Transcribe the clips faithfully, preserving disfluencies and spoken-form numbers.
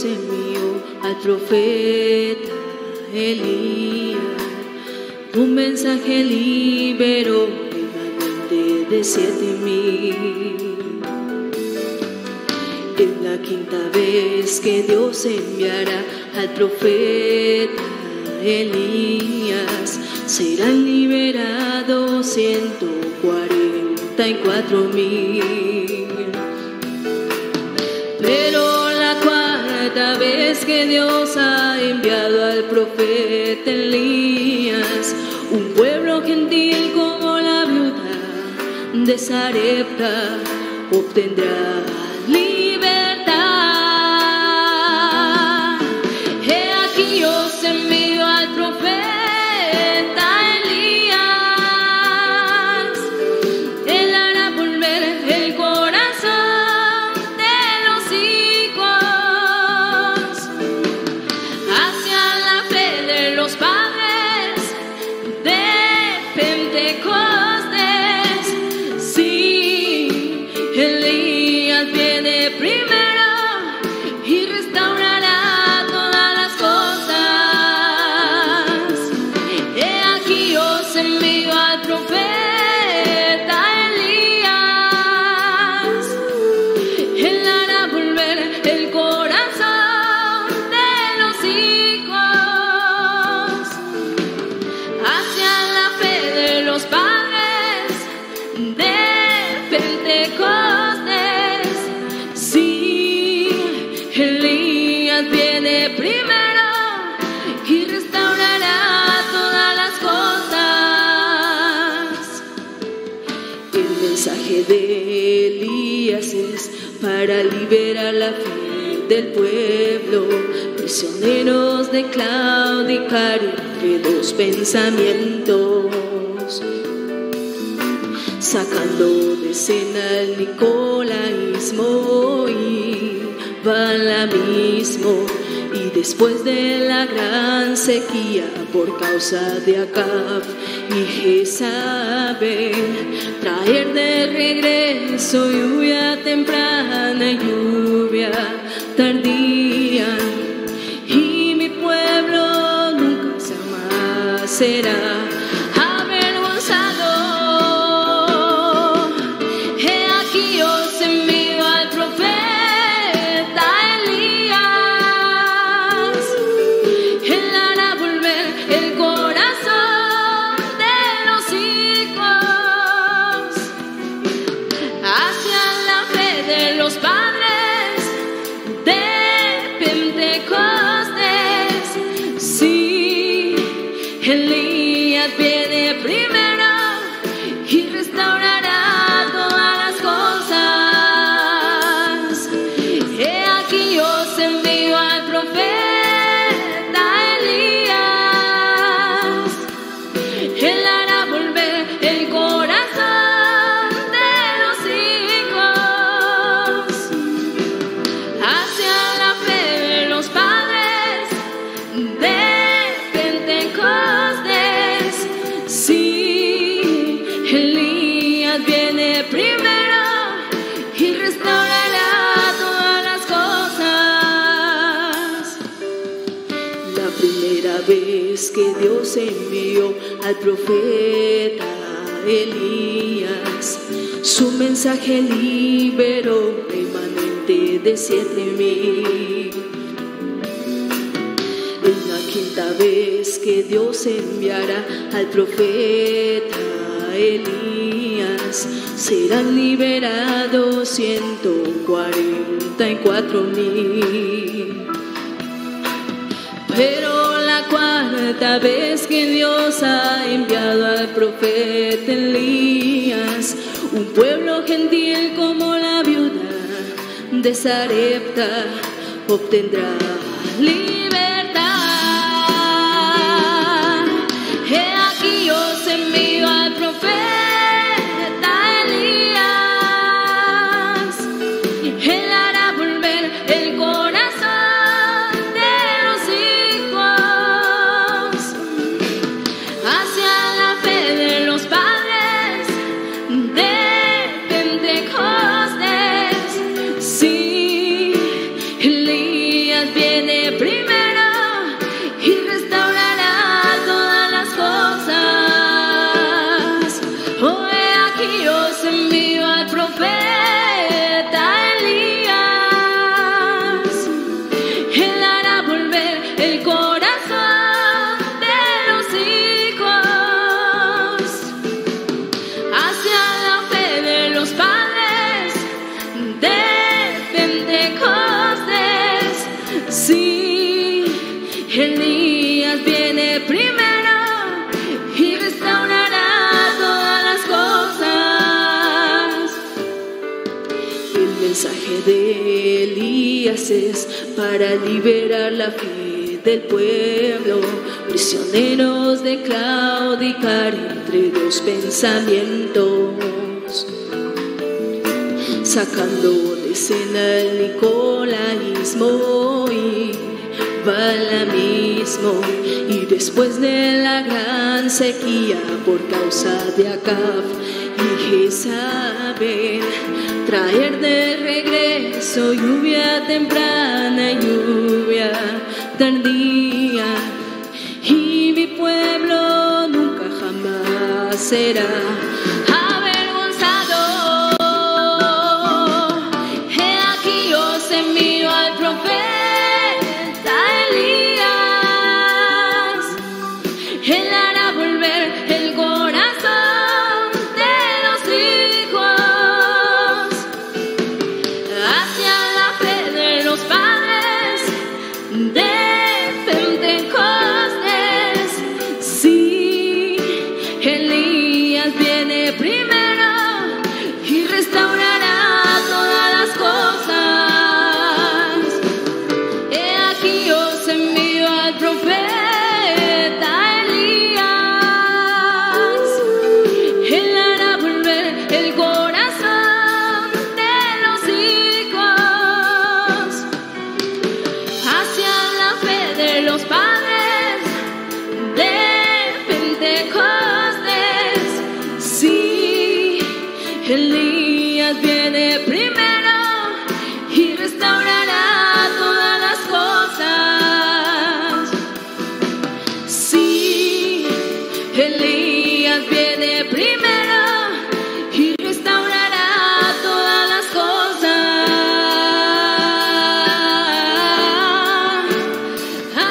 Dios envió al profeta Elías. Un mensaje liberó remanente de siete mil. Es la quinta vez que Dios enviará al profeta Elías. Serán liberados ciento cuarenta y cuatro mil. Pero la cuarta vez que Dios ha enviado al profeta Elías, un pueblo gentil como la viuda de Sarepta obtendrá libertad. He aquí yo os envío al profeta Elías. Él hará volver el corazón de los hijos hacia la fe de los padres de Pentecostés. Sí, Elías viene primero y restaurará todas las cosas. He aquí os envío al profeta Elías. Él hará volver el corazón de los hijos hacia la fe de los padres de Pentecostés. Sí, Elías viene primero y restaurará todas las cosas. El mensaje de Elías es para liberar la fe del pueblo, prisioneros de claudicar entre dos pensamientos, sacando de escena el nicolaísmo y balaamismo. Y después de la gran sequía por causa de Acab y Jezabel, traer de regreso lluvia temprana y lluvia tardía. Y mi pueblo nunca jamás será avergonzado. He aquí os envío al profeta Elías. Él hará volver el corazón de los hijos hacia la fe de los padres de Pentecostés. Sí, Elías viene primero y restaurará todas las cosas. He aquí os envío al profeta Elías. Él hará volver el corazón de los hijos hacia la fe de los padres de Pentecostés. Sí, Elías viene primero y restaurará todas las cosas. La primera vez que Dios envió al profeta Elías, su mensaje liberó remanente de siete mil. Es la quinta vez que Dios enviará al profeta Elías. Serán liberados ciento cuarenta y cuatro mil. Pero la cuarta vez que Dios ha enviado al profeta Elías, un pueblo gentil como la viuda de Sarepta obtendrá libertad. He aquí os envío al profeta Elías. Él hará volver el corazón de los hijos hacia la fe de los padres de Pentecostés. Sí, Elías haces para liberar la fe del pueblo, prisioneros de claudicar entre dos pensamientos, sacando de escena el nicolaísmo y balamismo, y después de la gran sequía por causa de Acab y Jezabel, traer de regreso lluvia temprana y lluvia tardía, y mi pueblo nunca jamás será avergonzado. He aquí os envío al profeta Elías, él hará volver el corazón de los hijos hacia la fe de los padres de Pentecostés. Sí, Elías viene primero y restaurará todas las cosas. He aquí os envío al profeta Elías, él hará volver el corazón de los hijos hacia la fe de los padres de Pentecostés. Sí, Elías viene primero y restaurará todas las cosas. Sí, Elías viene primero y restaurará todas las cosas. Ah,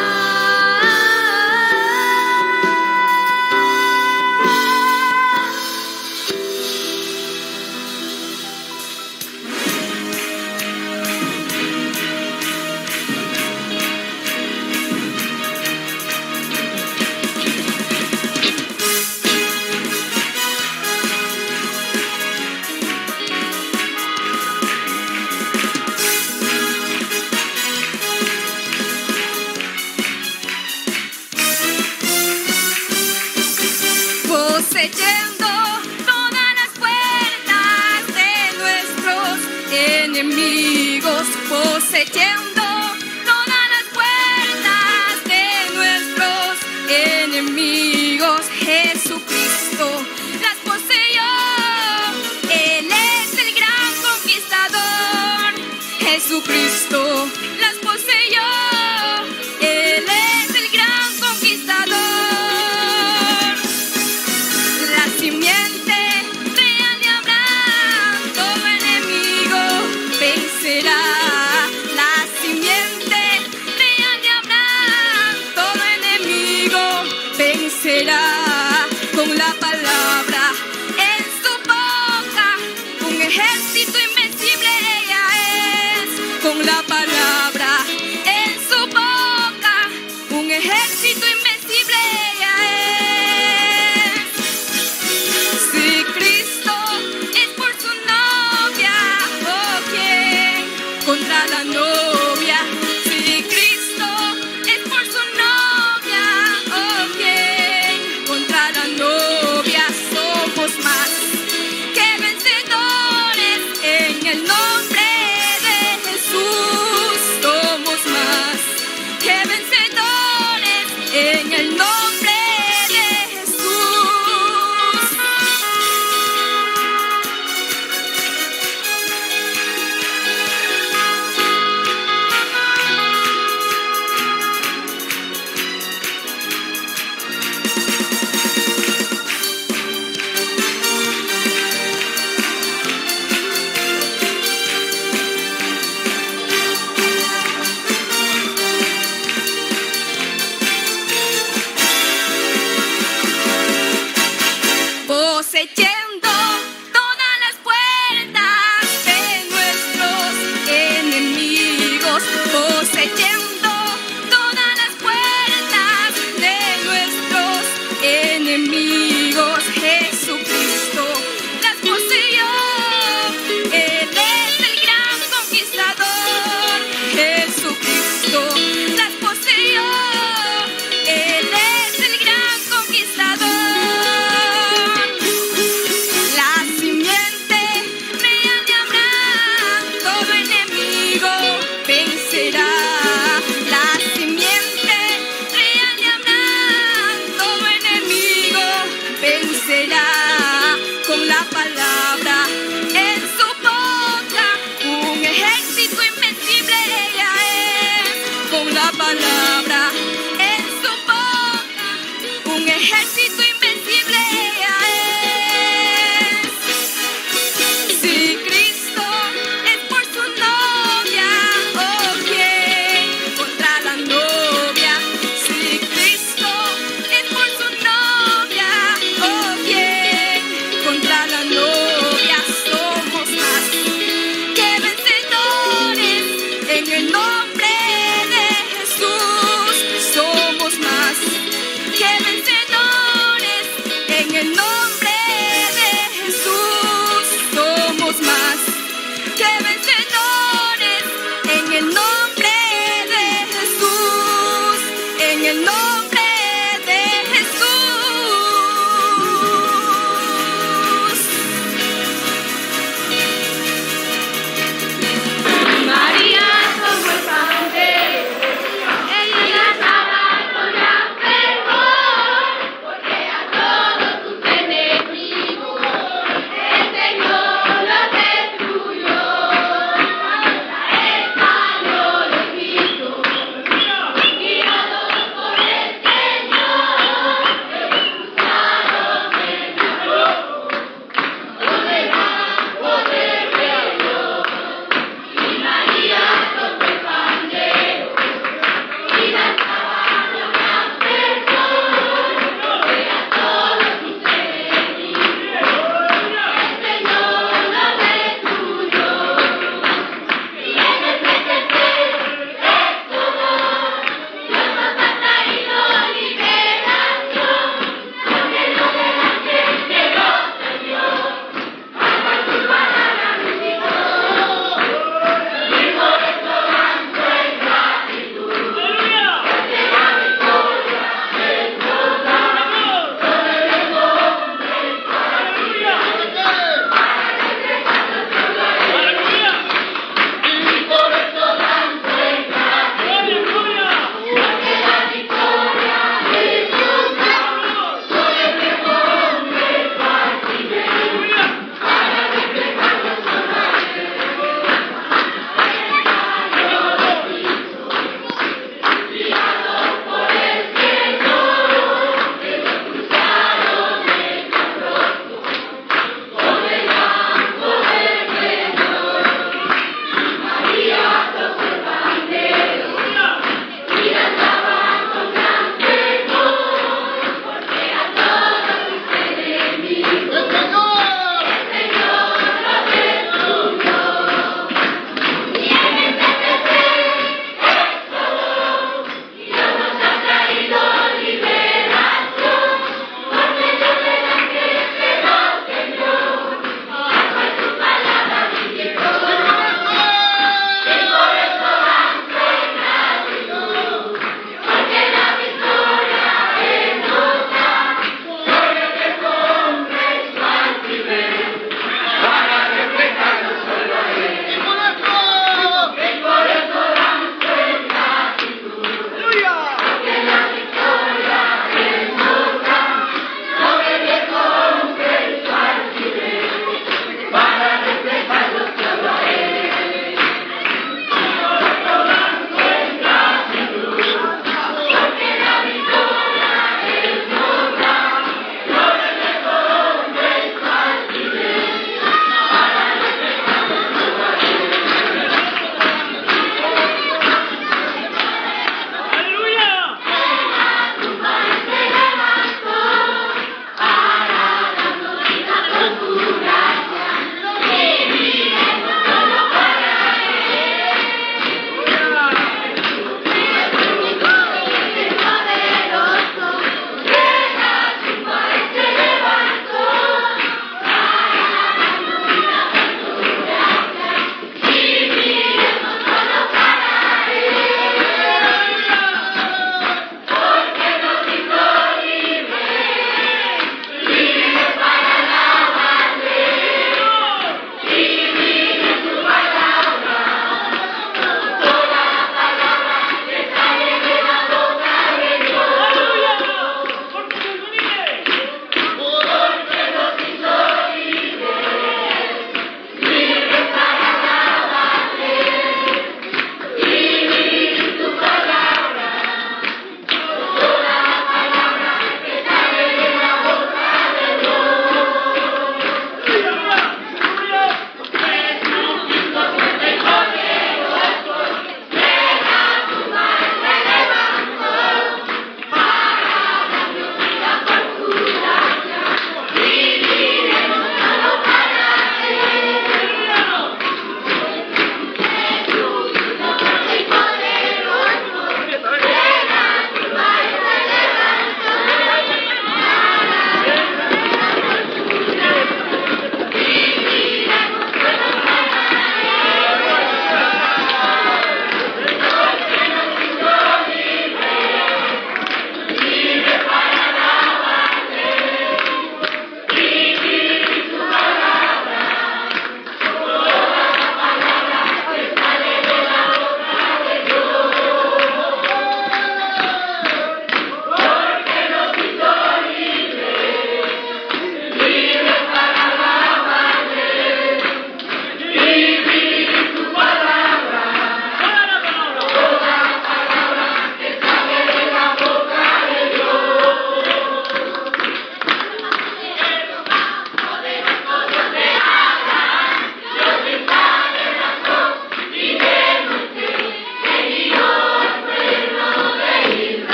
poseyendo todas las puertas de nuestros enemigos, poseyendo todas las puertas de nuestros enemigos. Jesucristo las poseyó, Él es el gran conquistador. Jesucristo las poseyó, Él es el gran conquistador. La simiente real de Abraham, todo enemigo vencerá. La simiente real de Abraham, todo enemigo vencerá. Con la palabra en su boca, un ejército invencible ella es. Con la palabra en su boca, un ejército invencible ella es. Si Cristo es por su novia, oh, ¿quién contra la novia? Si Cristo es por su novia, oh, ¿quién contra la novia? Somos más que vencedores en el nombre de Jesús. Somos más que vencedores en el nombre de Jesús.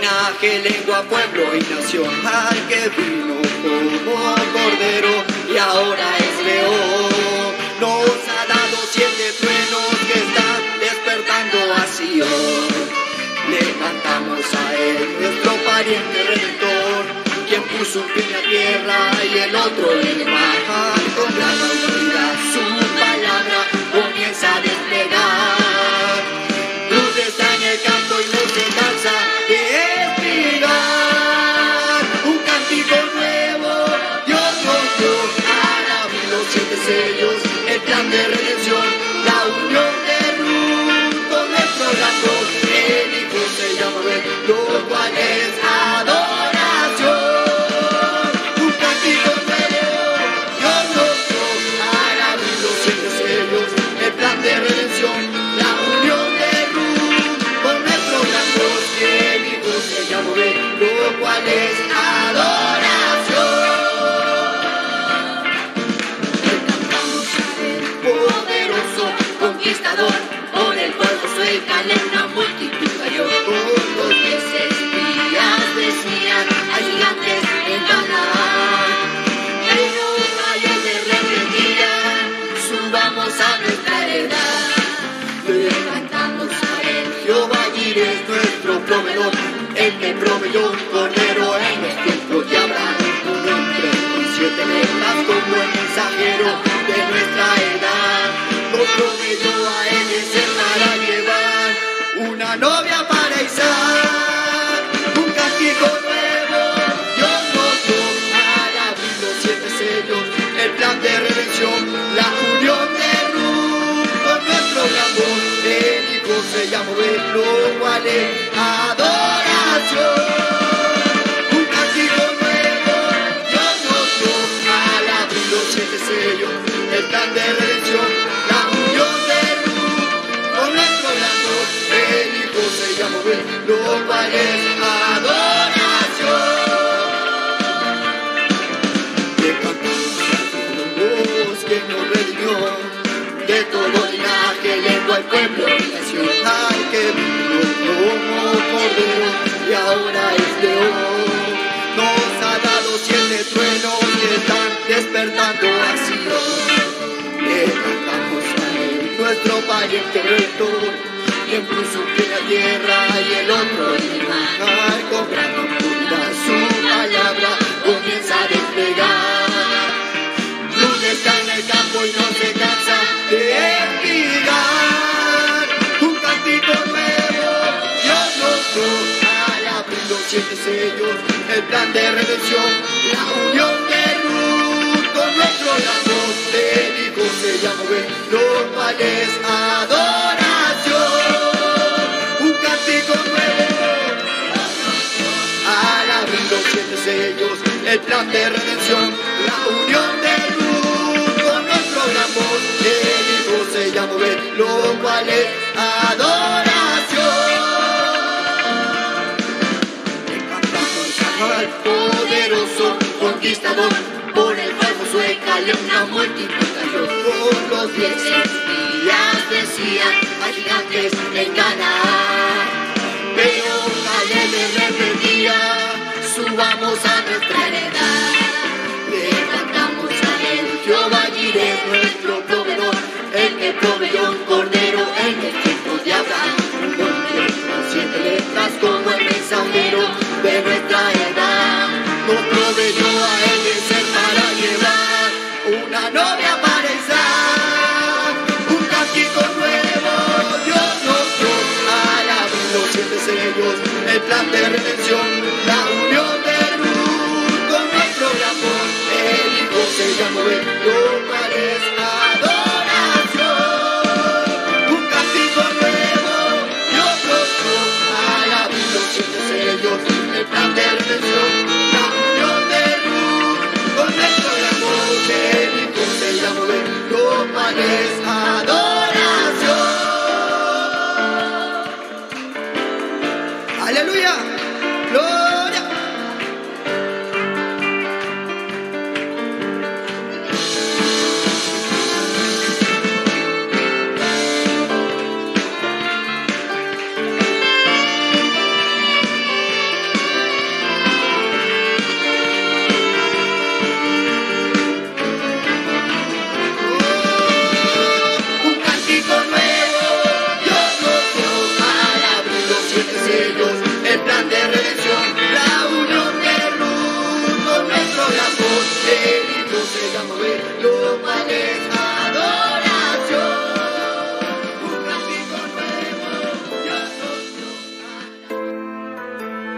linaje, lengua, pueblo y nación, al que vino como cordero y ahora es león. Nos ha dado siete truenos que están despertando a Sion. Le cantamos a él, nuestro pariente redentor, quien puso un pie en la tierra y el otro en el mar. Con gran autoridad su palabra comienza a desplegar. Luz está en el campo y no se cansa de espigar. Un cántico nuevo Dios nos dio al abrir los siete sellos, el plan de redención, la unión de Ruth con nuestro gran Dios. El Hijo se llama Ben, lo cual es adoración. Un cántico nuevo Dios nos dio al abrir los siete sellos, el plan de redención, la unión de Ruth con nuestro gran Dios. El Hijo se llama Ben, lo cual es adoración. Le cantamos a él, poderoso conquistador, por el cual Josué y Caleb una multitud cayó. Todos los espías decían, hay gigantes en Canaán. Pero Caleb le reprendía, subamos a nuestra heredad. Le cantamos a él, Jehová Jireh es nuestro proveedor, el que proveyó un cordero en los tiempos de Abraham. Un hombre con siete letras como el mensajero de nuestra edad. Nos proveyó a él ese para llevar una novia para Isaac. Un cántico nuevo Dios nos dio al abrir los siete sellos, el plan de redención, la unión de Ruth con nuestro gran Dios. El Hijo se llama Ben, lo cual es adoración. Un cántico nuevo Dios nos dio al abrir los siete sellos, el plan de redención, la unión de Ruth con nuestro gran Dios. El Hijo se llama Ben, lo cual es adoración. Le cantamos a Dios que nos redimió de todo linaje, lengua y pueblo y nación, al que vino como cordero y ahora es león. Nos ha dado siete truenos que están despertando a Sion. Le cantamos a él, nuestro pariente redentor, quien puso un pie en la tierra y el otro en el mar. Con gran autoridad su palabra comienza a desplegar. Luz está en el campo y no se cansa de espigar. Un cántico nuevo Dios nos dio al abrir los siete sellos, el plan de redención, la unión de Ruth con nuestro gran Dios. El Hijo se llama Ben, lo cual es adoración. Un cántico nuevo al abrir los siete sellos, el plan de redención, la unión de Ruth con nuestro gran Dios. El Hijo se llama Ben, lo cual es adoración. Le cantamos al poderoso conquistador, por el cual Josué y Caleb una multitud cayó. Por los diez espías decían, hay gigantes en Canaán. Pero Caleb le reprendía, subamos a nuestra heredad. Le cantamos a él, Jehová Jireh es nuestro proveedor, el que proveyó un cordero en el tiempo de Abraham. Un hombre con siete letras como el mensajero de nuestra edad. Nos proveyó a él de ser para llevar una novia para Isaac. Un cántico nuevo Dios nos dio al abrir los siete sellos, el plan de redención, la unión de Ruth con nuestro gran Dios. El Hijo se llama Ben, lo cual es adoración. Un cántico nuevo Dios nos dio al abrir los siete sellos, el plan de redención, la unión de Ruth con nuestro gran Dios. El Hijo se llama Ben, lo cual es adoración. Aleluya, gloria. se llama ver, lo cual es adoración. Un cántico nuevo, Dios nos dio.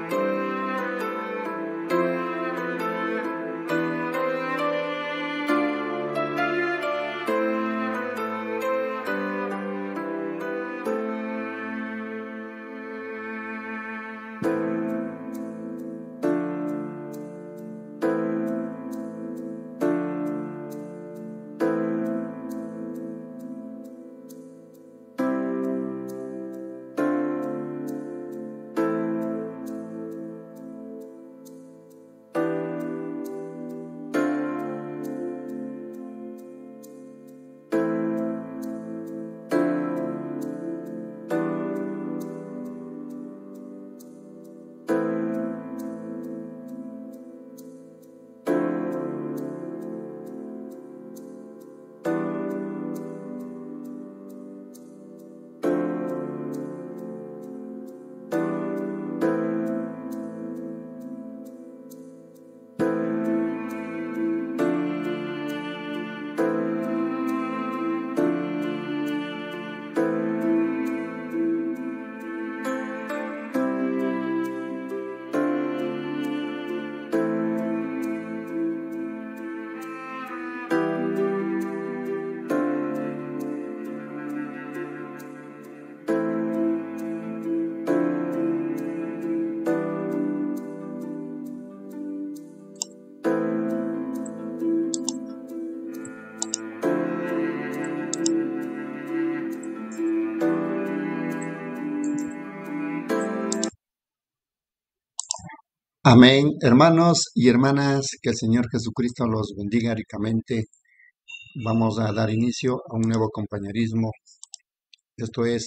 Amén, hermanos y hermanas, que el Señor Jesucristo los bendiga ricamente. Vamos a dar inicio a un nuevo compañerismo. Esto es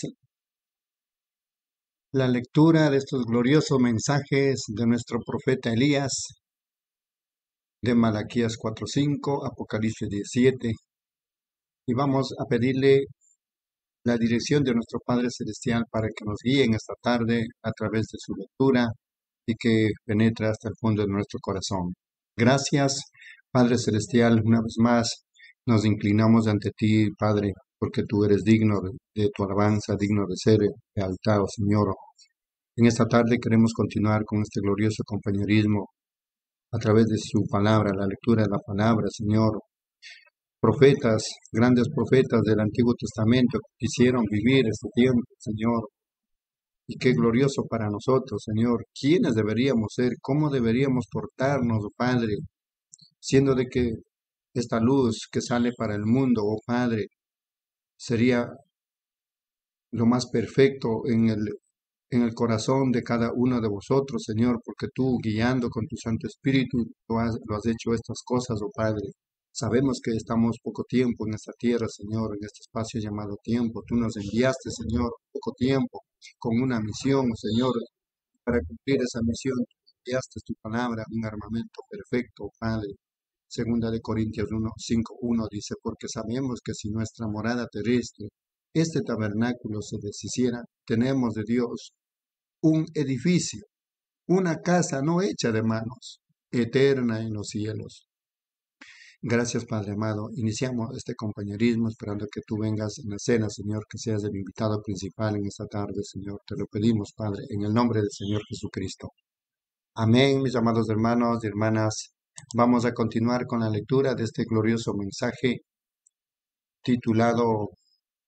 la lectura de estos gloriosos mensajes de nuestro profeta Elías, de Malaquías cuatro cinco, Apocalipsis diecisiete. Y vamos a pedirle la dirección de nuestro Padre Celestial para que nos guíe en esta tarde a través de su lectura y que penetre hasta el fondo de nuestro corazón. Gracias, Padre Celestial, una vez más nos inclinamos ante ti, Padre, porque tú eres digno de, de tu alabanza, digno de ser exaltado, Señor. En esta tarde queremos continuar con este glorioso compañerismo a través de su palabra, la lectura de la palabra, Señor. Profetas, grandes profetas del Antiguo Testamento quisieron vivir este tiempo, Señor. Y qué glorioso para nosotros, Señor. ¿Quiénes deberíamos ser? ¿Cómo deberíamos portarnos, oh Padre? Siendo de que esta luz que sale para el mundo, oh Padre, sería lo más perfecto en el, en el corazón de cada uno de vosotros, Señor, porque tú, guiando con tu Santo Espíritu, lo has, lo has hecho estas cosas, oh Padre. Sabemos que estamos poco tiempo en esta tierra, Señor, en este espacio llamado tiempo. Tú nos enviaste, Señor, poco tiempo, con una misión, Señor, para cumplir esa misión. Tú enviaste tu palabra, un armamento perfecto, Padre. Segunda de Corintios uno, cinco, uno dice, porque sabemos que si nuestra morada terrestre, este tabernáculo se deshiciera, tenemos de Dios un edificio, una casa no hecha de manos, eterna en los cielos. Gracias, Padre amado. Iniciamos este compañerismo esperando que tú vengas en la cena, Señor, que seas el invitado principal en esta tarde, Señor. Te lo pedimos, Padre, en el nombre del Señor Jesucristo. Amén, mis amados hermanos y hermanas. Vamos a continuar con la lectura de este glorioso mensaje titulado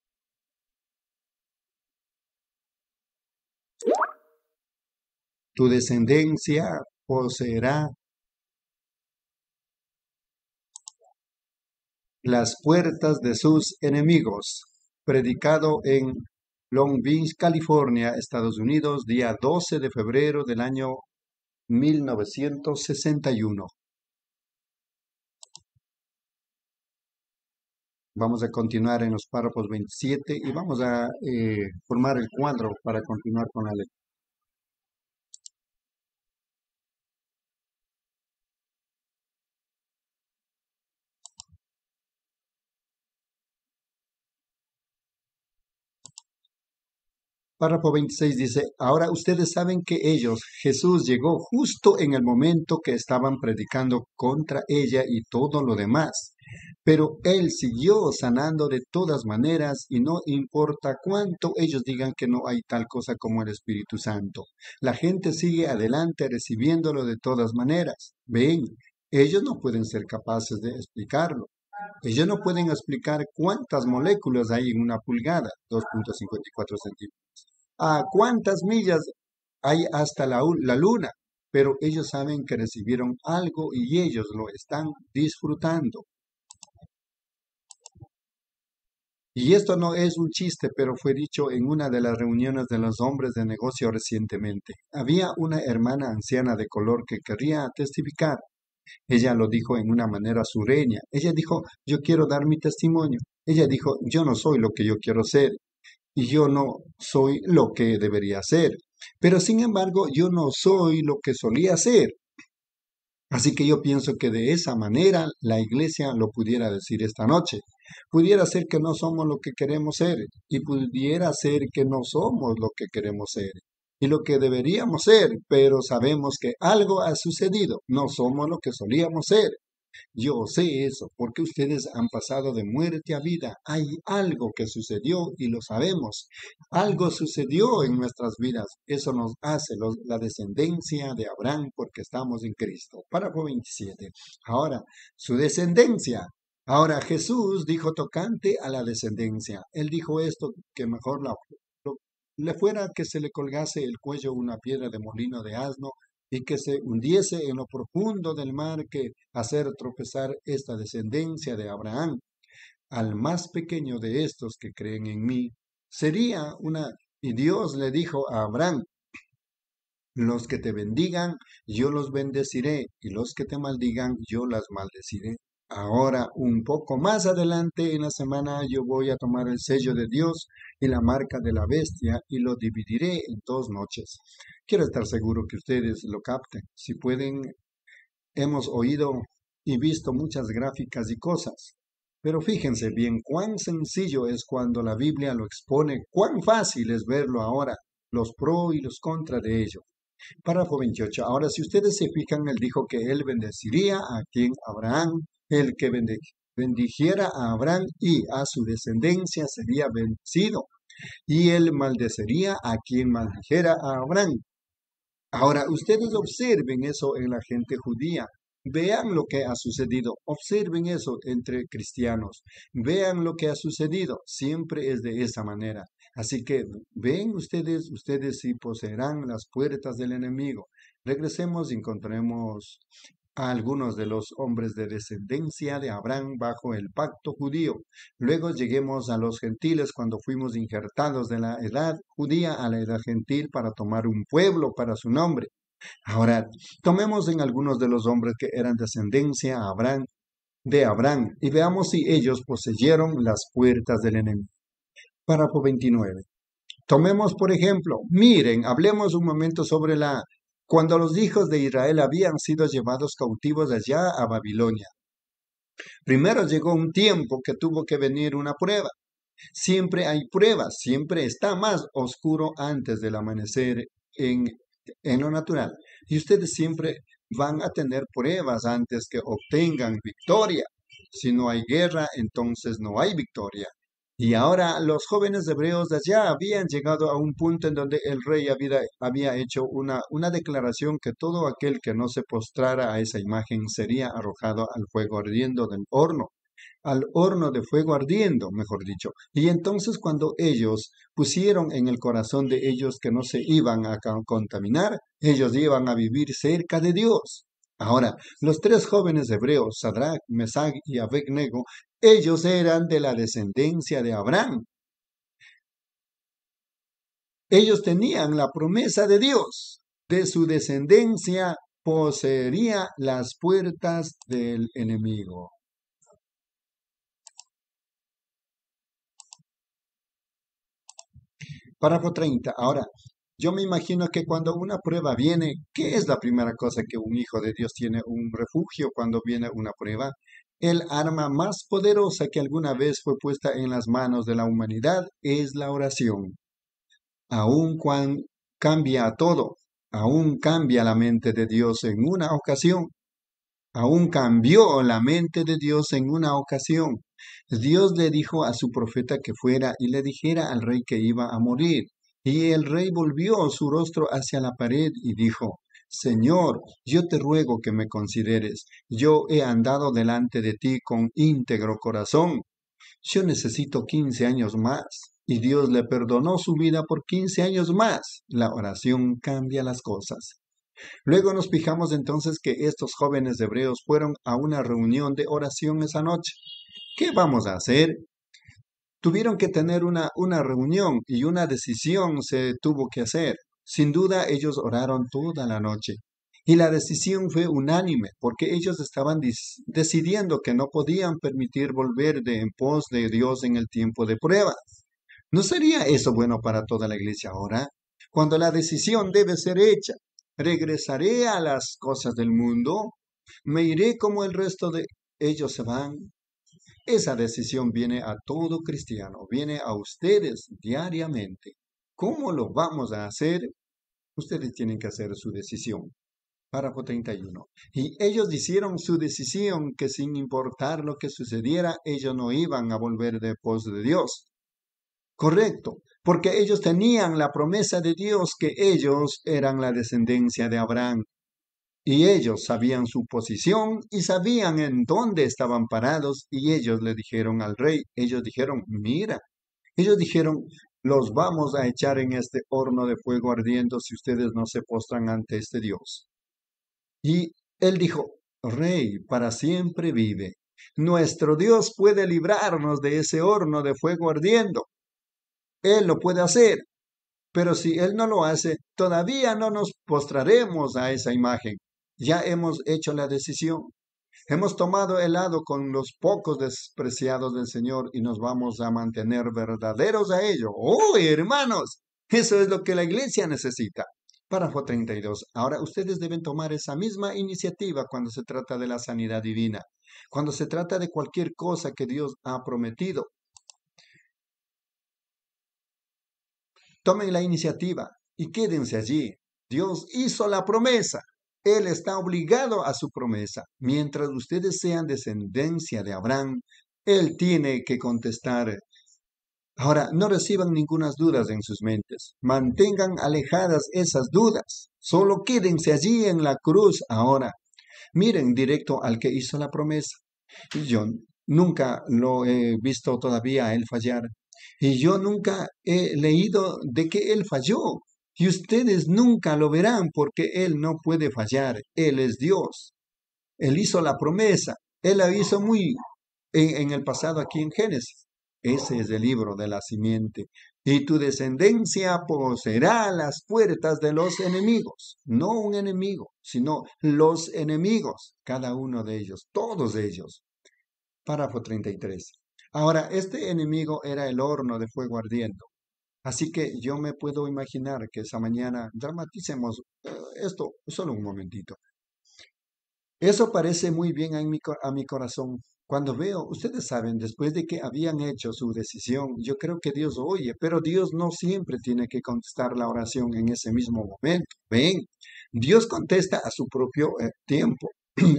Tu descendencia poseerá las puertas de sus enemigos, predicado en Long Beach, California, Estados Unidos, día doce de febrero del año mil novecientos sesenta y uno. Vamos a continuar en los párrafos veintisiete y vamos a eh, formar el cuadro para continuar con la lectura. Párrafo veintiséis dice, ahora ustedes saben que ellos, Jesús llegó justo en el momento que estaban predicando contra ella y todo lo demás. Pero Él siguió sanando de todas maneras y no importa cuánto ellos digan que no hay tal cosa como el Espíritu Santo. La gente sigue adelante recibiéndolo de todas maneras. Ven, ellos no pueden ser capaces de explicarlo. Ellos no pueden explicar cuántas moléculas hay en una pulgada, dos punto cincuenta y cuatro centímetros. A cuántas millas hay hasta la, la luna, pero ellos saben que recibieron algo y ellos lo están disfrutando. Y esto no es un chiste, pero fue dicho en una de las reuniones de los hombres de negocio recientemente. Había una hermana anciana de color que quería testificar. Ella lo dijo en una manera sureña. Ella dijo, yo quiero dar mi testimonio. Ella dijo, yo no soy lo que yo quiero ser. Y yo no soy lo que debería ser. Pero sin embargo, yo no soy lo que solía ser. Así que yo pienso que de esa manera la iglesia lo pudiera decir esta noche. Pudiera ser que no somos lo que queremos ser y pudiera ser que no somos lo que queremos ser y lo que deberíamos ser, pero sabemos que algo ha sucedido. No somos lo que solíamos ser. Yo sé eso porque ustedes han pasado de muerte a vida. Hay algo que sucedió y lo sabemos. Algo sucedió en nuestras vidas. Eso nos hace los, la descendencia de Abraham porque estamos en Cristo. Párrafo veintisiete. Ahora, su descendencia. Ahora Jesús dijo tocante a la descendencia. Él dijo esto, que mejor la, lo, le fuera que se le colgase el cuello una piedra de molino de asno y que se hundiese en lo profundo del mar que hacer tropezar esta descendencia de Abraham. Al más pequeño de estos que creen en mí, sería una... Y Dios le dijo a Abraham, los que te bendigan, yo los bendeciré, y los que te maldigan, yo las maldeciré. Ahora, un poco más adelante en la semana, yo voy a tomar el sello de Dios y la marca de la bestia y lo dividiré en dos noches. Quiero estar seguro que ustedes lo capten. Si pueden, hemos oído y visto muchas gráficas y cosas. Pero fíjense bien cuán sencillo es cuando la Biblia lo expone, cuán fácil es verlo ahora, los pro y los contra de ello. Párrafo veintiocho. Ahora, si ustedes se fijan, él dijo que él bendeciría a quien Abraham, el que bendijera a Abraham y a su descendencia sería bendecido, y él maldecería a quien maldijera a Abraham. Ahora, ustedes observen eso en la gente judía. Vean lo que ha sucedido. Observen eso entre cristianos. Vean lo que ha sucedido. Siempre es de esa manera. Así que ven ustedes, ustedes sí poseerán las puertas del enemigo. Regresemos y encontremos a algunos de los hombres de descendencia de Abraham bajo el pacto judío. Luego lleguemos a los gentiles cuando fuimos injertados de la edad judía a la edad gentil para tomar un pueblo para su nombre. Ahora, tomemos en algunos de los hombres que eran descendencia a Abraham, de Abraham y veamos si ellos poseyeron las puertas del enemigo. Párrafo veintinueve. Tomemos, por ejemplo, miren, hablemos un momento sobre la... Cuando los hijos de Israel habían sido llevados cautivos allá a Babilonia. Primero llegó un tiempo que tuvo que venir una prueba. Siempre hay pruebas, siempre está más oscuro antes del amanecer en, en lo natural. Y ustedes siempre van a tener pruebas antes que obtengan victoria. Si no hay guerra, entonces no hay victoria. Y ahora los jóvenes hebreos de allá habían llegado a un punto en donde el rey había, había hecho una, una declaración que todo aquel que no se postrara a esa imagen sería arrojado al fuego ardiendo del horno, al horno de fuego ardiendo, mejor dicho. Y entonces cuando ellos pusieron en el corazón de ellos que no se iban a contaminar, ellos iban a vivir cerca de Dios. Ahora, los tres jóvenes hebreos, Sadrach, Mesach y Abednego, ellos eran de la descendencia de Abraham. Ellos tenían la promesa de Dios. De su descendencia poseería las puertas del enemigo. Párrafo treinta. Ahora, yo me imagino que cuando una prueba viene, ¿qué es la primera cosa que un hijo de Dios tiene? Un refugio cuando viene una prueba. El arma más poderosa que alguna vez fue puesta en las manos de la humanidad es la oración. aun cuando cambia todo, aún cambia la mente de Dios en una ocasión. Aún cambió la mente de Dios en una ocasión. Dios le dijo a su profeta que fuera y le dijera al rey que iba a morir. Y el rey volvió su rostro hacia la pared y dijo, Señor, yo te ruego que me consideres. Yo he andado delante de ti con íntegro corazón. Yo necesito quince años más. Y Dios le perdonó su vida por quince años más. La oración cambia las cosas. Luego nos fijamos entonces que estos jóvenes hebreos fueron a una reunión de oración esa noche. ¿Qué vamos a hacer? Tuvieron que tener una, una reunión y una decisión se tuvo que hacer. Sin duda ellos oraron toda la noche. Y la decisión fue unánime, porque ellos estaban decidiendo que no podían permitir volver de en pos de Dios en el tiempo de prueba. ¿No sería eso bueno para toda la iglesia ahora? Cuando la decisión debe ser hecha. ¿Regresaré a las cosas del mundo? ¿Me iré como el resto de ellos se van? Esa decisión viene a todo cristiano, viene a ustedes diariamente. ¿Cómo lo vamos a hacer? Ustedes tienen que hacer su decisión. Párrafo treinta y uno. Y ellos hicieron su decisión que sin importar lo que sucediera, ellos no iban a volver de pos de Dios. Correcto, porque ellos tenían la promesa de Dios que ellos eran la descendencia de Abraham. Y ellos sabían su posición y sabían en dónde estaban parados y ellos le dijeron al rey, ellos dijeron, mira, ellos dijeron, los vamos a echar en este horno de fuego ardiendo si ustedes no se postran ante este Dios. Y él dijo, rey, para siempre vive. Nuestro Dios puede librarnos de ese horno de fuego ardiendo. Él lo puede hacer, pero si Él no lo hace, todavía no nos postraremos a esa imagen. Ya hemos hecho la decisión. Hemos tomado el lado con los pocos despreciados del Señor y nos vamos a mantener verdaderos a ello. ¡Oh, hermanos! Eso es lo que la iglesia necesita. Párrafo treinta y dos. Ahora ustedes deben tomar esa misma iniciativa cuando se trata de la sanidad divina, cuando se trata de cualquier cosa que Dios ha prometido. Tomen la iniciativa y quédense allí. Dios hizo la promesa. Él está obligado a su promesa. Mientras ustedes sean descendencia de Abraham, Él tiene que contestar. Ahora, no reciban ninguna dudas en sus mentes. Mantengan alejadas esas dudas. Solo quédense allí en la cruz ahora. Miren directo al que hizo la promesa. Yo nunca lo he visto todavía a Él fallar. Y yo nunca he leído de que Él falló. Y ustedes nunca lo verán porque Él no puede fallar. Él es Dios. Él hizo la promesa. Él la hizo muy en, en el pasado aquí en Génesis. Ese es el libro de la simiente. Y tu descendencia poseerá las puertas de los enemigos. No un enemigo, sino los enemigos. Cada uno de ellos, todos ellos. Párrafo treinta y tres. Ahora, este enemigo era el horno de fuego ardiendo. Así que yo me puedo imaginar que esa mañana dramaticemos eh, esto solo un momentito. Eso parece muy bien a mi, a mi corazón. Cuando veo, ustedes saben, después de que habían hecho su decisión, yo creo que Dios oye, pero Dios no siempre tiene que contestar la oración en ese mismo momento. Ven, Dios contesta a su propio eh, tiempo.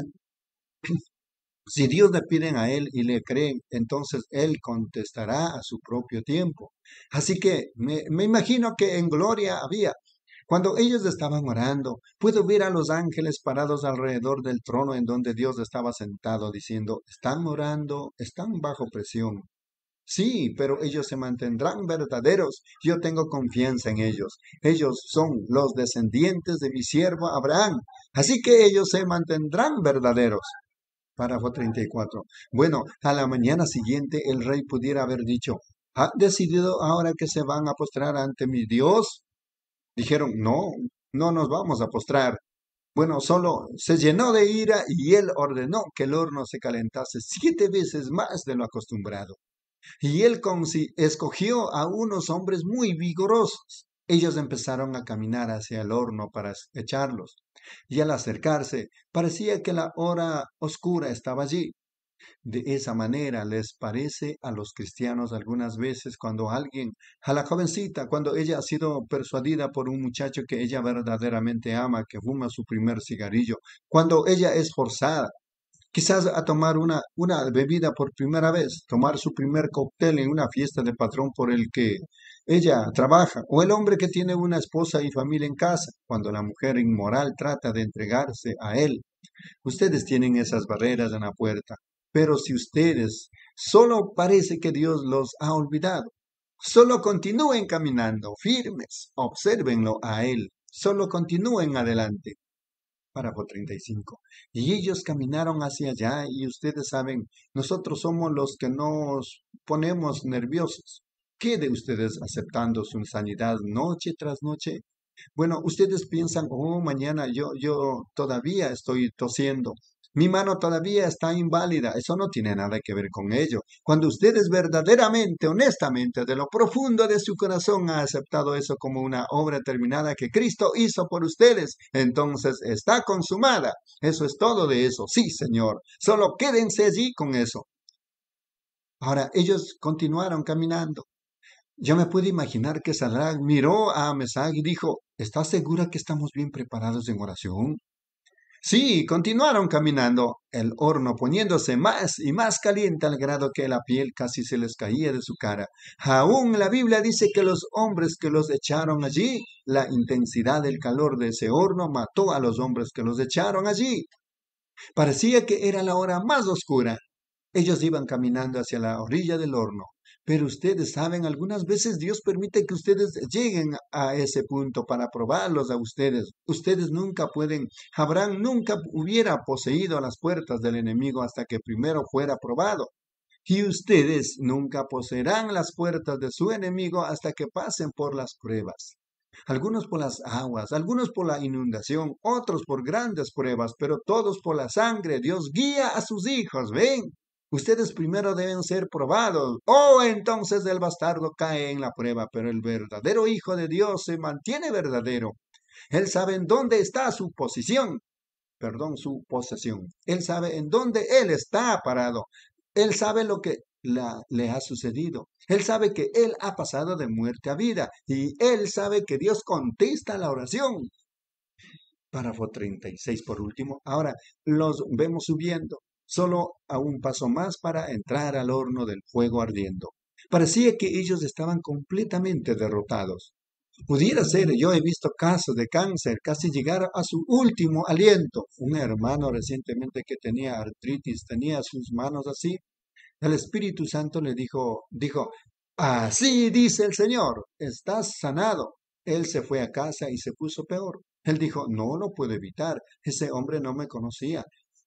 Si Dios le piden a Él y le creen, entonces Él contestará a su propio tiempo. Así que me, me imagino que en gloria había. Cuando ellos estaban orando, puedo ver a los ángeles parados alrededor del trono en donde Dios estaba sentado diciendo, están orando, están bajo presión. Sí, pero ellos se mantendrán verdaderos. Yo tengo confianza en ellos. Ellos son los descendientes de mi siervo Abraham. Así que ellos se mantendrán verdaderos. Párrafo treinta y cuatro. Bueno, a la mañana siguiente el rey pudiera haber dicho, ¿han decidido ahora que se van a postrar ante mi Dios? Dijeron, no, no nos vamos a postrar. Bueno, solo se llenó de ira y él ordenó que el horno se calentase siete veces más de lo acostumbrado. Y él escogió a unos hombres muy vigorosos. Ellos empezaron a caminar hacia el horno para echarlos. Y al acercarse, parecía que la hora oscura estaba allí. De esa manera les parece a los cristianos algunas veces cuando alguien, a la jovencita, cuando ella ha sido persuadida por un muchacho que ella verdaderamente ama, que fuma su primer cigarrillo, cuando ella es forzada, quizás a tomar una, una bebida por primera vez, tomar su primer cóctel en una fiesta de patrón por el que ella trabaja, o el hombre que tiene una esposa y familia en casa, cuando la mujer inmoral trata de entregarse a él. Ustedes tienen esas barreras en la puerta, pero si ustedes solo parece que Dios los ha olvidado, solo continúen caminando firmes, obsérvenlo a Él, solo continúen adelante. Párrafo treinta y cinco. Y ellos caminaron hacia allá y ustedes saben, nosotros somos los que nos ponemos nerviosos. ¿Qué de ustedes aceptando su sanidad noche tras noche? Bueno, ustedes piensan, oh, mañana yo, yo todavía estoy tosiendo. Mi mano todavía está inválida. Eso no tiene nada que ver con ello. Cuando ustedes verdaderamente, honestamente, de lo profundo de su corazón han aceptado eso como una obra terminada que Cristo hizo por ustedes, entonces está consumada. Eso es todo de eso. Sí, Señor. Solo quédense allí con eso. Ahora, ellos continuaron caminando. Yo me puedo imaginar que Sadrach miró a Mesach y dijo, ¿estás segura que estamos bien preparados en oración? Sí, continuaron caminando, el horno poniéndose más y más caliente al grado que la piel casi se les caía de su cara. Aún la Biblia dice que los hombres que los echaron allí, la intensidad del calor de ese horno mató a los hombres que los echaron allí. Parecía que era la hora más oscura. Ellos iban caminando hacia la orilla del horno. Pero ustedes saben, algunas veces Dios permite que ustedes lleguen a ese punto para probarlos a ustedes. Ustedes nunca pueden, Abraham nunca hubiera poseído las puertas del enemigo hasta que primero fuera probado. Y ustedes nunca poseerán las puertas de su enemigo hasta que pasen por las pruebas. Algunos por las aguas, algunos por la inundación, otros por grandes pruebas, pero todos por la sangre. Dios guía a sus hijos, ¿ven? Ustedes primero deben ser probados. Oh, entonces el bastardo cae en la prueba, pero el verdadero Hijo de Dios se mantiene verdadero. Él sabe en dónde está su posición, perdón, su posesión. Él sabe en dónde Él está parado. Él sabe lo que la, le ha sucedido. Él sabe que Él ha pasado de muerte a vida y Él sabe que Dios contesta la oración. Párrafo treinta y seis por último. Ahora los vemos subiendo. Solo a un paso más para entrar al horno del fuego ardiendo. Parecía que ellos estaban completamente derrotados. Pudiera ser, yo he visto casos de cáncer casi llegar a su último aliento. Un hermano recientemente que tenía artritis tenía sus manos así. El Espíritu Santo le dijo, dijo, así dice el Señor, estás sanado. Él se fue a casa y se puso peor. Él dijo, no lo puedo evitar. Ese hombre no me conocía.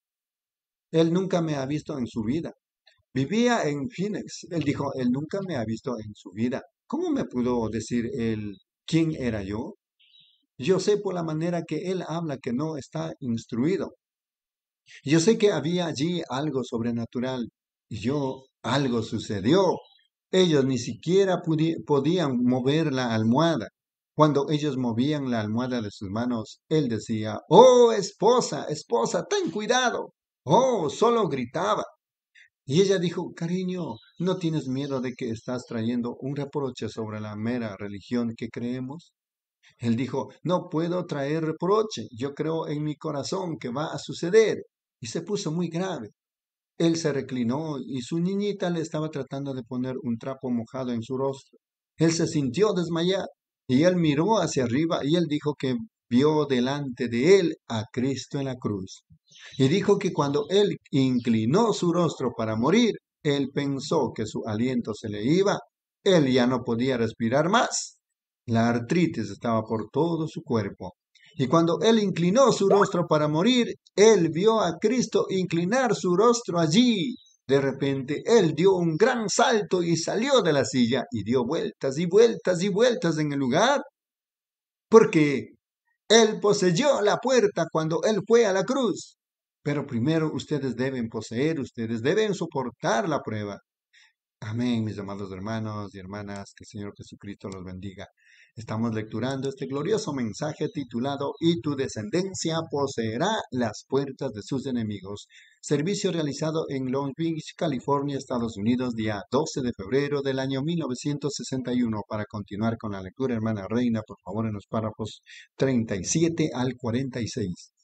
Él nunca me ha visto en su vida. Vivía en Phoenix. Él dijo, él nunca me ha visto en su vida. ¿Cómo me pudo decir él quién era yo? Yo sé por la manera que él habla que no está instruido. Yo sé que había allí algo sobrenatural. Y yo, algo sucedió. Ellos ni siquiera podían mover la almohada. Cuando ellos movían la almohada de sus manos, él decía, oh, esposa, esposa, ten cuidado. Oh, solo gritaba. Y ella dijo, cariño, ¿no tienes miedo de que estás trayendo un reproche sobre la mera religión que creemos? Él dijo, no puedo traer reproche, yo creo en mi corazón que va a suceder. Y se puso muy grave. Él se reclinó y su niñita le estaba tratando de poner un trapo mojado en su rostro. Él se sintió desmayar y él miró hacia arriba y él dijo que vio delante de él a Cristo en la cruz. Y dijo que cuando él inclinó su rostro para morir, él pensó que su aliento se le iba. Él ya no podía respirar más. La artritis estaba por todo su cuerpo. Y cuando él inclinó su rostro para morir, él vio a Cristo inclinar su rostro allí. De repente, él dio un gran salto y salió de la silla y dio vueltas y vueltas y vueltas en el lugar. Porque él poseyó la puerta cuando él fue a la cruz. Pero primero ustedes deben poseer, ustedes deben soportar la prueba. Amén, mis amados hermanos y hermanas, que el Señor Jesucristo los bendiga. Estamos lecturando este glorioso mensaje titulado "Y tu descendencia poseerá las puertas de sus enemigos". Servicio realizado en Long Beach, California, Estados Unidos, día doce de febrero del año mil novecientos sesenta y uno. Para continuar con la lectura, hermana Reina, por favor, en los párrafos treinta y siete al cuarenta y seis.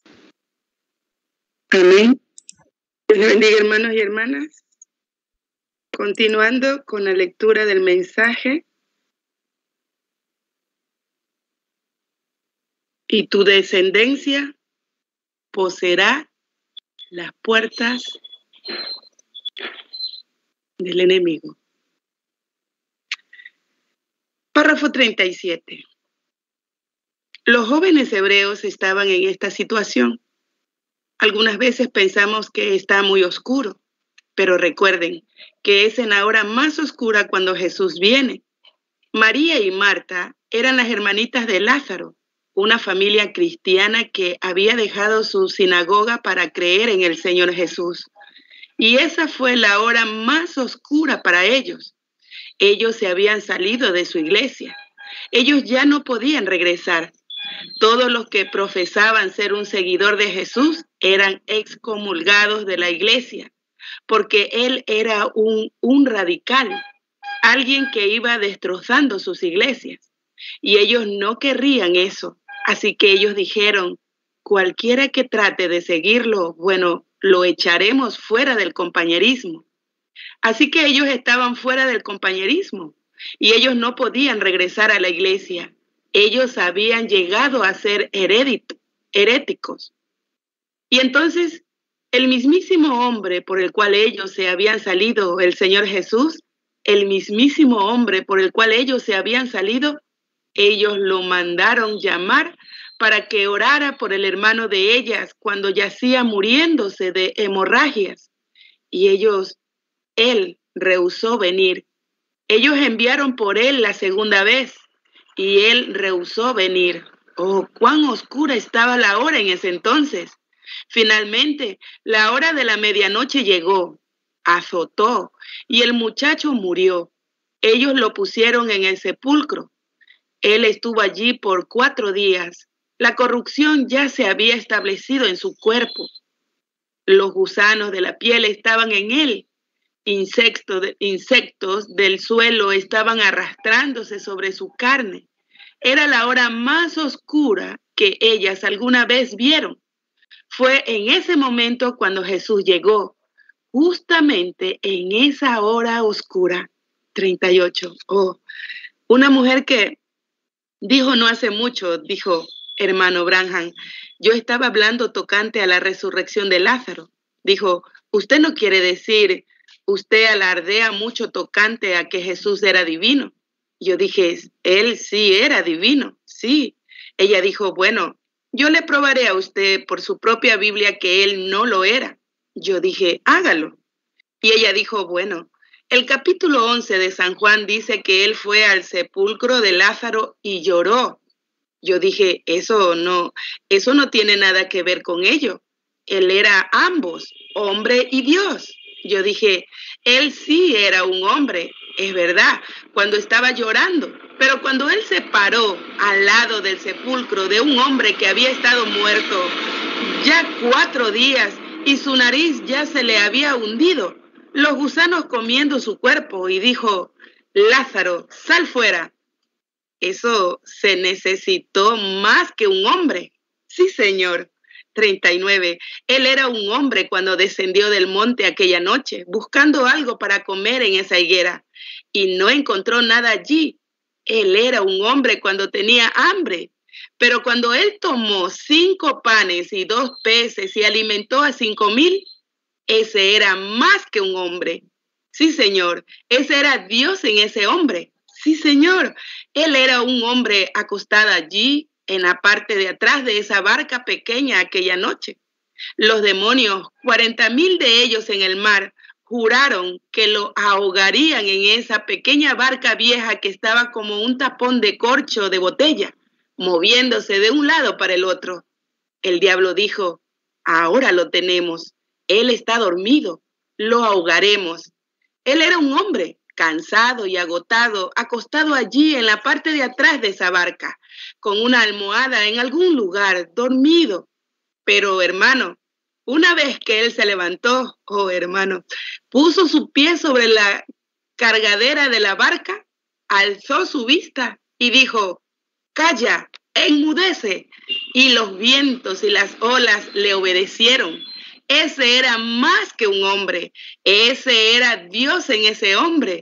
Amén. Dios le bendiga, hermanos y hermanas. Continuando con la lectura del mensaje. Y tu descendencia poseerá las puertas del enemigo. Párrafo treinta y siete. Los jóvenes hebreos estaban en esta situación. Algunas veces pensamos que está muy oscuro, pero recuerden que es en la hora más oscura cuando Jesús viene. María y Marta eran las hermanitas de Lázaro, una familia cristiana que había dejado su sinagoga para creer en el Señor Jesús. Y esa fue la hora más oscura para ellos. Ellos se habían salido de su iglesia. Ellos ya no podían regresar. Todos los que profesaban ser un seguidor de Jesús eran excomulgados de la iglesia, porque él era un, un radical, alguien que iba destrozando sus iglesias. Y ellos no querrían eso. Así que ellos dijeron, cualquiera que trate de seguirlo, bueno, lo echaremos fuera del compañerismo. Así que ellos estaban fuera del compañerismo y ellos no podían regresar a la iglesia. Ellos habían llegado a ser heréticos. Y entonces, el mismísimo hombre por el cual ellos se habían salido, el Señor Jesús, el mismísimo hombre por el cual ellos se habían salido, ellos lo mandaron llamar para que orara por el hermano de ellas cuando yacía muriéndose de hemorragias. Y ellos, él rehusó venir. Ellos enviaron por él la segunda vez y él rehusó venir. Oh, cuán oscura estaba la hora en ese entonces. Finalmente, la hora de la medianoche llegó, azotó y el muchacho murió. Ellos lo pusieron en el sepulcro. Él estuvo allí por cuatro días. La corrupción ya se había establecido en su cuerpo. Los gusanos de la piel estaban en él. Insectos, de, insectos del suelo estaban arrastrándose sobre su carne. Era la hora más oscura que ellas alguna vez vieron. Fue en ese momento cuando Jesús llegó, justamente en esa hora oscura. treinta y ocho. Oh, una mujer que dijo no hace mucho, dijo, hermano Branham, yo estaba hablando tocante a la resurrección de Lázaro. Dijo, usted no quiere decir, usted alardea mucho tocante a que Jesús era divino. Yo dije, él sí era divino, sí. Ella dijo, bueno, yo le probaré a usted por su propia Biblia que él no lo era. Yo dije, hágalo. Y ella dijo, bueno, el capítulo once de San Juan dice que él fue al sepulcro de Lázaro y lloró. Yo dije, eso no, eso no tiene nada que ver con ello. Él era ambos, hombre y Dios. Yo dije, él sí era un hombre, es verdad, cuando estaba llorando. Pero cuando él se paró al lado del sepulcro de un hombre que había estado muerto ya cuatro días y su nariz ya se le había hundido, los gusanos comiendo su cuerpo, y dijo, Lázaro, sal fuera. Eso se necesitó más que un hombre. Sí, señor. treinta y nueve. Él era un hombre cuando descendió del monte aquella noche, buscando algo para comer en esa higuera, y no encontró nada allí. Él era un hombre cuando tenía hambre, pero cuando él tomó cinco panes y dos peces y alimentó a cinco mil, ese era más que un hombre. Sí, señor, ese era Dios en ese hombre. Sí, señor, él era un hombre acostado allí en la parte de atrás de esa barca pequeña aquella noche. Los demonios, cuarenta mil de ellos en el mar, juraron que lo ahogarían en esa pequeña barca vieja que estaba como un tapón de corcho de botella, moviéndose de un lado para el otro. El diablo dijo, ahora lo tenemos. Él está dormido, lo ahogaremos. Él era un hombre, cansado y agotado, acostado allí en la parte de atrás de esa barca, con una almohada en algún lugar, dormido. Pero, hermano, una vez que él se levantó, oh hermano, puso su pie sobre la cargadera de la barca, alzó su vista y dijo: calla, enmudece. Y los vientos y las olas le obedecieron. Ese era más que un hombre, ese era Dios en ese hombre.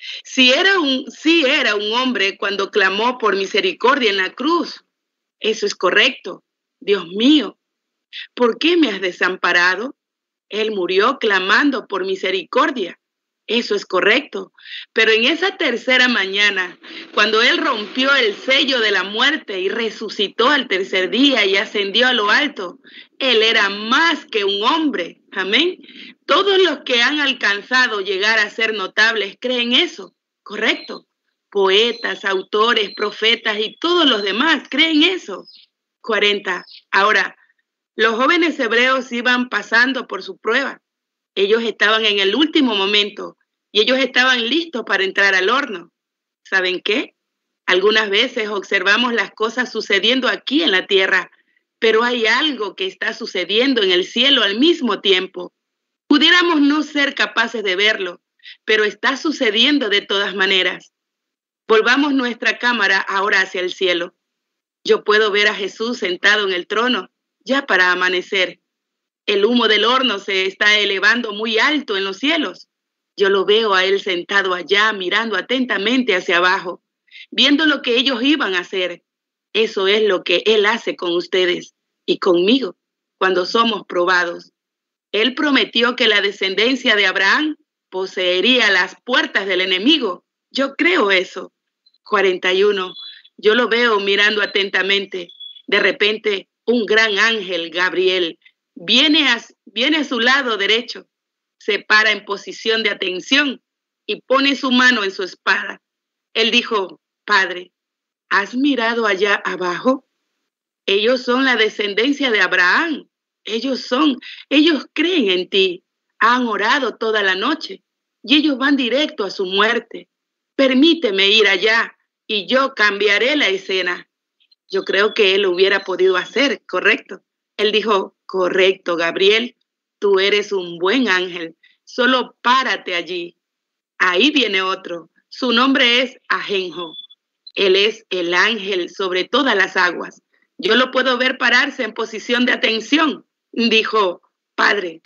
Si era un, sí era un hombre cuando clamó por misericordia en la cruz. Eso es correcto. Dios mío, ¿por qué me has desamparado? Él murió clamando por misericordia. Eso es correcto. Pero en esa tercera mañana, cuando Él rompió el sello de la muerte y resucitó al tercer día y ascendió a lo alto, Él era más que un hombre. Amén. Todos los que han alcanzado llegar a ser notables creen eso. Correcto. Poetas, autores, profetas y todos los demás creen eso. cuarenta. Ahora, los jóvenes hebreos iban pasando por su prueba. Ellos estaban en el último momento y ellos estaban listos para entrar al horno. ¿Saben qué? Algunas veces observamos las cosas sucediendo aquí en la tierra, pero hay algo que está sucediendo en el cielo al mismo tiempo. Pudiéramos no ser capaces de verlo, pero está sucediendo de todas maneras. Volvamos nuestra cámara ahora hacia el cielo. Yo puedo ver a Jesús sentado en el trono, ya para amanecer. El humo del horno se está elevando muy alto en los cielos. Yo lo veo a Él sentado allá, mirando atentamente hacia abajo, viendo lo que ellos iban a hacer. Eso es lo que Él hace con ustedes y conmigo cuando somos probados. Él prometió que la descendencia de Abraham poseería las puertas del enemigo. Yo creo eso. cuarenta y uno. Yo lo veo mirando atentamente. De repente, un gran ángel, Gabriel, Viene a, viene a su lado derecho, se para en posición de atención y pone su mano en su espada. Él dijo: Padre, ¿has mirado allá abajo? Ellos son la descendencia de Abraham. Ellos son, ellos creen en ti. Han orado toda la noche y ellos van directo a su muerte. Permíteme ir allá y yo cambiaré la escena. Yo creo que él lo hubiera podido hacer, ¿correcto? Él dijo: correcto, Gabriel, tú eres un buen ángel, solo párate allí. Ahí viene otro, su nombre es Ajenjo. Él es el ángel sobre todas las aguas. Yo lo puedo ver pararse en posición de atención. Dijo: Padre.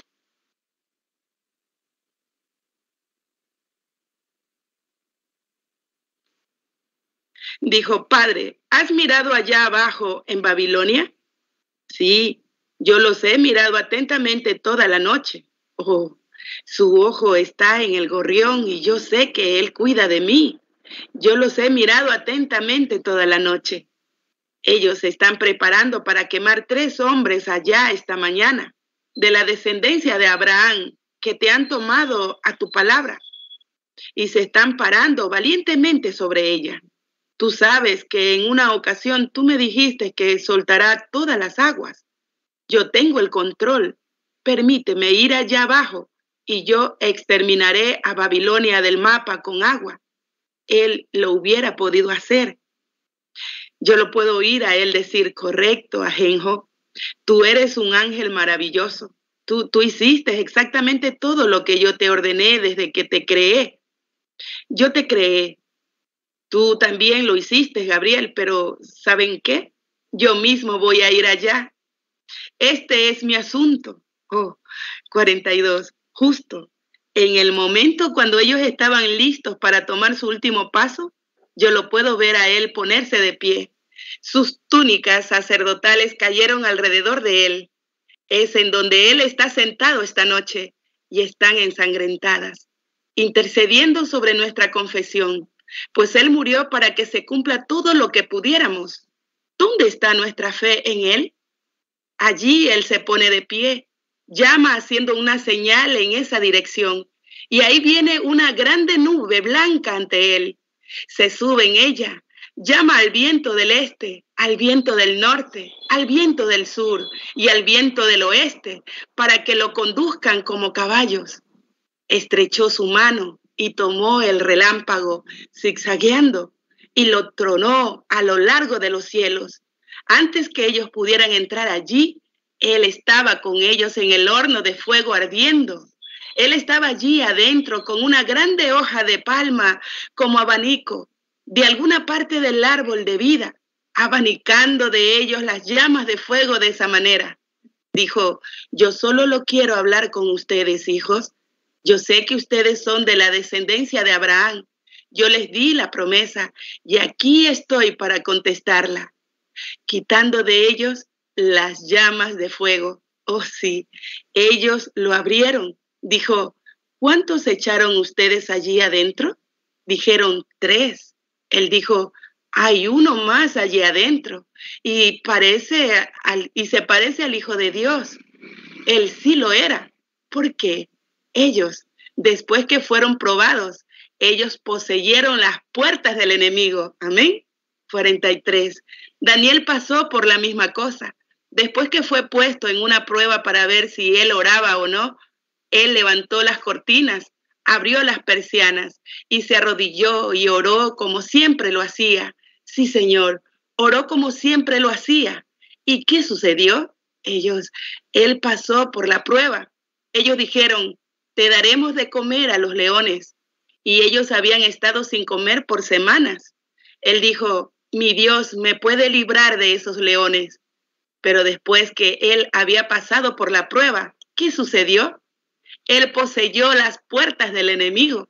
Dijo: Padre, ¿has mirado allá abajo en Babilonia? Sí. Yo los he mirado atentamente toda la noche. Oh, su ojo está en el gorrión y yo sé que él cuida de mí. Yo los he mirado atentamente toda la noche. Ellos se están preparando para quemar tres hombres allá esta mañana, de la descendencia de Abraham, que te han tomado a tu palabra, y se están parando valientemente sobre ella. Tú sabes que en una ocasión tú me dijiste que soltará todas las aguas. Yo tengo el control. Permíteme ir allá abajo y yo exterminaré a Babilonia del mapa con agua. Él lo hubiera podido hacer. Yo lo puedo oír a él decir: correcto, Ajenjo, tú eres un ángel maravilloso. Tú, tú hiciste exactamente todo lo que yo te ordené desde que te creé. Yo te creé. Tú también lo hiciste, Gabriel, pero ¿saben qué? Yo mismo voy a ir allá. Este es mi asunto. Oh, cuarenta y dos. Justo en el momento cuando ellos estaban listos para tomar su último paso, yo lo puedo ver a él ponerse de pie. Sus túnicas sacerdotales cayeron alrededor de él. Es en donde él está sentado esta noche y están ensangrentadas, intercediendo sobre nuestra confesión, pues él murió para que se cumpla todo lo que pudiéramos. ¿Dónde está nuestra fe en él? Allí él se pone de pie, llama haciendo una señal en esa dirección, y ahí viene una grande nube blanca ante él. Se sube en ella, llama al viento del este, al viento del norte, al viento del sur y al viento del oeste, para que lo conduzcan como caballos. Estrechó su mano y tomó el relámpago zigzagueando y lo tronó a lo largo de los cielos. Antes que ellos pudieran entrar allí, él estaba con ellos en el horno de fuego ardiendo. Él estaba allí adentro con una grande hoja de palma como abanico de alguna parte del árbol de vida, abanicando de ellos las llamas de fuego de esa manera. Dijo, yo solo lo quiero hablar con ustedes, hijos. Yo sé que ustedes son de la descendencia de Abraham. Yo les di la promesa y aquí estoy para contestarla, quitando de ellos las llamas de fuego. Oh, sí, ellos lo abrieron. Dijo, ¿cuántos echaron ustedes allí adentro? Dijeron, tres. Él dijo, hay uno más allí adentro y, parece al, y se parece al Hijo de Dios. Él sí lo era. ¿Por qué? Ellos, después que fueron probados, ellos poseyeron las puertas del enemigo. Amén. cuarenta y tres. Daniel pasó por la misma cosa. Después que fue puesto en una prueba para ver si él oraba o no, él levantó las cortinas, abrió las persianas y se arrodilló y oró como siempre lo hacía. Sí, Señor, oró como siempre lo hacía. ¿Y qué sucedió? Ellos, él pasó por la prueba. Ellos dijeron, te daremos de comer a los leones. Y ellos habían estado sin comer por semanas. Él dijo, mi Dios me puede librar de esos leones. Pero después que él había pasado por la prueba, ¿qué sucedió? Él poseyó las puertas del enemigo.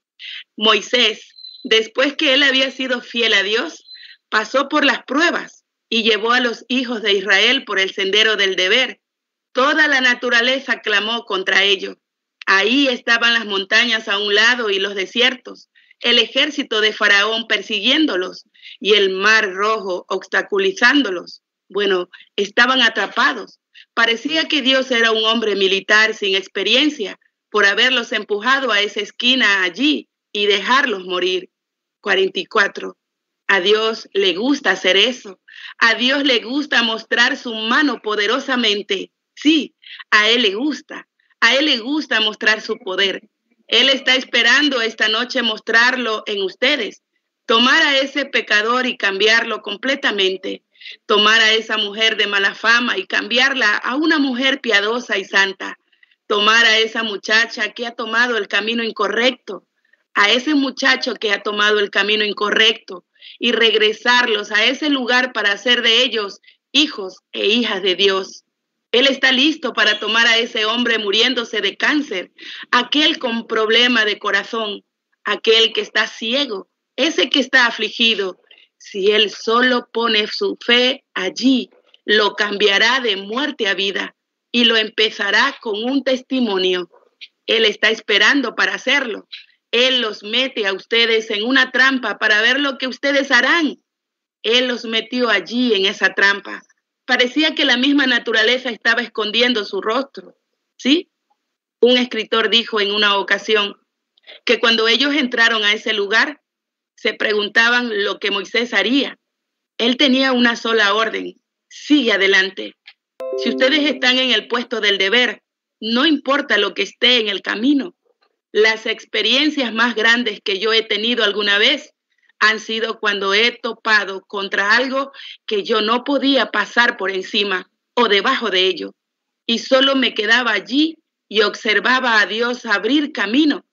Moisés, después que él había sido fiel a Dios, pasó por las pruebas y llevó a los hijos de Israel por el sendero del deber. Toda la naturaleza clamó contra ellos. Ahí estaban las montañas a un lado y los desiertos, el ejército de Faraón persiguiéndolos y el mar rojo obstaculizándolos. Bueno, estaban atrapados. Parecía que Dios era un hombre militar sin experiencia por haberlos empujado a esa esquina allí y dejarlos morir. cuarenta y cuatro. A Dios le gusta hacer eso. A Dios le gusta mostrar su mano poderosamente. Sí, a Él le gusta. A Él le gusta mostrar su poder. Él está esperando esta noche mostrarlo en ustedes. Tomar a ese pecador y cambiarlo completamente. Tomar a esa mujer de mala fama y cambiarla a una mujer piadosa y santa. Tomar a esa muchacha que ha tomado el camino incorrecto, a ese muchacho que ha tomado el camino incorrecto y regresarlos a ese lugar para hacer de ellos hijos e hijas de Dios. Él está listo para tomar a ese hombre muriéndose de cáncer, aquel con problema de corazón, aquel que está ciego, ese que está afligido. Si él solo pone su fe allí, lo cambiará de muerte a vida y lo empezará con un testimonio. Él está esperando para hacerlo. Él los mete a ustedes en una trampa para ver lo que ustedes harán. Él los metió allí en esa trampa. Parecía que la misma naturaleza estaba escondiendo su rostro, ¿sí? Un escritor dijo en una ocasión que cuando ellos entraron a ese lugar, se preguntaban lo que Moisés haría. Él tenía una sola orden: sigue adelante. Si ustedes están en el puesto del deber, no importa lo que esté en el camino. Las experiencias más grandes que yo he tenido alguna vez han sido cuando he topado contra algo que yo no podía pasar por encima o debajo de ello, y solo me quedaba allí y observaba a Dios abrir camino.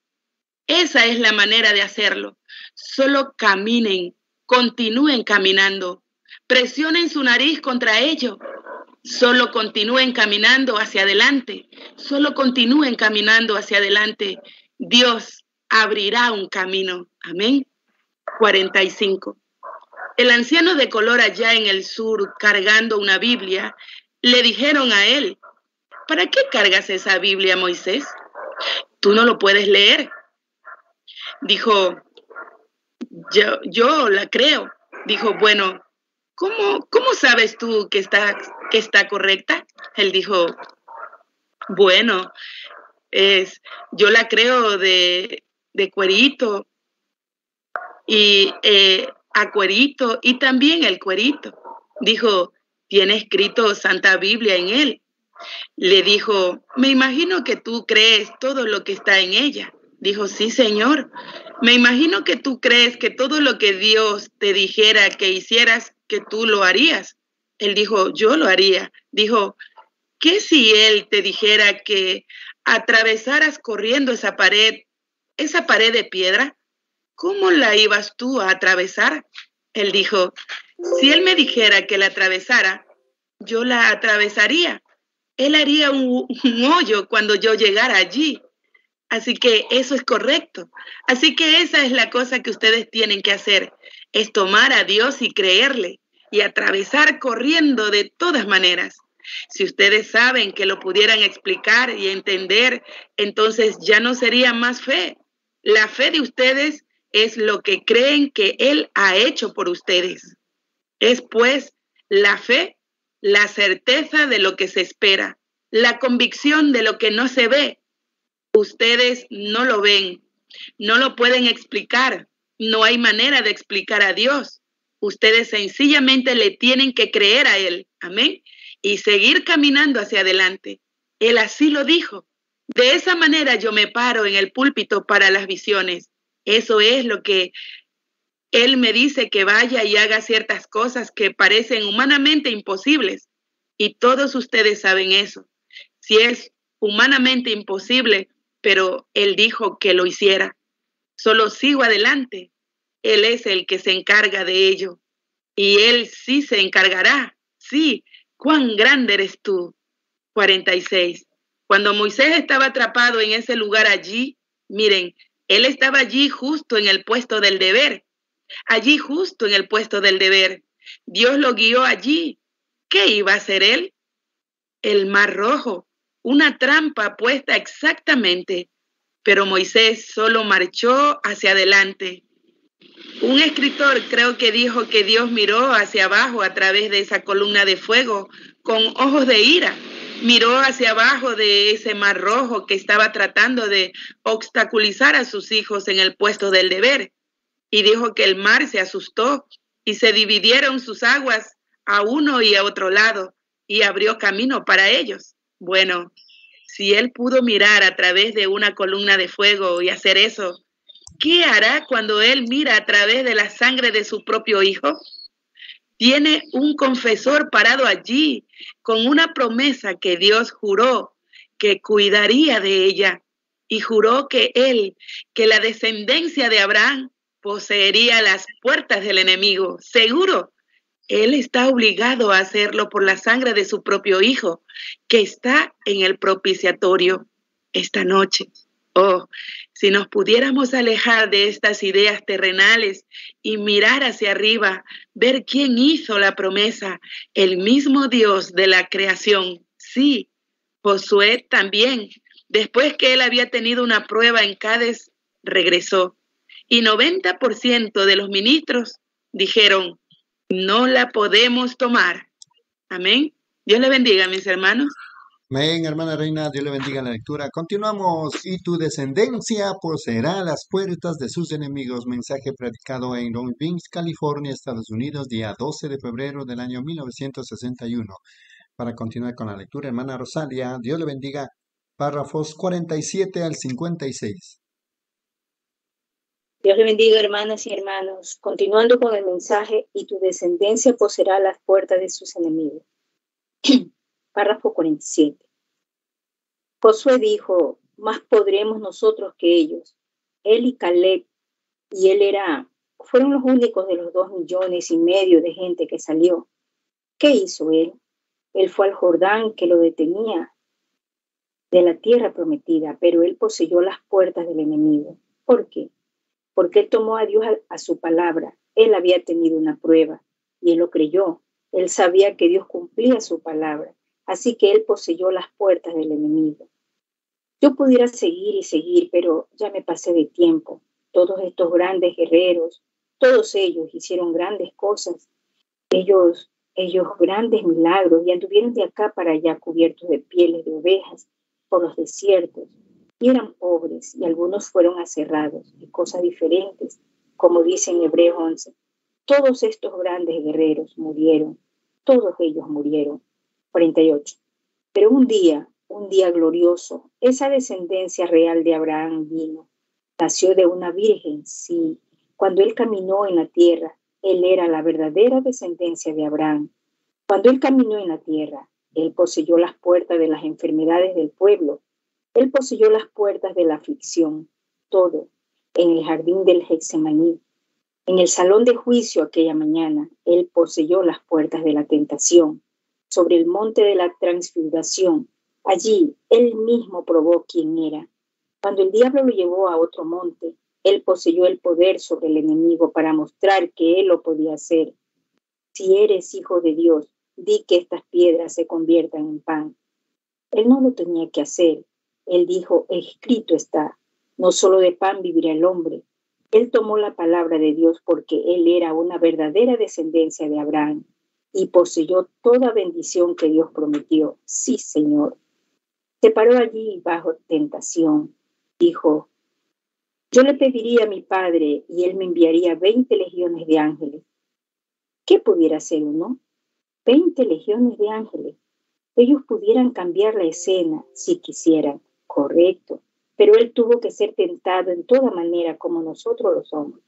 Esa es la manera de hacerlo. Solo caminen, continúen caminando, presionen su nariz contra ello. Solo continúen caminando hacia adelante, solo continúen caminando hacia adelante. Dios abrirá un camino. Amén. cuarenta y cinco. El anciano de color allá en el sur, cargando una Biblia, le dijeron a él: ¿para qué cargas esa Biblia, Moisés? Tú no lo puedes leer. Dijo: yo, yo la creo. Dijo: bueno, ¿cómo, cómo sabes tú que está, que está correcta? Él dijo: bueno, es, yo la creo de, de cuerito y eh, a cuerito y también el cuerito. Dijo: tiene escrito Santa Biblia en él. Le dijo: me imagino que tú crees todo lo que está en ella. Dijo, sí, Señor. Me imagino que tú crees que todo lo que Dios te dijera que hicieras, que tú lo harías. Él dijo, yo lo haría. Dijo, ¿qué si Él te dijera que atravesaras corriendo esa pared, esa pared de piedra? ¿Cómo la ibas tú a atravesar? Él dijo, si Él me dijera que la atravesara, yo la atravesaría. Él haría un, un hoyo cuando yo llegara allí. Así que eso es correcto. Así que esa es la cosa que ustedes tienen que hacer, es tomar a Dios y creerle y atravesar corriendo de todas maneras. Si ustedes saben que lo pudieran explicar y entender, entonces ya no sería más fe. La fe de ustedes es lo que creen que Él ha hecho por ustedes. Es pues la fe, la certeza de lo que se espera, la convicción de lo que no se ve. Ustedes no lo ven, no lo pueden explicar, no hay manera de explicar a Dios. Ustedes sencillamente le tienen que creer a Él, amén, y seguir caminando hacia adelante. Él así lo dijo. De esa manera yo me paro en el púlpito para las visiones. Eso es lo que Él me dice, que vaya y haga ciertas cosas que parecen humanamente imposibles. Y todos ustedes saben eso. Si es humanamente imposible, pero Él dijo que lo hiciera. Solo sigo adelante. Él es el que se encarga de ello. Y Él sí se encargará. Sí, cuán grande eres tú. cuarenta y seis. Cuando Moisés estaba atrapado en ese lugar allí, miren, él estaba allí justo en el puesto del deber. Allí justo en el puesto del deber. Dios lo guió allí. ¿Qué iba a hacer él? El mar rojo. Una trampa puesta exactamente, pero Moisés solo marchó hacia adelante. Un escritor creo que dijo que Dios miró hacia abajo a través de esa columna de fuego con ojos de ira. Miró hacia abajo de ese mar rojo que estaba tratando de obstaculizar a sus hijos en el puesto del deber. Y dijo que el mar se asustó y se dividieron sus aguas a uno y a otro lado y abrió camino para ellos. Bueno, si Él pudo mirar a través de una columna de fuego y hacer eso, ¿qué hará cuando Él mira a través de la sangre de su propio Hijo? Tiene un confesor parado allí con una promesa que Dios juró que cuidaría de ella y juró que Él, que la descendencia de Abraham poseería las puertas del enemigo. Seguro. Él está obligado a hacerlo por la sangre de su propio Hijo, que está en el propiciatorio esta noche. Oh, si nos pudiéramos alejar de estas ideas terrenales y mirar hacia arriba, ver quién hizo la promesa, el mismo Dios de la creación. Sí, Josué también, después que él había tenido una prueba en Cades, regresó. Y noventa por ciento de los ministros dijeron, no la podemos tomar. Amén. Dios le bendiga, mis hermanos. Amén, hermana Reina, Dios le bendiga la lectura. Continuamos. Y tu descendencia poseerá las puertas de sus enemigos. Mensaje predicado en Long Beach, California, Estados Unidos, día doce de febrero del año mil novecientos sesenta y uno. Para continuar con la lectura, hermana Rosalia, Dios le bendiga. Párrafos cuarenta y siete al cincuenta y seis. Dios le bendiga, hermanas y hermanos. Continuando con el mensaje, y tu descendencia poseerá las puertas de sus enemigos. Párrafo cuarenta y siete. Josué dijo, más podremos nosotros que ellos. Él y Caleb, y él era, fueron los únicos de los dos millones y medio de gente que salió. ¿Qué hizo él? Él fue al Jordán que lo detenía de la tierra prometida, pero él poseyó las puertas del enemigo. ¿Por qué? Porque él tomó a Dios a, a su palabra. Él había tenido una prueba y él lo creyó. Él sabía que Dios cumplía su palabra, así que él poseyó las puertas del enemigo. Yo pudiera seguir y seguir, pero ya me pasé de tiempo. Todos estos grandes guerreros, todos ellos hicieron grandes cosas. Ellos, ellos grandes milagros y anduvieron de acá para allá cubiertos de pieles de ovejas por los desiertos. Y eran pobres, y algunos fueron aserrados, y cosas diferentes, como dice en Hebreos once. Todos estos grandes guerreros murieron, todos ellos murieron. cuarenta y ocho. Pero un día, un día glorioso, esa descendencia real de Abraham vino, Nació de una virgen, sí. Cuando él caminó en la tierra, él era la verdadera descendencia de Abraham. Cuando él caminó en la tierra, él poseyó las puertas de las enfermedades del pueblo. Él poseyó las puertas de la aflicción, todo, en el jardín del Getsemaní. En el salón de juicio aquella mañana, él poseyó las puertas de la tentación. Sobre el monte de la transfiguración, allí él mismo probó quién era. Cuando el diablo lo llevó a otro monte, él poseyó el poder sobre el enemigo para mostrar que él lo podía hacer. Si eres hijo de Dios, di que estas piedras se conviertan en pan. Él no lo tenía que hacer. Él dijo, escrito está, no solo de pan vivirá el hombre. Él tomó la palabra de Dios porque él era una verdadera descendencia de Abraham y poseyó toda bendición que Dios prometió. Sí, Señor. Se paró allí bajo tentación. Dijo, yo le pediría a mi padre y él me enviaría veinte legiones de ángeles. ¿Qué pudiera hacer uno? Veinte legiones de ángeles. Ellos pudieran cambiar la escena si quisieran, correcto, pero él tuvo que ser tentado en toda manera como nosotros lo somos.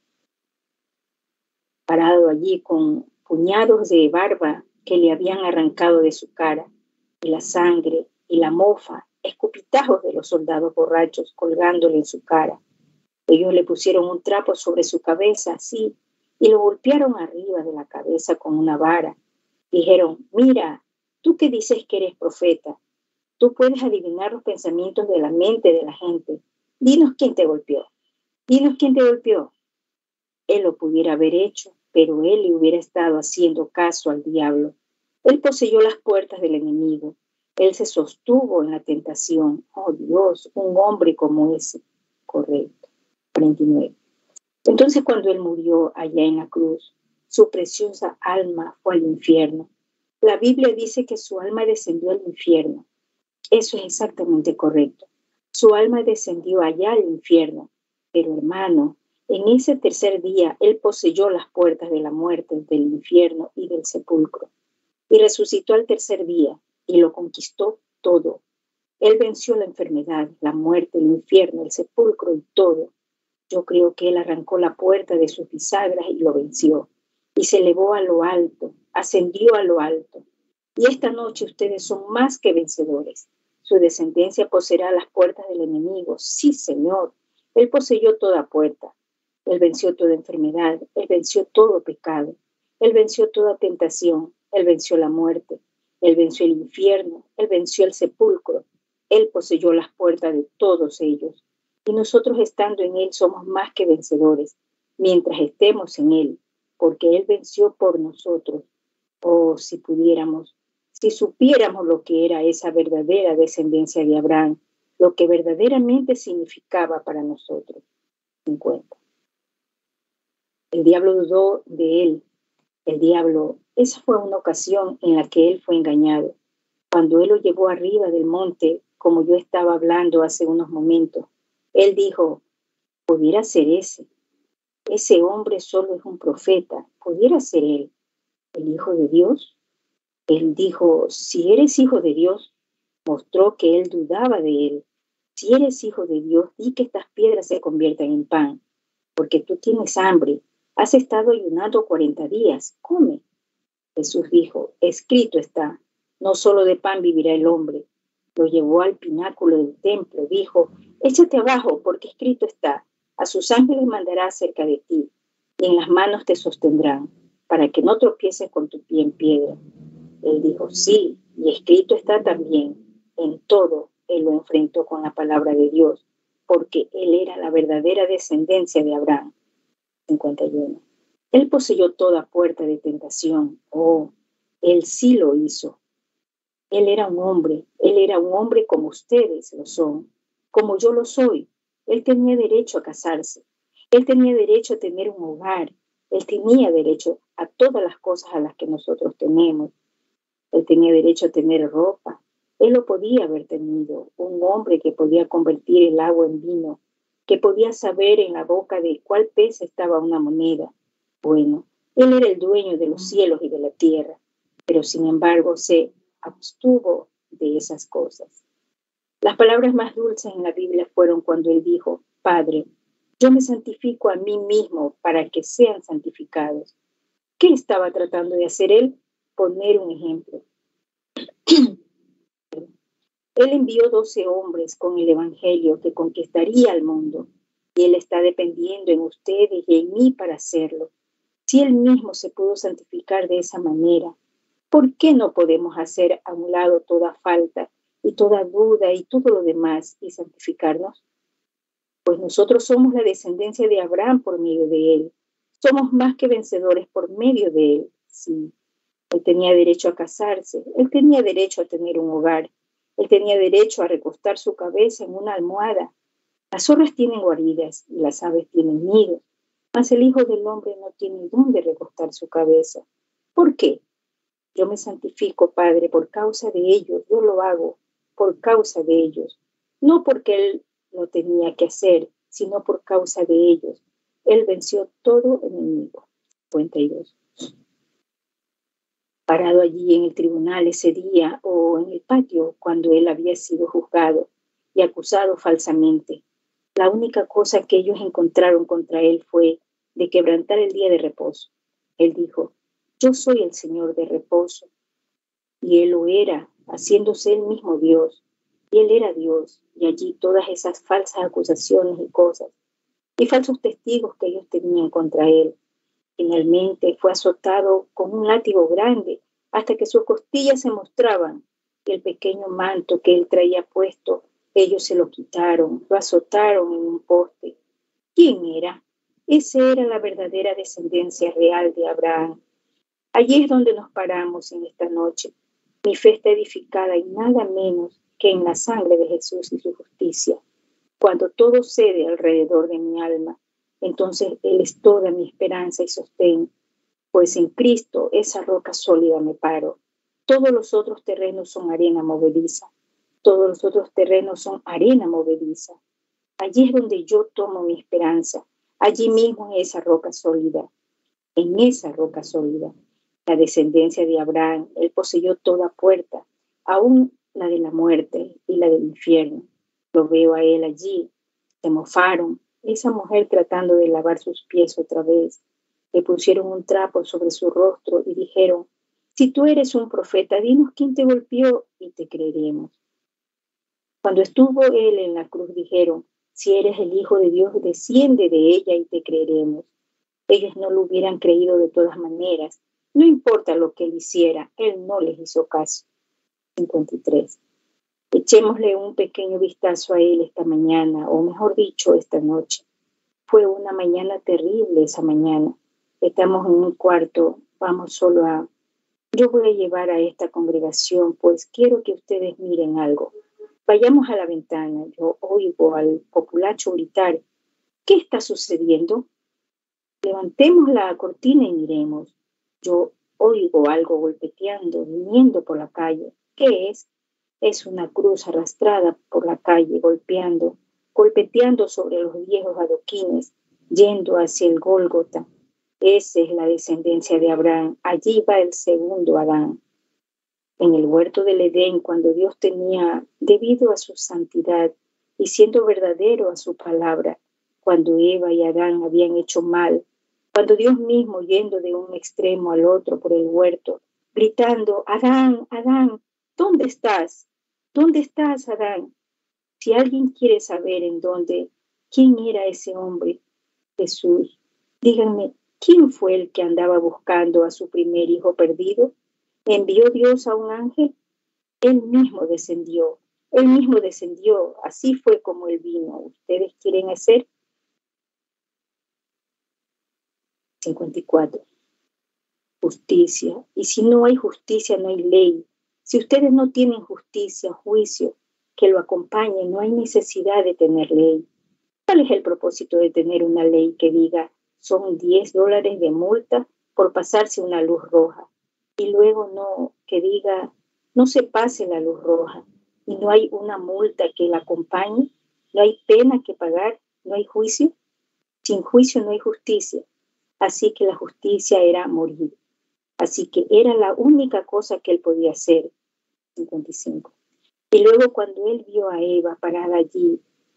Parado allí con puñados de barba que le habían arrancado de su cara, y la sangre y la mofa, escupitajos de los soldados borrachos colgándole en su cara. Ellos le pusieron un trapo sobre su cabeza, así, y lo golpearon arriba de la cabeza con una vara. Dijeron, mira, tú que dices que eres profeta, tú puedes adivinar los pensamientos de la mente de la gente. Dinos quién te golpeó. Dinos quién te golpeó. Él lo pudiera haber hecho, pero él le hubiera estado haciendo caso al diablo. Él poseyó las puertas del enemigo. Él se sostuvo en la tentación. Oh Dios, un hombre como ese. Correcto. cuarenta y nueve. Entonces cuando él murió allá en la cruz, su preciosa alma fue al infierno. La Biblia dice que su alma descendió al infierno. Eso es exactamente correcto. Su alma descendió allá al infierno. Pero hermano, en ese tercer día él poseyó las puertas de la muerte, del infierno y del sepulcro. Y resucitó al tercer día y lo conquistó todo. Él venció la enfermedad, la muerte, el infierno, el sepulcro y todo. Yo creo que él arrancó la puerta de sus bisagras y lo venció. Y se elevó a lo alto, ascendió a lo alto. Y esta noche ustedes son más que vencedores. Su descendencia poseerá las puertas del enemigo. Sí, Señor. Él poseyó toda puerta. Él venció toda enfermedad. Él venció todo pecado. Él venció toda tentación. Él venció la muerte. Él venció el infierno. Él venció el sepulcro. Él poseyó las puertas de todos ellos. Y nosotros estando en Él somos más que vencedores, mientras estemos en Él, porque Él venció por nosotros. Oh, si pudiéramos, si supiéramos lo que era esa verdadera descendencia de Abraham, lo que verdaderamente significaba para nosotros. cincuenta. El diablo dudó de Él. El diablo, esa fue una ocasión en la que Él fue engañado. Cuando Él lo llevó arriba del monte, como yo estaba hablando hace unos momentos, Él dijo, pudiera ser ese. Ese hombre solo es un profeta. Pudiera ser él, el Hijo de Dios. Él dijo, si eres hijo de Dios, mostró que él dudaba de él. Si eres hijo de Dios, di que estas piedras se conviertan en pan, porque tú tienes hambre. Has estado ayunando cuarenta días. Come. Jesús dijo, escrito está, no solo de pan vivirá el hombre. Lo llevó al pináculo del templo. Dijo, échate abajo, porque escrito está, a sus ángeles mandará acerca de ti, y en las manos te sostendrán, para que no tropieces con tu pie en piedra. Él dijo, sí, y escrito está también. En todo él lo enfrentó con la palabra de Dios, porque él era la verdadera descendencia de Abraham. cincuenta y uno. Él poseyó toda puerta de tentación. Oh, él sí lo hizo. Él era un hombre, él era un hombre como ustedes lo son, como yo lo soy. Él tenía derecho a casarse, él tenía derecho a tener un hogar, él tenía derecho a todas las cosas a las que nosotros tenemos. Él tenía derecho a tener ropa, él lo podía haber tenido, un hombre que podía convertir el agua en vino, que podía saber en la boca de cuál pez estaba una moneda. Bueno, él era el dueño de los cielos y de la tierra, pero sin embargo se abstuvo de esas cosas. Las palabras más dulces en la Biblia fueron cuando él dijo, Padre, Yo me santifico a mí mismo para que sean santificados. ¿Qué estaba tratando de hacer él? Poner un ejemplo. Él envió doce hombres con el evangelio que conquistaría al mundo, y él está dependiendo en ustedes y en mí para hacerlo. Si él mismo se pudo santificar de esa manera, ¿por qué no podemos hacer a un lado toda falta y toda duda y todo lo demás y santificarnos? Pues nosotros somos la descendencia de Abraham por medio de él. Somos más que vencedores por medio de él. Sí, él tenía derecho a casarse, él tenía derecho a tener un hogar, él tenía derecho a recostar su cabeza en una almohada. Las zorras tienen guaridas y las aves tienen nidos, mas el Hijo del Hombre no tiene dónde recostar su cabeza. ¿Por qué? Yo me santifico, Padre, por causa de ellos. Yo lo hago por causa de ellos. No porque él lo tenía que hacer, sino por causa de ellos. Él venció todo enemigo. cincuenta y dos. Parado allí en el tribunal ese día o en el patio cuando él había sido juzgado y acusado falsamente, la única cosa que ellos encontraron contra él fue de quebrantar el día de reposo. Él dijo, yo soy el Señor de reposo. Y él lo era, haciéndose él mismo Dios. Y él era Dios. Y allí todas esas falsas acusaciones y cosas, y falsos testigos que ellos tenían contra él. Finalmente fue azotado con un látigo grande hasta que sus costillas se mostraban. Y el pequeño manto que él traía puesto, ellos se lo quitaron, lo azotaron en un poste. ¿Quién era? Esa era la verdadera descendencia real de Abraham. Allí es donde nos paramos en esta noche. Mi fe está edificada en nada menos que en la sangre de Jesús y su justicia. Cuando todo cede alrededor de mi alma, entonces Él es toda mi esperanza y sostén, pues en Cristo esa roca sólida me paro. Todos los otros terrenos son arena movediza. Todos los otros terrenos son arena movediza. Allí es donde yo tomo mi esperanza, allí mismo en esa roca sólida, en esa roca sólida. La descendencia de Abraham, él poseyó toda puerta, aún la de la muerte y la del infierno. Lo veo a él allí, se mofaron, esa mujer tratando de lavar sus pies otra vez. Le pusieron un trapo sobre su rostro y dijeron, si tú eres un profeta, dinos quién te golpeó y te creeremos. Cuando estuvo él en la cruz dijeron, si eres el Hijo de Dios, desciende de ella y te creeremos. Ellos no lo hubieran creído de todas maneras. No importa lo que él hiciera, él no les hizo caso. cincuenta y tres. Echémosle un pequeño vistazo a él esta mañana, o mejor dicho, esta noche. Fue una mañana terrible esa mañana. Estamos en un cuarto, vamos solo a... Yo voy a llevar a esta congregación, pues quiero que ustedes miren algo. Vayamos a la ventana, yo oigo al populacho gritar, ¿qué está sucediendo? Levantemos la cortina y miremos. Yo oigo algo golpeteando, viniendo por la calle. ¿Qué es? Es una cruz arrastrada por la calle, golpeando, golpeteando sobre los viejos adoquines, yendo hacia el Gólgota. Esa es la descendencia de Abraham. Allí va el segundo Adán. En el huerto del Edén, cuando Dios tenía, debido a su santidad y siendo verdadero a su palabra, cuando Eva y Adán habían hecho mal, cuando Dios mismo, yendo de un extremo al otro por el huerto, gritando, Adán, Adán, ¿dónde estás? ¿Dónde estás, Adán? Si alguien quiere saber en dónde, quién era ese hombre, Jesús, díganme, ¿quién fue el que andaba buscando a su primer hijo perdido? ¿Envió Dios a un ángel? Él mismo descendió, él mismo descendió, así fue como él vino. ¿Ustedes quieren hacer? cincuenta y cuatro. Justicia. Y si no hay justicia, no hay ley. Si ustedes no tienen justicia, juicio, que lo acompañe, no hay necesidad de tener ley. ¿Cuál es el propósito de tener una ley que diga son diez dólares de multa por pasarse una luz roja? Y luego no, que diga no se pase la luz roja y no hay una multa que la acompañe, no hay pena que pagar, no hay juicio. Sin juicio no hay justicia. Así que la justicia era morir. Así que era la única cosa que él podía hacer. cincuenta y cinco. Y luego cuando él vio a Eva parada allí,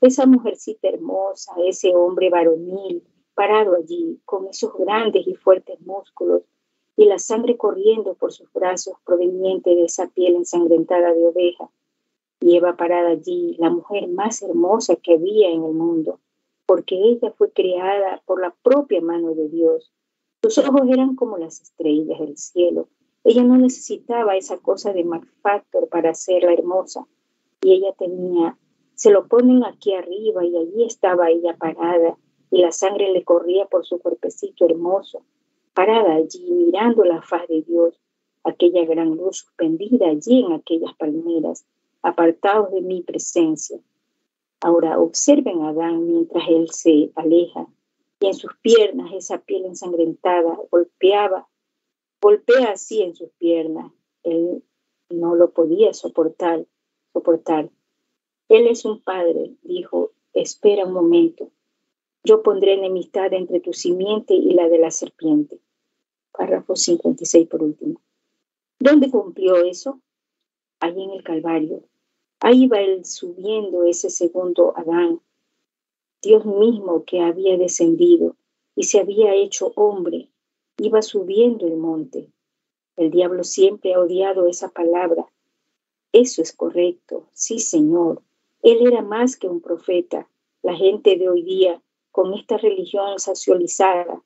Esa mujercita hermosa, ese hombre varonil, parado allí, con esos grandes y fuertes músculos, y la sangre corriendo por sus brazos proveniente de esa piel ensangrentada de oveja. Y Eva parada allí, la mujer más hermosa que había en el mundo, porque ella fue creada por la propia mano de Dios. Sus ojos eran como las estrellas del cielo. Ella no necesitaba esa cosa de Max Factor para hacerla hermosa. Y ella tenía, se lo ponen aquí arriba y allí estaba ella parada, y la sangre le corría por su cuerpecito hermoso, parada allí mirando la faz de Dios, aquella gran luz suspendida allí en aquellas palmeras, apartados de mi presencia. Ahora observen a Adán mientras él se aleja, y en sus piernas esa piel ensangrentada golpeaba, golpea así en sus piernas. Él no lo podía soportar, soportar. Él es un padre, dijo, espera un momento. Yo pondré enemistad entre tu simiente y la de la serpiente. Párrafo cincuenta y seis por último. ¿Dónde cumplió eso? Allí en el Calvario. Ahí va él subiendo ese segundo Adán, Dios mismo que había descendido y se había hecho hombre, iba subiendo el monte. El diablo siempre ha odiado esa palabra. Eso es correcto, sí, Señor. Él era más que un profeta. La gente de hoy día, con esta religión socializada,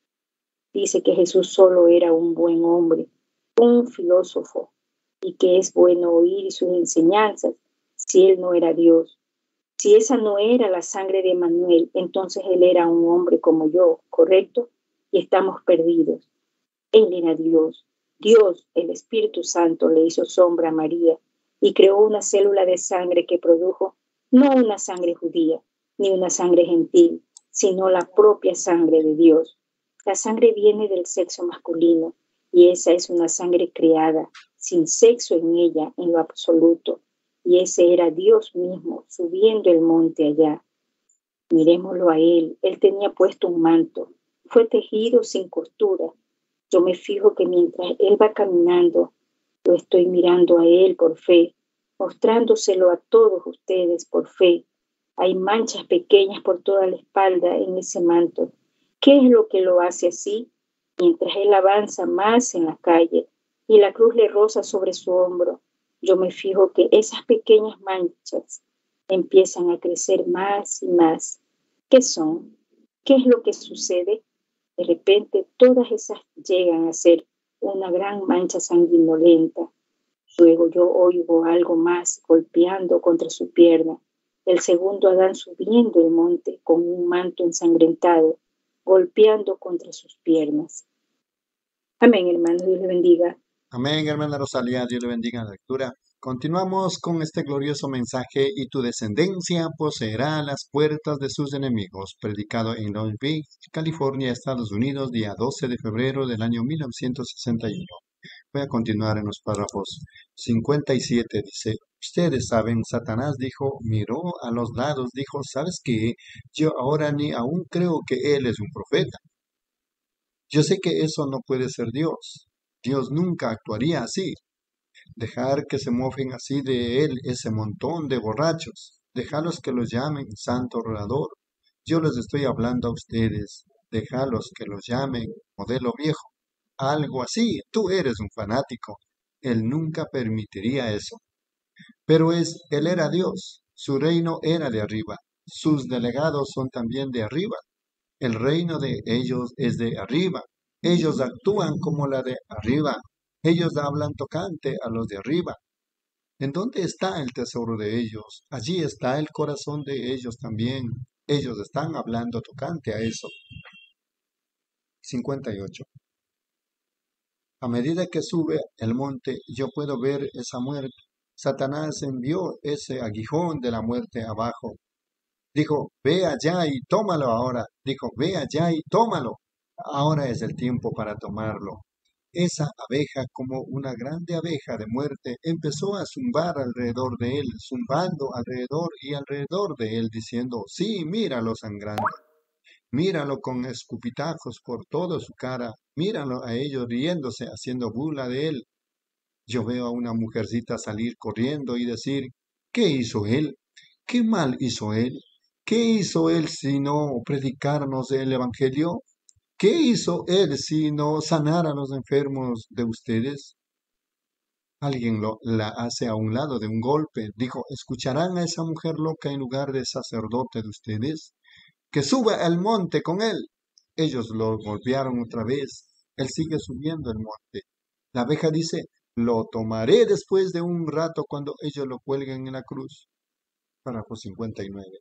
dice que Jesús solo era un buen hombre, un filósofo, y que es bueno oír sus enseñanzas si él no era Dios. Si esa no era la sangre de Manuel, entonces él era un hombre como yo, ¿correcto? Y estamos perdidos. Él era Dios. Dios, el Espíritu Santo, le hizo sombra a María y creó una célula de sangre que produjo no una sangre judía, ni una sangre gentil, sino la propia sangre de Dios. La sangre viene del sexo masculino y esa es una sangre creada, sin sexo en ella en lo absoluto. Y ese era Dios mismo subiendo el monte allá. Miremoslo a él. Él tenía puesto un manto. Fue tejido sin costura. Yo me fijo que mientras él va caminando, lo estoy mirando a él por fe, mostrándoselo a todos ustedes por fe. Hay manchas pequeñas por toda la espalda en ese manto. ¿Qué es lo que lo hace así? Mientras él avanza más en la calle y la cruz le roza sobre su hombro, yo me fijo que esas pequeñas manchas empiezan a crecer más y más. ¿Qué son? ¿Qué es lo que sucede? De repente todas esas llegan a ser una gran mancha sanguinolenta. Luego yo oigo algo más golpeando contra su pierna. El segundo Adán subiendo el monte con un manto ensangrentado, golpeando contra sus piernas. Amén, hermanos. Dios le bendiga. Amén, hermana Rosalía, Dios le bendiga en la lectura. Continuamos con este glorioso mensaje, y tu descendencia poseerá las puertas de sus enemigos, predicado en Long Beach, California, Estados Unidos, día doce de febrero del año mil novecientos sesenta y uno. Voy a continuar en los párrafos cincuenta y siete, dice, ustedes saben, Satanás dijo, miró a los lados, dijo, ¿sabes qué? Yo ahora ni aún creo que él es un profeta. Yo sé que eso no puede ser Dios. Dios nunca actuaría así. Dejar que se mofen así de él ese montón de borrachos. Dejarlos que los llamen santo orador. Yo les estoy hablando a ustedes. Dejarlos que los llamen modelo viejo. Algo así. Tú eres un fanático. Él nunca permitiría eso. Pero es, él era Dios. Su reino era de arriba. Sus delegados son también de arriba. El reino de ellos es de arriba. Ellos actúan como la de arriba. Ellos hablan tocante a los de arriba. ¿En dónde está el tesoro de ellos? Allí está el corazón de ellos también. Ellos están hablando tocante a eso. cincuenta y ocho. A medida que sube el monte, yo puedo ver esa muerte. Satanás envió ese aguijón de la muerte abajo. Dijo, ve allá y tómalo ahora. Dijo, ve allá y tómalo. Ahora es el tiempo para tomarlo. Esa abeja, como una grande abeja de muerte, empezó a zumbar alrededor de él, zumbando alrededor y alrededor de él, diciendo, sí, míralo sangrando. Míralo con escupitajos por toda su cara. Míralo a ellos riéndose, haciendo burla de él. Yo veo a una mujercita salir corriendo y decir, ¿qué hizo él? ¿Qué mal hizo él? ¿Qué hizo Él sino predicarnos el Evangelio? ¿Qué hizo Él sino sanar a los enfermos de ustedes? Alguien lo, la hace a un lado de un golpe. Dijo, ¿escucharán a esa mujer loca en lugar de sacerdote de ustedes? Que suba al monte con él. Ellos lo golpearon otra vez. Él sigue subiendo el monte. La abeja dice, lo tomaré después de un rato cuando ellos lo cuelguen en la cruz. Párrafo cincuenta y nueve.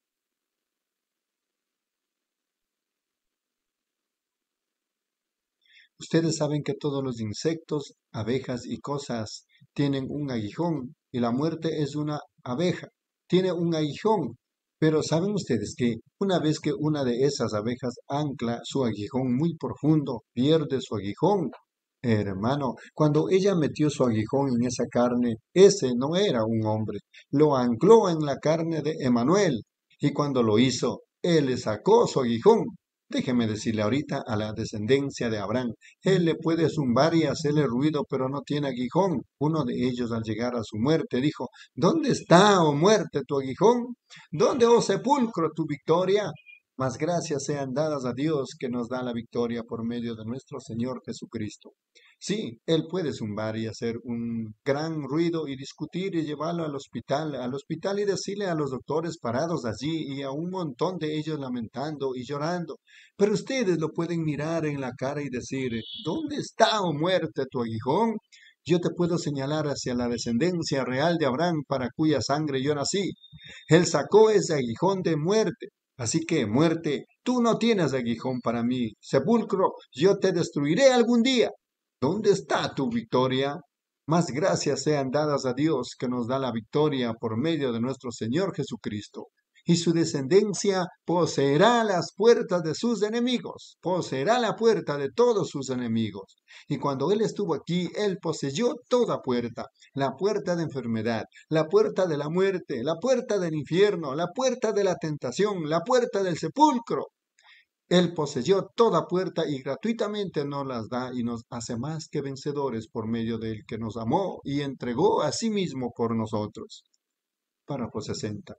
Ustedes saben que todos los insectos, abejas y cosas tienen un aguijón, y la muerte es una abeja, tiene un aguijón. Pero ¿saben ustedes que una vez que una de esas abejas ancla su aguijón muy profundo, pierde su aguijón? Hermano, cuando ella metió su aguijón en esa carne, ese no era un hombre, lo ancló en la carne de Emanuel, y cuando lo hizo, él le sacó su aguijón. Déjeme decirle ahorita a la descendencia de Abraham, él le puede zumbar y hacerle ruido, pero no tiene aguijón. Uno de ellos al llegar a su muerte dijo, ¿dónde está, oh muerte, tu aguijón? ¿Dónde, oh sepulcro, tu victoria? Mas gracias sean dadas a Dios que nos da la victoria por medio de nuestro Señor Jesucristo. Sí, Él puede zumbar y hacer un gran ruido y discutir y llevarlo al hospital, al hospital y decirle a los doctores parados allí y a un montón de ellos lamentando y llorando. Pero ustedes lo pueden mirar en la cara y decir, ¿dónde está, oh muerte, tu aguijón? Yo te puedo señalar hacia la descendencia real de Abraham para cuya sangre yo nací. Él sacó ese aguijón de muerte. Así que, muerte, tú no tienes aguijón para mí. Sepulcro, yo te destruiré algún día. ¿Dónde está tu victoria? Más gracias sean dadas a Dios que nos da la victoria por medio de nuestro Señor Jesucristo. Y su descendencia poseerá las puertas de sus enemigos, poseerá la puerta de todos sus enemigos. Y cuando Él estuvo aquí, Él poseyó toda puerta, la puerta de enfermedad, la puerta de la muerte, la puerta del infierno, la puerta de la tentación, la puerta del sepulcro. Él poseyó toda puerta y gratuitamente nos las da y nos hace más que vencedores por medio del que nos amó y entregó a sí mismo por nosotros. Párrafo sesenta.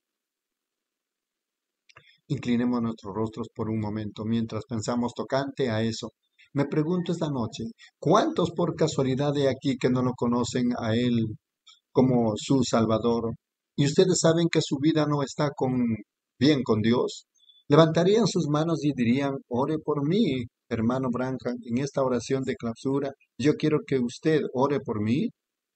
Inclinemos nuestros rostros por un momento mientras pensamos tocante a eso. Me pregunto esta noche, ¿cuántos por casualidad de aquí que no lo conocen a Él como su Salvador? Y ustedes saben que su vida no está con, bien con Dios. Levantarían sus manos y dirían, ore por mí, hermano Branham, en esta oración de clausura. Yo quiero que usted ore por mí.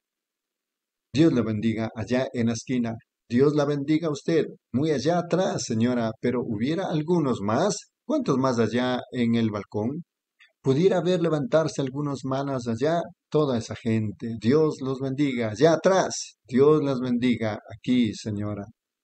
Dios le bendiga allá en la esquina. Dios la bendiga a usted, muy allá atrás, señora, pero ¿hubiera algunos más? ¿Cuántos más allá en el balcón? ¿Pudiera ver levantarse algunos manos allá? Toda esa gente. Dios los bendiga allá atrás. Dios las bendiga aquí, señora.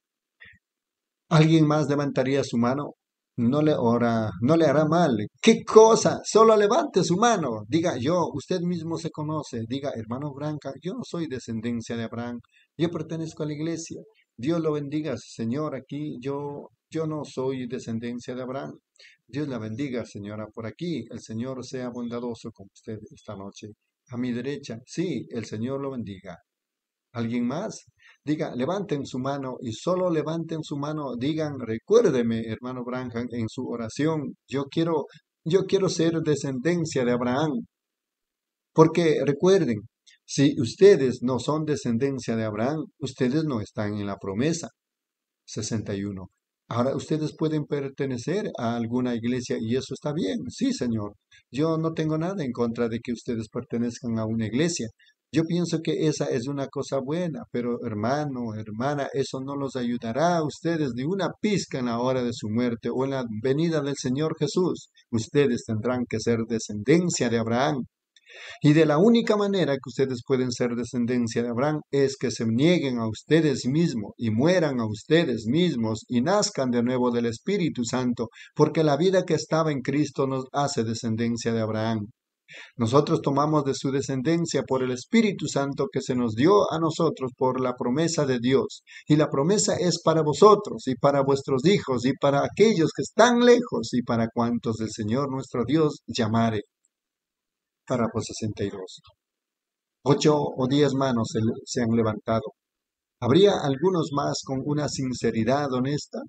¿Alguien más levantaría su mano? No le ora, no le hará mal. ¿Qué cosa? Solo levante su mano. Diga yo, usted mismo se conoce. Diga, hermano Branca, yo no soy descendencia de Abraham. Yo pertenezco a la iglesia. Dios lo bendiga, Señor, aquí yo, yo no soy descendencia de Abraham. Dios la bendiga, señora, por aquí. El Señor sea bondadoso con usted esta noche. A mi derecha, sí, el Señor lo bendiga. ¿Alguien más? Diga, levanten su mano y solo levanten su mano. Digan, recuérdeme, hermano Branham, en su oración. Yo quiero, yo quiero ser descendencia de Abraham. Porque recuerden, si ustedes no son descendencia de Abraham, ustedes no están en la promesa. sesenta y uno. Ahora ustedes pueden pertenecer a alguna iglesia y eso está bien. Sí, Señor. Yo no tengo nada en contra de que ustedes pertenezcan a una iglesia. Yo pienso que esa es una cosa buena, pero hermano, hermana, eso no los ayudará a ustedes ni una pizca en la hora de su muerte o en la venida del Señor Jesús. Ustedes tendrán que ser descendencia de Abraham. Y de la única manera que ustedes pueden ser descendencia de Abraham es que se nieguen a ustedes mismos y mueran a ustedes mismos y nazcan de nuevo del Espíritu Santo, porque la vida que estaba en Cristo nos hace descendencia de Abraham. Nosotros tomamos de su descendencia por el Espíritu Santo que se nos dio a nosotros por la promesa de Dios. Y la promesa es para vosotros y para vuestros hijos y para aquellos que están lejos y para cuantos el Señor nuestro Dios llamare. Párrafo sesenta y dos. Ocho o diez manos se, se han levantado. ¿Habría algunos más con una sinceridad honesta?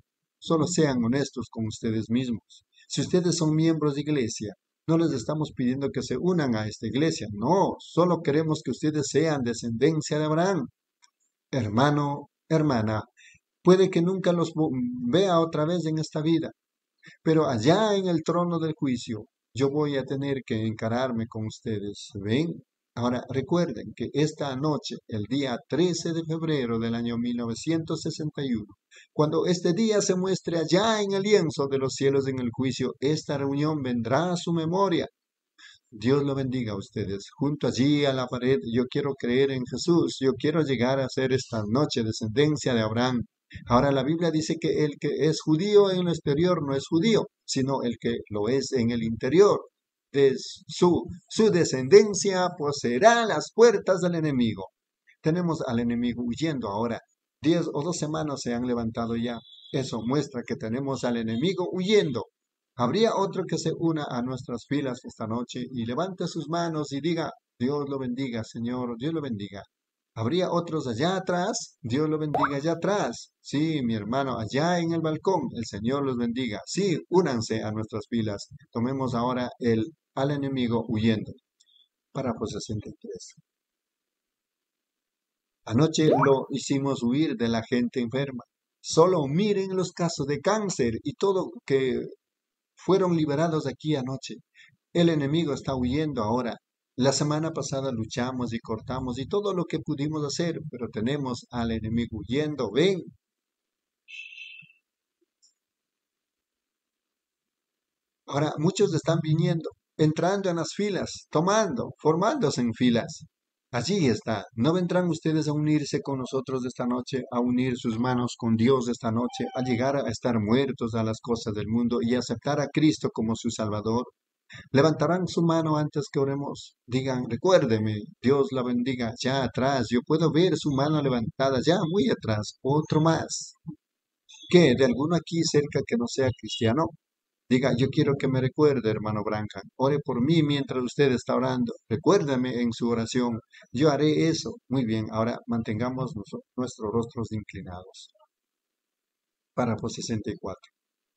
Solo sean honestos con ustedes mismos. Si ustedes son miembros de iglesia, no les estamos pidiendo que se unan a esta iglesia. No, solo queremos que ustedes sean descendencia de Abraham. Hermano, hermana, puede que nunca los vea otra vez en esta vida, pero allá en el trono del juicio, yo voy a tener que encararme con ustedes. ¿Ven? Ahora recuerden que esta noche, el día trece de febrero del año mil novecientos sesenta y uno, cuando este día se muestre allá en el lienzo de los cielos en el juicio, esta reunión vendrá a su memoria. Dios lo bendiga a ustedes. Junto allí a la pared, yo quiero creer en Jesús. Yo quiero llegar a ser esta noche descendencia de Abraham. Ahora la Biblia dice que el que es judío en lo exterior no es judío, sino el que lo es en el interior. De su, su descendencia poseerá las puertas del enemigo. Tenemos al enemigo huyendo ahora. Diez o dos semanas se han levantado ya. Eso muestra que tenemos al enemigo huyendo. Habría otro que se una a nuestras filas esta noche y levante sus manos y diga, Dios lo bendiga, Señor, Dios lo bendiga. Habría otros allá atrás, Dios lo bendiga allá atrás. Sí, mi hermano, allá en el balcón, el Señor los bendiga. Sí, únanse a nuestras filas. Tomemos ahora el al enemigo huyendo. Párrafo sesenta y tres. Anoche lo hicimos huir de la gente enferma. Solo miren los casos de cáncer y todo que fueron liberados aquí anoche. El enemigo está huyendo ahora. La semana pasada luchamos y cortamos y todo lo que pudimos hacer, pero tenemos al enemigo huyendo. Ven. Ahora muchos están viniendo, entrando en las filas, tomando, formándose en filas. Allí está. ¿No vendrán ustedes a unirse con nosotros esta noche, a unir sus manos con Dios esta noche, a llegar a estar muertos a las cosas del mundo y aceptar a Cristo como su Salvador? Levantarán su mano antes que oremos. Digan, recuérdeme, Dios la bendiga. Ya atrás, yo puedo ver su mano levantada, ya muy atrás. Otro más. ¿Qué? ¿De alguno aquí cerca que no sea cristiano? Diga, yo quiero que me recuerde, hermano Branham. Ore por mí mientras usted está orando. Recuérdame en su oración. Yo haré eso. Muy bien, ahora mantengamos nuestros rostros inclinados. Párrafo sesenta y cuatro.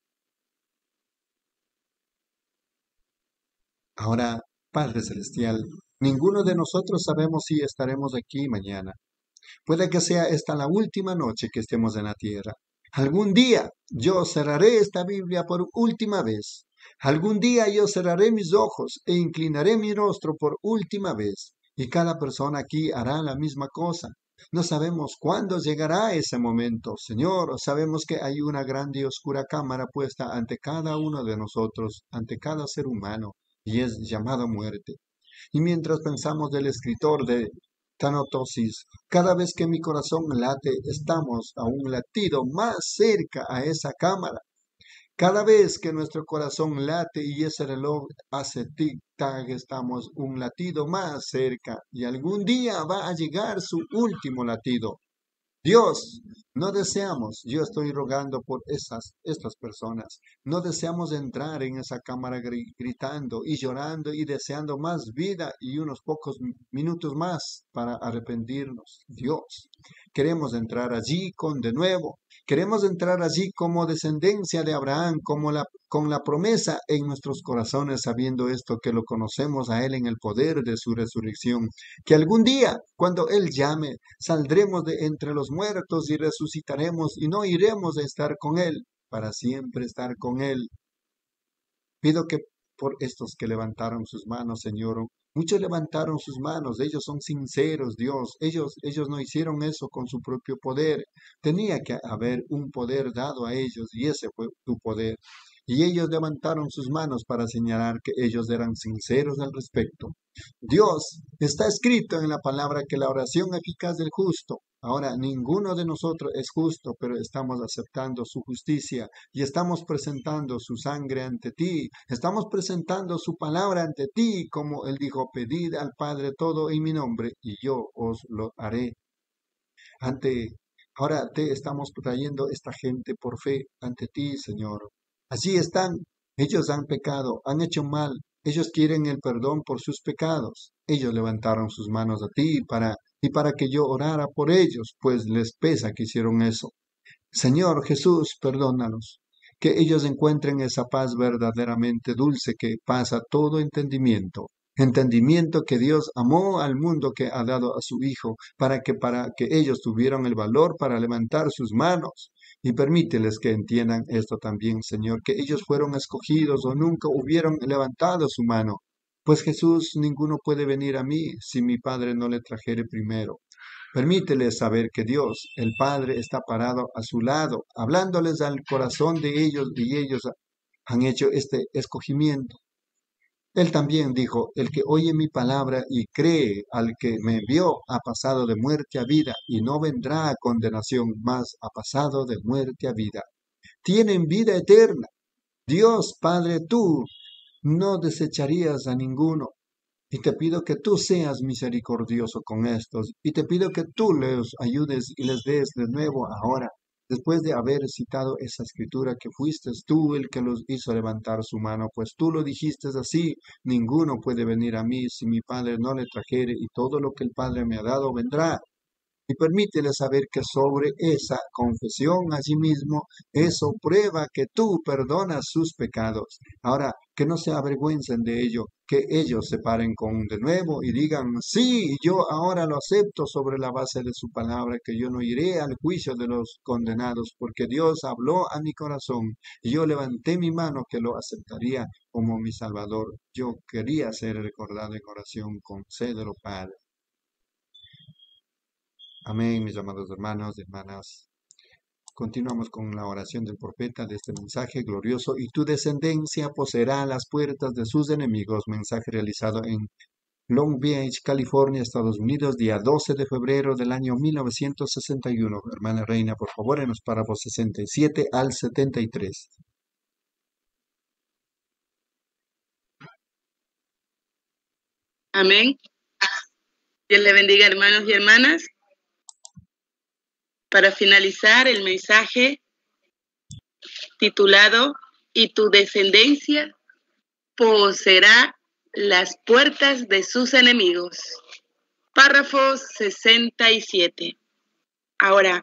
Ahora, Padre Celestial, ninguno de nosotros sabemos si estaremos aquí mañana. Puede que sea esta la última noche que estemos en la tierra. Algún día yo cerraré esta Biblia por última vez. Algún día yo cerraré mis ojos e inclinaré mi rostro por última vez. Y cada persona aquí hará la misma cosa. No sabemos cuándo llegará ese momento, Señor. Sabemos que hay una grande y oscura cámara puesta ante cada uno de nosotros, ante cada ser humano, y es llamada muerte. Y mientras pensamos del escritor de Tanatosis, cada vez que mi corazón late, estamos a un latido más cerca a esa cámara. Cada vez que nuestro corazón late y ese reloj hace tic-tac, estamos un latido más cerca y algún día va a llegar su último latido. Dios, no deseamos, yo estoy rogando por esas, estas personas, no deseamos entrar en esa cámara gritando y llorando y deseando más vida y unos pocos minutos más para arrepentirnos. Dios, queremos entrar allí con de nuevo, queremos entrar allí como descendencia de Abraham, como la, con la promesa en nuestros corazones, sabiendo esto, que lo conocemos a Él en el poder de su resurrección, que algún día, cuando Él llame, saldremos de entre los muertos y resucitaremos y no iremos a estar con Él, para siempre estar con Él. Pido que por estos que levantaron sus manos, Señor, muchos levantaron sus manos, ellos son sinceros, Dios, ellos, ellos no hicieron eso con su propio poder, tenía que haber un poder dado a ellos y ese fue tu poder. Y ellos levantaron sus manos para señalar que ellos eran sinceros al respecto. Dios, está escrito en la palabra que la oración eficaz del justo. Ahora, ninguno de nosotros es justo, pero estamos aceptando su justicia y estamos presentando su sangre ante ti. Estamos presentando su palabra ante ti, como Él dijo, pedid al Padre todo en mi nombre y yo os lo haré. Ante, ahora te estamos trayendo esta gente por fe ante ti, Señor. Allí están, ellos han pecado, han hecho mal, ellos quieren el perdón por sus pecados. Ellos levantaron sus manos a ti para, y para que yo orara por ellos, pues les pesa que hicieron eso. Señor Jesús, perdónalos, que ellos encuentren esa paz verdaderamente dulce que pasa todo entendimiento. Entendimiento que Dios amó al mundo, que ha dado a su Hijo, para que, para que ellos tuvieran el valor para levantar sus manos. Y permíteles que entiendan esto también, Señor, que ellos fueron escogidos o nunca hubieran levantado su mano. Pues Jesús, ninguno puede venir a mí si mi Padre no le trajere primero. Permíteles saber que Dios, el Padre, está parado a su lado, hablándoles al corazón de ellos, y ellos han hecho este escogimiento. Él también dijo, el que oye mi palabra y cree al que me envió ha pasado de muerte a vida y no vendrá a condenación, mas ha pasado de muerte a vida. Tienen vida eterna. Dios, Padre, tú no desecharías a ninguno. Y te pido que tú seas misericordioso con estos, y te pido que tú les ayudes y les des de nuevo ahora, después de haber citado esa escritura, que fuiste tú el que los hizo levantar su mano, pues tú lo dijiste así, ninguno puede venir a mí si mi Padre no le trajere, y todo lo que el Padre me ha dado vendrá. Y permítele saber que sobre esa confesión a sí mismo, eso prueba que tú perdonas sus pecados. Ahora, que no se avergüencen de ello, que ellos se paren con de nuevo y digan, sí, yo ahora lo acepto sobre la base de su palabra, que yo no iré al juicio de los condenados, porque Dios habló a mi corazón y yo levanté mi mano que lo aceptaría como mi Salvador. Yo quería ser recordado en oración, concédelo, Padre. Amén, mis amados hermanos y hermanas. Continuamos con la oración del profeta de este mensaje glorioso. Y tu descendencia poseerá las puertas de sus enemigos. Mensaje realizado en Long Beach, California, Estados Unidos, día doce de febrero del año mil novecientos sesenta y uno. Hermana Reina, por favor, en los párrafos sesenta y siete al setenta y tres. Amén. Dios le bendiga, hermanos y hermanas. Para finalizar el mensaje titulado "Y tu descendencia poseerá las puertas de sus enemigos". Párrafo sesenta y siete. Ahora,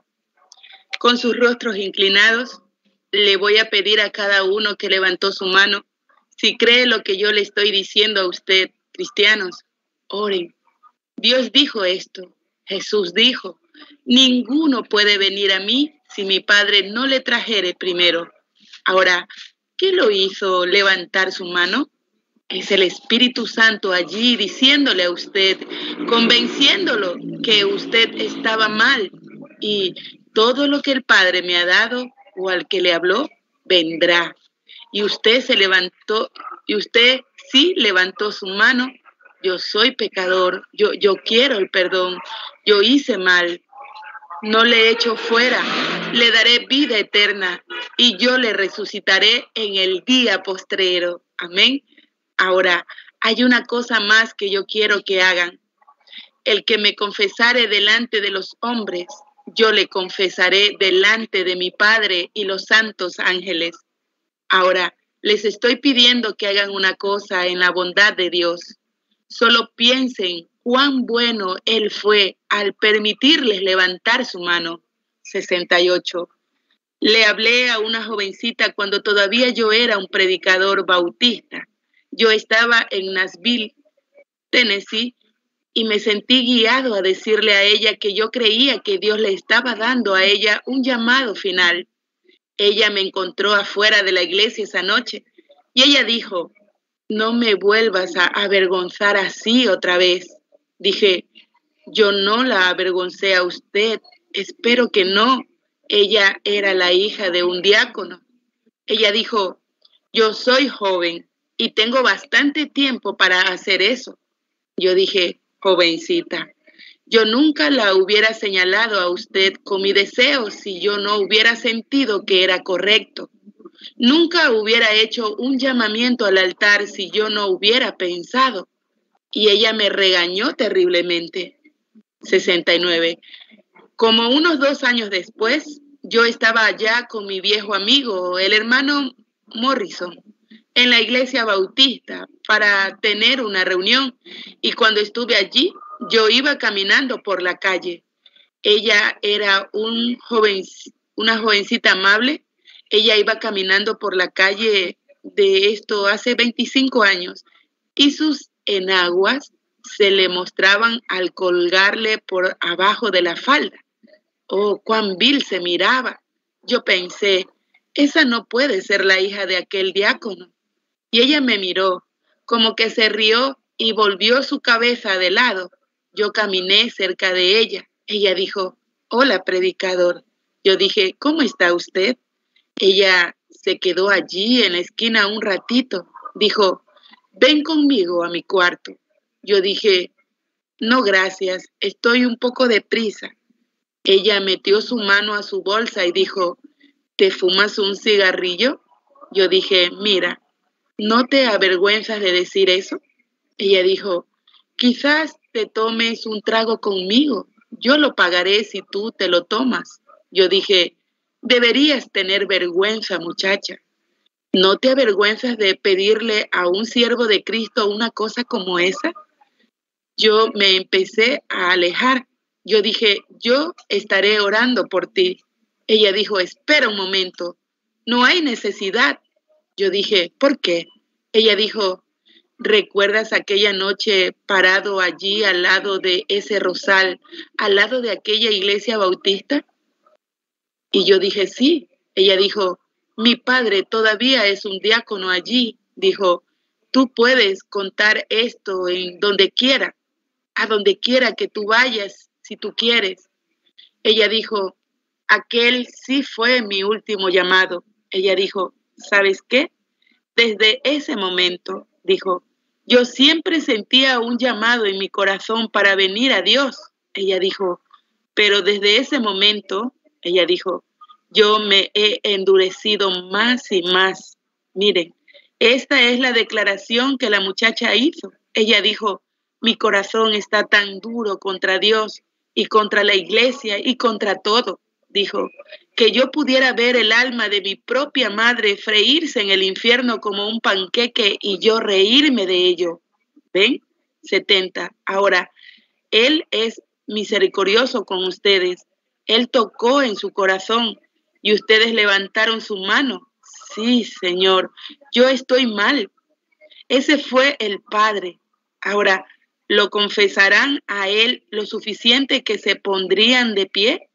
con sus rostros inclinados, le voy a pedir a cada uno que levantó su mano, si cree lo que yo le estoy diciendo a usted, cristianos, oren. Dios dijo esto, Jesús dijo, ninguno puede venir a mí si mi Padre no le trajere primero. Ahora, ¿qué lo hizo levantar su mano? Es el Espíritu Santo allí diciéndole a usted, convenciéndolo que usted estaba mal y todo lo que el Padre me ha dado o al que le habló, vendrá. Y usted se levantó, y usted sí levantó su mano. Yo soy pecador, yo, yo quiero el perdón, yo hice mal, no le echo fuera, le daré vida eterna y yo le resucitaré en el día postrero. Amén. Ahora, hay una cosa más que yo quiero que hagan. El que me confesare delante de los hombres, yo le confesaré delante de mi Padre y los santos ángeles. Ahora, les estoy pidiendo que hagan una cosa en la bondad de Dios. Solo piensen cuán bueno Él fue al permitirles levantar su mano. sesenta y ocho. Le hablé a una jovencita cuando todavía yo era un predicador bautista. Yo estaba en Nashville, Tennessee, y me sentí guiado a decirle a ella que yo creía que Dios le estaba dando a ella un llamado final. Ella me encontró afuera de la iglesia esa noche y ella dijo, no me vuelvas a avergonzar así otra vez. Dije, yo no la avergoncé a usted, espero que no. Ella era la hija de un diácono. Ella dijo, yo soy joven y tengo bastante tiempo para hacer eso. Yo dije, jovencita, yo nunca la hubiera señalado a usted con mi deseo si yo no hubiera sentido que era correcto. Nunca hubiera hecho un llamamiento al altar si yo no hubiera pensado. Y ella me regañó terriblemente. sesenta y nueve. Como unos dos años después, yo estaba allá con mi viejo amigo, el hermano Morrison, en la iglesia bautista para tener una reunión. Y cuando estuve allí, yo iba caminando por la calle. Ella era un joven, una jovencita amable. Ella iba caminando por la calle de esto hace veinticinco años y sus enaguas se le mostraban al colgarle por abajo de la falda. Oh, cuán vil se miraba. Yo pensé, esa no puede ser la hija de aquel diácono. Y ella me miró, como que se rió y volvió su cabeza de lado. Yo caminé cerca de ella. Ella dijo, hola, predicador. Yo dije, ¿cómo está usted? Ella se quedó allí en la esquina un ratito. Dijo, ven conmigo a mi cuarto. Yo dije, no, gracias, estoy un poco deprisa. Ella metió su mano a su bolsa y dijo, ¿te fumas un cigarrillo? Yo dije, mira, ¿no te avergüenzas de decir eso? Ella dijo, quizás te tomes un trago conmigo. Yo lo pagaré si tú te lo tomas. Yo dije, deberías tener vergüenza, muchacha. ¿No te avergüenzas de pedirle a un siervo de Cristo una cosa como esa? Yo me empecé a alejar. Yo dije, yo estaré orando por ti. Ella dijo, espera un momento, no hay necesidad. Yo dije, ¿por qué? Ella dijo, ¿recuerdas aquella noche parado allí al lado de ese rosal, al lado de aquella iglesia bautista? Y yo dije, sí. Ella dijo, mi padre todavía es un diácono allí. Dijo, tú puedes contar esto en donde quiera, a donde quiera que tú vayas, si tú quieres. Ella dijo, aquel sí fue mi último llamado. Ella dijo, ¿sabes qué? Desde ese momento, dijo, yo siempre sentía un llamado en mi corazón para venir a Dios. Ella dijo, pero desde ese momento, ella dijo, yo me he endurecido más y más. Miren, esta es la declaración que la muchacha hizo. Ella dijo, mi corazón está tan duro contra Dios y contra la iglesia y contra todo. Dijo, que yo pudiera ver el alma de mi propia madre freírse en el infierno como un panqueque y yo reírme de ello. ¿Ven? setenta. Ahora, Él es misericordioso con ustedes. Él tocó en su corazón y ustedes levantaron su mano. Sí, Señor, yo estoy mal. Ese fue el Padre. Ahora, ¿lo confesarán a Él lo suficiente que se pondrían de pie?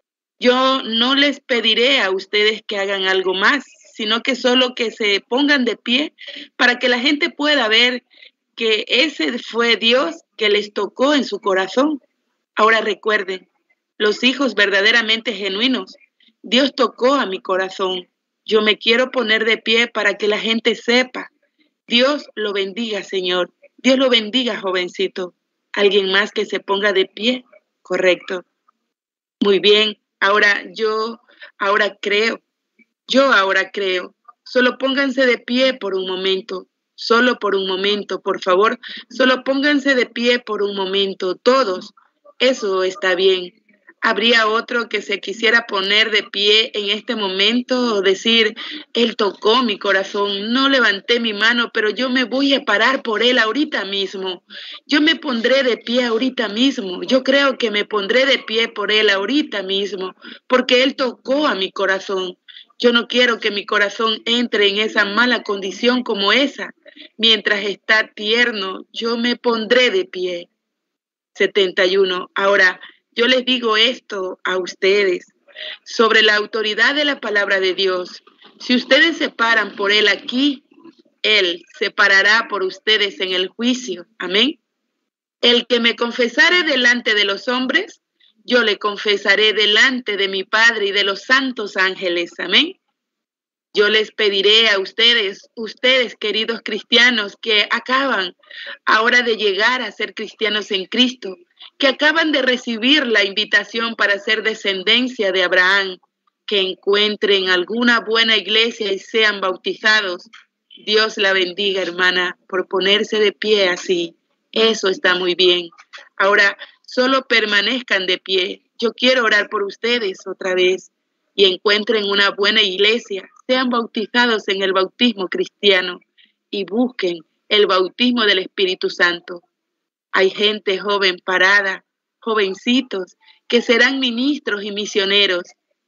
Yo no les pediré a ustedes que hagan algo más, sino que solo que se pongan de pie para que la gente pueda ver que ese fue Dios que les tocó en su corazón. Ahora recuerden, los hijos verdaderamente genuinos, Dios tocó a mi corazón. Yo me quiero poner de pie para que la gente sepa. Dios lo bendiga, Señor. Dios lo bendiga, jovencito. ¿Alguien más que se ponga de pie? Correcto. Muy bien. Ahora yo, ahora creo. Yo ahora creo. Solo pónganse de pie por un momento. Solo por un momento, por favor. Solo pónganse de pie por un momento. Todos. Eso está bien. ¿Habría otro que se quisiera poner de pie en este momento o decir, Él tocó mi corazón, no levanté mi mano, pero yo me voy a parar por Él ahorita mismo? Yo me pondré de pie ahorita mismo. Yo creo que me pondré de pie por Él ahorita mismo, porque Él tocó a mi corazón. Yo no quiero que mi corazón entre en esa mala condición como esa. Mientras está tierno, yo me pondré de pie. setenta y uno. Ahora, yo les digo esto a ustedes sobre la autoridad de la palabra de Dios. Si ustedes se paran por Él aquí, Él se parará por ustedes en el juicio. Amén. El que me confesare delante de los hombres, yo le confesaré delante de mi Padre y de los santos ángeles. Amén. Yo les pediré a ustedes, ustedes queridos cristianos que acaban ahora de llegar a ser cristianos en Cristo, que acaban de recibir la invitación para ser descendencia de Abraham, que encuentren alguna buena iglesia y sean bautizados. Dios la bendiga, hermana, por ponerse de pie así. Eso está muy bien. Ahora, solo permanezcan de pie. Yo quiero orar por ustedes otra vez y encuentren una buena iglesia. Sean bautizados en el bautismo cristiano y busquen el bautismo del Espíritu Santo. Hay gente joven parada, jovencitos, que serán ministros y misioneros.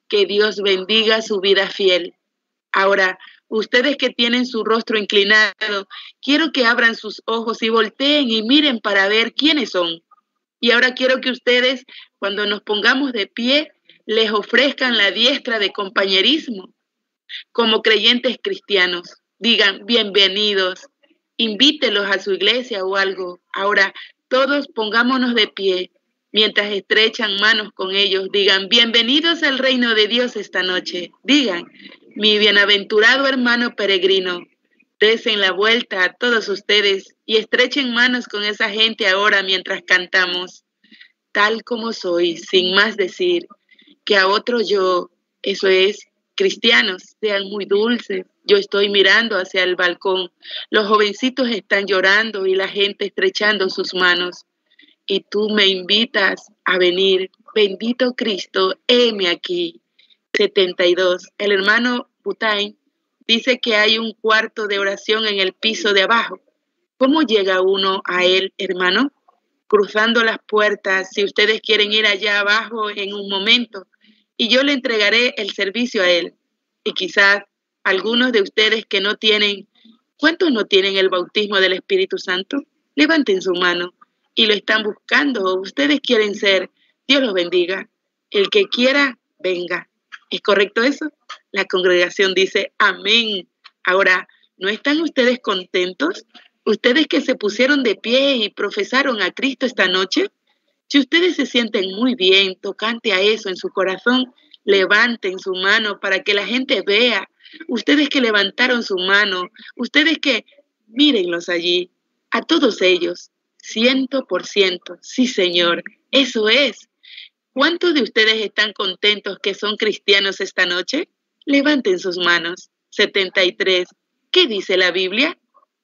Que Dios bendiga su vida fiel. Ahora, ustedes que tienen su rostro inclinado, quiero que abran sus ojos y volteen y miren para ver quiénes son. Y ahora quiero que ustedes, cuando nos pongamos de pie, les ofrezcan la diestra de compañerismo. Como creyentes cristianos, digan bienvenidos, invítelos a su iglesia o algo. Ahora, todos pongámonos de pie. Mientras estrechan manos con ellos, digan, bienvenidos al reino de Dios esta noche. Digan, mi bienaventurado hermano peregrino, desen la vuelta a todos ustedes y estrechen manos con esa gente ahora mientras cantamos. Tal como soy, sin más decir, que a otro yo, eso es, cristianos, sean muy dulces. Yo estoy mirando hacia el balcón, los jovencitos están llorando y la gente estrechando sus manos. Y tú me invitas a venir. Bendito Cristo, heme aquí. setenta y dos. El hermano Butain dice que hay un cuarto de oración en el piso de abajo. ¿Cómo llega uno a él, hermano? Cruzando las puertas, si ustedes quieren ir allá abajo en un momento, y yo le entregaré el servicio a él. Y quizás algunos de ustedes que no tienen, ¿cuántos no tienen el bautismo del Espíritu Santo? Levanten su mano. Y lo están buscando, ustedes quieren ser, Dios los bendiga. El que quiera, venga. ¿Es correcto eso? La congregación dice, amén. Ahora, ¿no están ustedes contentos? Ustedes que se pusieron de pie y profesaron a Cristo esta noche, si ustedes se sienten muy bien tocante a eso en su corazón, levanten su mano para que la gente vea. Ustedes que levantaron su mano, ustedes que, mírenlos allí, a todos ellos. Ciento por ciento, sí señor, eso es. ¿Cuántos de ustedes están contentos que son cristianos esta noche? Levanten sus manos. setenta y tres. ¿Qué dice la Biblia?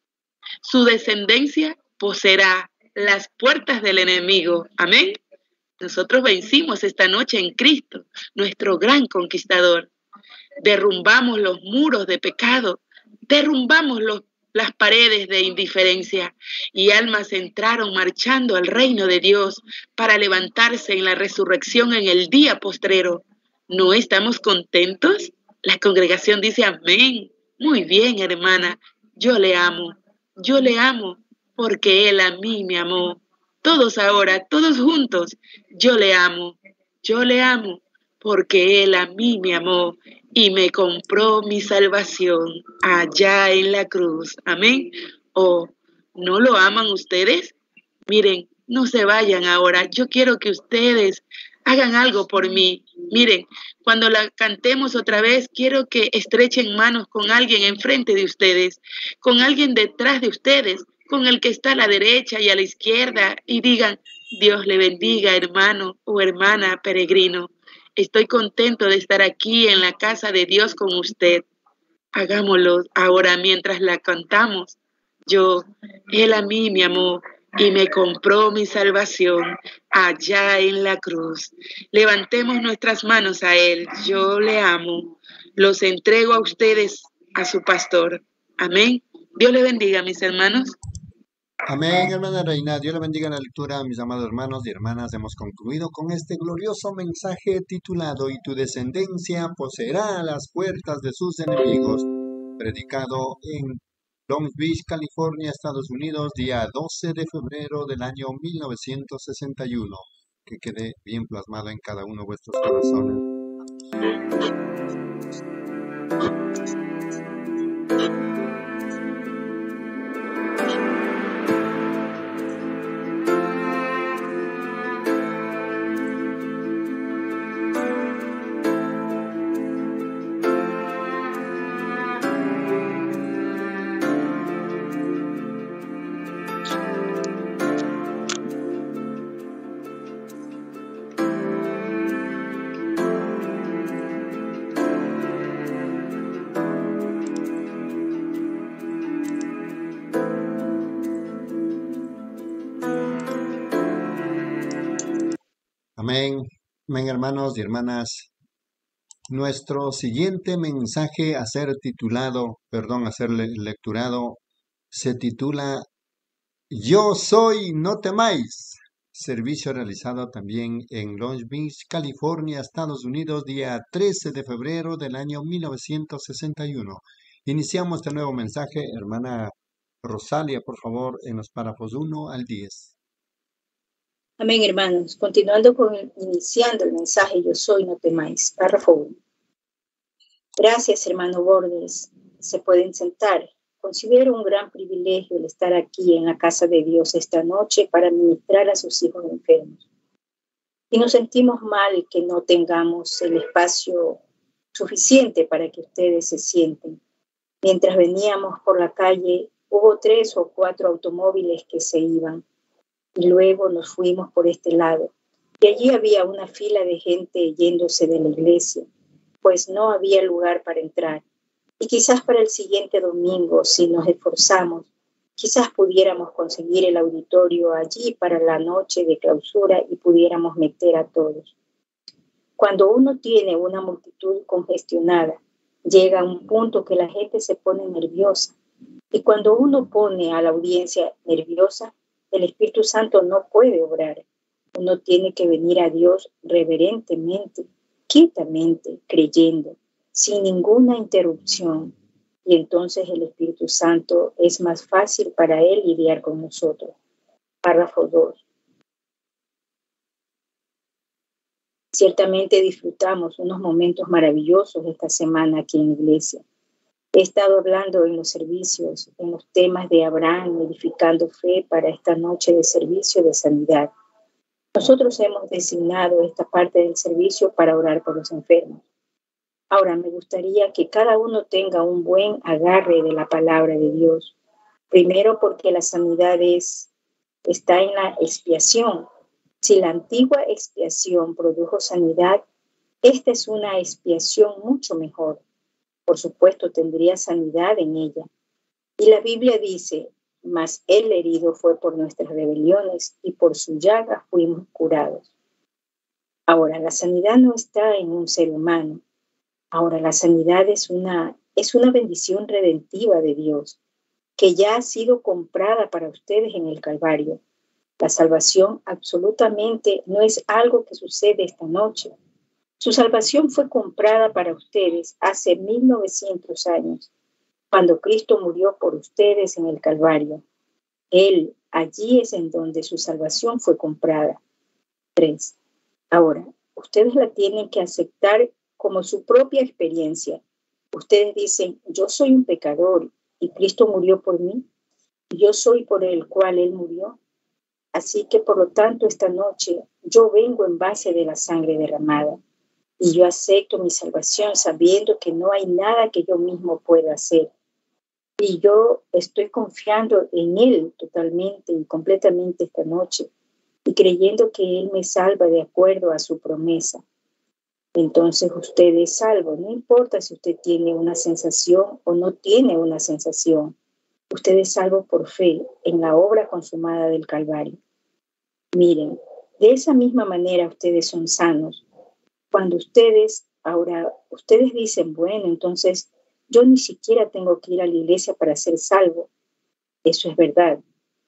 Su descendencia poseerá las puertas del enemigo. Amén. Nosotros vencimos esta noche en Cristo, nuestro gran conquistador. Derrumbamos los muros de pecado, derrumbamos los las paredes de indiferencia y almas entraron marchando al reino de Dios para levantarse en la resurrección en el día postrero. ¿No estamos contentos? La congregación dice amén. Muy bien, hermana, yo le amo, yo le amo porque Él a mí me amó. Todos ahora, todos juntos, yo le amo, yo le amo porque Él a mí me amó y me compró mi salvación allá en la cruz. Amén. ¿O no lo aman ustedes? Miren, no se vayan ahora. Yo quiero que ustedes hagan algo por mí. Miren, cuando la cantemos otra vez, quiero que estrechen manos con alguien enfrente de ustedes, con alguien detrás de ustedes, con el que está a la derecha y a la izquierda, y digan, Dios le bendiga, hermano o hermana peregrino. Estoy contento de estar aquí en la casa de Dios con usted. Hagámoslo ahora mientras la cantamos. Yo, Él a mí me amó y me compró mi salvación allá en la cruz. Levantemos nuestras manos a Él. Yo le amo. Los entrego a ustedes, a su pastor. Amén. Dios le bendiga, mis hermanos. Amén, hermana Reina. Dios le bendiga en la lectura, mis amados hermanos y hermanas. Hemos concluido con este glorioso mensaje titulado Y tu descendencia poseerá las puertas de sus enemigos, predicado en Long Beach, California, Estados Unidos, día doce de febrero del año mil novecientos sesenta y uno. Que quede bien plasmado en cada uno de vuestros corazones. Amén, amén, hermanos y hermanas. Nuestro siguiente mensaje a ser titulado, perdón, a ser le- lecturado, se titula Yo soy, no temáis. servicio realizado también en Long Beach, California, Estados Unidos, día trece de febrero del año mil novecientos sesenta y uno. Iniciamos este nuevo mensaje, hermana Rosalia, por favor, en los párrafos uno al diez. Amén, hermanos. Continuando con el, iniciando el mensaje, yo soy, no temáis. Párrafo uno. Gracias, hermano Bordes. Se pueden sentar. Considero un gran privilegio el estar aquí en la casa de Dios esta noche para ministrar a sus hijos enfermos. Y nos sentimos mal que no tengamos el espacio suficiente para que ustedes se sienten. Mientras veníamos por la calle, hubo tres o cuatro automóviles que se iban. Y luego nos fuimos por este lado. Y allí había una fila de gente yéndose de la iglesia, pues no había lugar para entrar. Y quizás para el siguiente domingo, si nos esforzamos, quizás pudiéramos conseguir el auditorio allí para la noche de clausura y pudiéramos meter a todos. Cuando uno tiene una multitud congestionada, llega a un punto que la gente se pone nerviosa. Y cuando uno pone a la audiencia nerviosa, el Espíritu Santo no puede obrar. Uno tiene que venir a Dios reverentemente, quietamente, creyendo, sin ninguna interrupción. Y entonces el Espíritu Santo es más fácil para Él lidiar con nosotros. Párrafo dos. Ciertamente disfrutamos unos momentos maravillosos esta semana aquí en la iglesia. He estado hablando en los servicios, en los temas de Abraham, edificando fe para esta noche de servicio de sanidad. Nosotros hemos designado esta parte del servicio para orar por los enfermos. Ahora, me gustaría que cada uno tenga un buen agarre de la palabra de Dios. Primero, porque la sanidad es, está en la expiación. Si la antigua expiación produjo sanidad, esta es una expiación mucho mejor. Por supuesto, tendría sanidad en ella. Y la Biblia dice, mas el herido fue por nuestras rebeliones y por su llaga fuimos curados. Ahora, la sanidad no está en un ser humano. Ahora, la sanidad es una, es una bendición redentiva de Dios que ya ha sido comprada para ustedes en el Calvario. La salvación absolutamente no es algo que sucede esta noche. Su salvación fue comprada para ustedes hace mil novecientos años, cuando Cristo murió por ustedes en el Calvario. Él, allí es en donde su salvación fue comprada. Tres. Ahora, ustedes la tienen que aceptar como su propia experiencia. Ustedes dicen, yo soy un pecador y Cristo murió por mí, y yo soy por el cual Él murió. Así que, por lo tanto, esta noche yo vengo en base de la sangre derramada. Y yo acepto mi salvación sabiendo que no hay nada que yo mismo pueda hacer. Y yo estoy confiando en Él totalmente y completamente esta noche y creyendo que Él me salva de acuerdo a su promesa. Entonces usted es salvo. No importa si usted tiene una sensación o no tiene una sensación. Usted es salvo por fe en la obra consumada del Calvario. Miren, de esa misma manera ustedes son sanos. Cuando ustedes, ahora, ustedes dicen, bueno, entonces yo ni siquiera tengo que ir a la iglesia para ser salvo. Eso es verdad.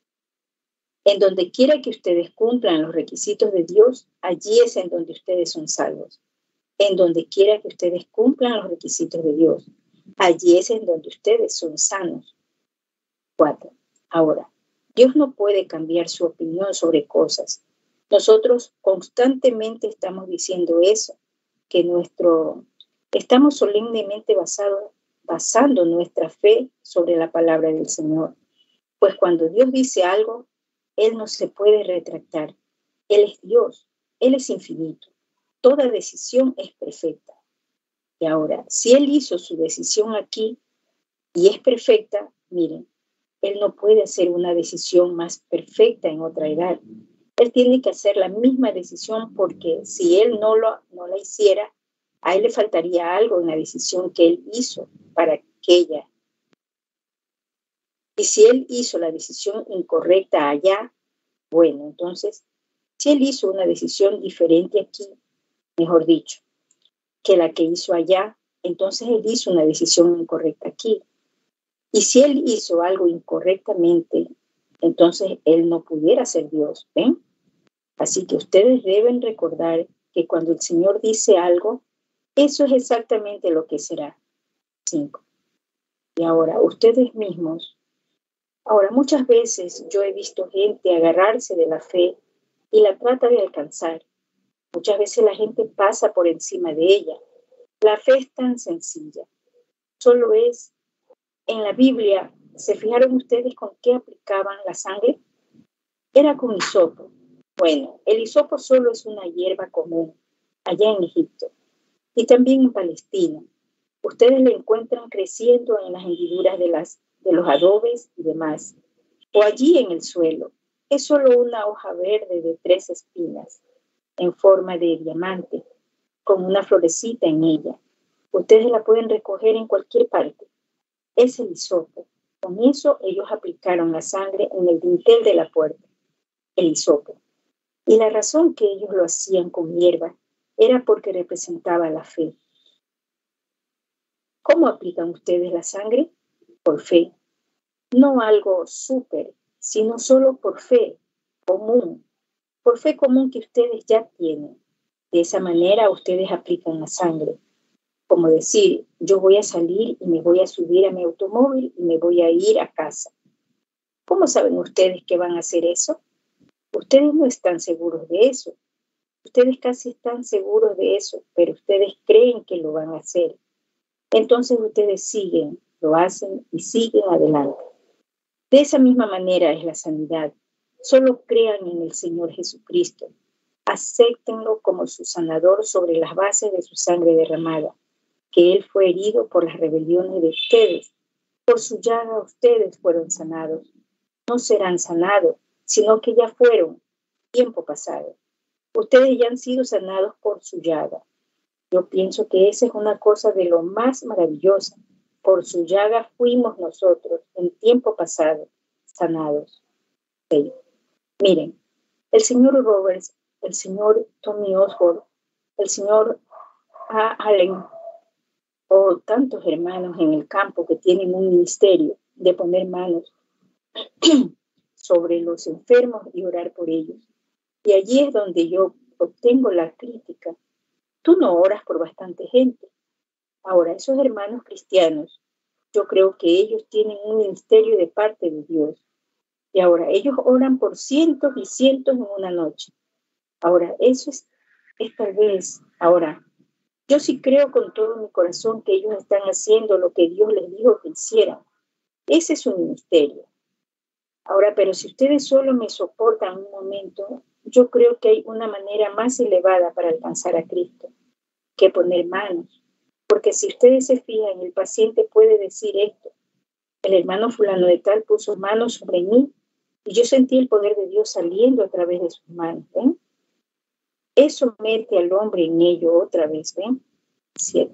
En donde quiera que ustedes cumplan los requisitos de Dios, allí es en donde ustedes son salvos. En donde quiera que ustedes cumplan los requisitos de Dios, allí es en donde ustedes son sanos. Cuatro. Ahora, Dios no puede cambiar su opinión sobre cosas. Nosotros constantemente estamos diciendo eso, que nuestro, estamos solemnemente basado, basando nuestra fe sobre la palabra del Señor. Pues cuando Dios dice algo, Él no se puede retractar. Él es Dios, Él es infinito. Toda decisión es perfecta. Y ahora, si Él hizo su decisión aquí y es perfecta, miren, Él no puede hacer una decisión más perfecta en otra edad. Él tiene que hacer la misma decisión porque si Él no, lo, no la hiciera, a Él le faltaría algo en la decisión que Él hizo para aquella. Y si Él hizo la decisión incorrecta allá, bueno, entonces, si Él hizo una decisión diferente aquí, mejor dicho, que la que hizo allá, entonces Él hizo una decisión incorrecta aquí. Y si Él hizo algo incorrectamente, entonces Él no pudiera ser Dios, ¿ven? Así que ustedes deben recordar que cuando el Señor dice algo, eso es exactamente lo que será. Cinco. Y ahora, ustedes mismos. Ahora, muchas veces yo he visto gente agarrarse de la fe y la trata de alcanzar. Muchas veces la gente pasa por encima de ella. La fe es tan sencilla. Solo es, en la Biblia, ¿se fijaron ustedes con qué aplicaban la sangre? Era con hisopo. Bueno, el hisopo solo es una hierba común allá en Egipto y también en Palestina. Ustedes la encuentran creciendo en las hendiduras de, las, de los adobes y demás, o allí en el suelo. Es solo una hoja verde de tres espinas en forma de diamante, con una florecita en ella. Ustedes la pueden recoger en cualquier parte. Es el hisopo. Con eso ellos aplicaron la sangre en el dintel de la puerta, el hisopo. Y la razón que ellos lo hacían con hierba era porque representaba la fe. ¿Cómo aplican ustedes la sangre? Por fe. No algo súper, sino solo por fe común. Por fe común que ustedes ya tienen. De esa manera ustedes aplican la sangre. Como decir, yo voy a salir y me voy a subir a mi automóvil y me voy a ir a casa. ¿Cómo saben ustedes que van a hacer eso? Ustedes no están seguros de eso. Ustedes casi están seguros de eso, pero ustedes creen que lo van a hacer. Entonces ustedes siguen, lo hacen y siguen adelante. De esa misma manera es la sanidad. Solo crean en el Señor Jesucristo. Acéptenlo como su sanador sobre las bases de su sangre derramada, que Él fue herido por las rebeliones de ustedes. Por su llaga ustedes fueron sanados. No serán sanados, sino que ya fueron, tiempo pasado. Ustedes ya han sido sanados por su llaga. Yo pienso que esa es una cosa de lo más maravillosa. Por su llaga fuimos nosotros, en tiempo pasado, sanados. Sí. Miren, el señor Roberts, el señor Tommy Osborne, el señor A. Allen, o tantos hermanos en el campo que tienen un ministerio de poner manos sobre los enfermos y orar por ellos. Y allí es donde yo obtengo la crítica. Tú no oras por bastante gente. Ahora, esos hermanos cristianos, yo creo que ellos tienen un ministerio de parte de Dios. Y ahora, ellos oran por cientos y cientos en una noche. Ahora, eso es, es tal vez, ahora, yo sí creo con todo mi corazón que ellos están haciendo lo que Dios les dijo que hicieran. Ese es su ministerio. Ahora, pero si ustedes solo me soportan un momento, yo creo que hay una manera más elevada para alcanzar a Cristo que poner manos. Porque si ustedes se fijan, el paciente puede decir esto. El hermano fulano de tal puso manos sobre mí y yo sentí el poder de Dios saliendo a través de sus manos. ¿Ven? Eso mete al hombre en ello otra vez. ¿Ven? Siete.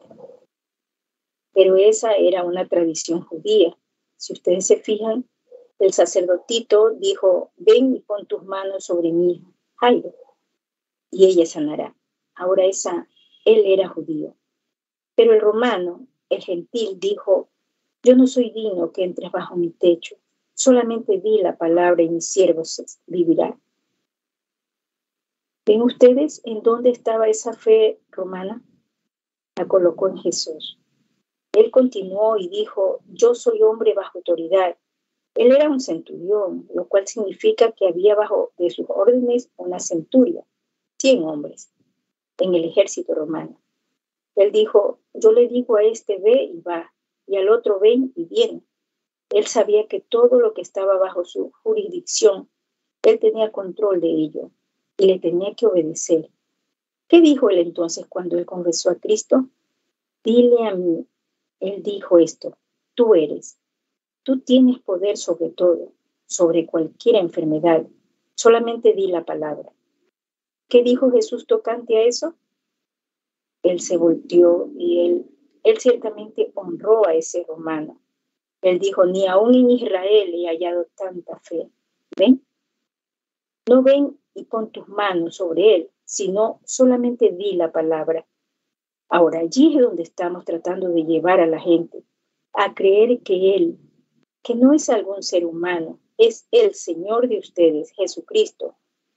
Pero esa era una tradición judía. Si ustedes se fijan, el sacerdotito dijo, ven y pon tus manos sobre mi hijo, Jairo, y ella sanará. Ahora esa, él era judío. Pero el romano, el gentil, dijo, yo no soy digno que entres bajo mi techo, solamente di la palabra y mi siervo vivirá. ¿Ven ustedes en dónde estaba esa fe romana? La colocó en Jesús. Él continuó y dijo, yo soy hombre bajo autoridad. Él era un centurión, lo cual significa que había bajo de sus órdenes una centuria, cien hombres, en el ejército romano. Él dijo, yo le digo a este ve y va, y al otro ven y viene. Él sabía que todo lo que estaba bajo su jurisdicción, él tenía control de ello, y le tenía que obedecer. ¿Qué dijo él entonces cuando él confesó a Cristo? Dile a mí, él dijo esto, tú eres. Tú tienes poder sobre todo, sobre cualquier enfermedad. Solamente di la palabra. ¿Qué dijo Jesús tocante a eso? Él se volteó y él, él ciertamente honró a ese romano. Él dijo, ni aún en Israel he hallado tanta fe. ¿Ven? No ven y pon tus manos sobre él, sino solamente di la palabra. Ahora, allí es donde estamos tratando de llevar a la gente a creer que él, que no es algún ser humano, es el Señor de ustedes, Jesucristo,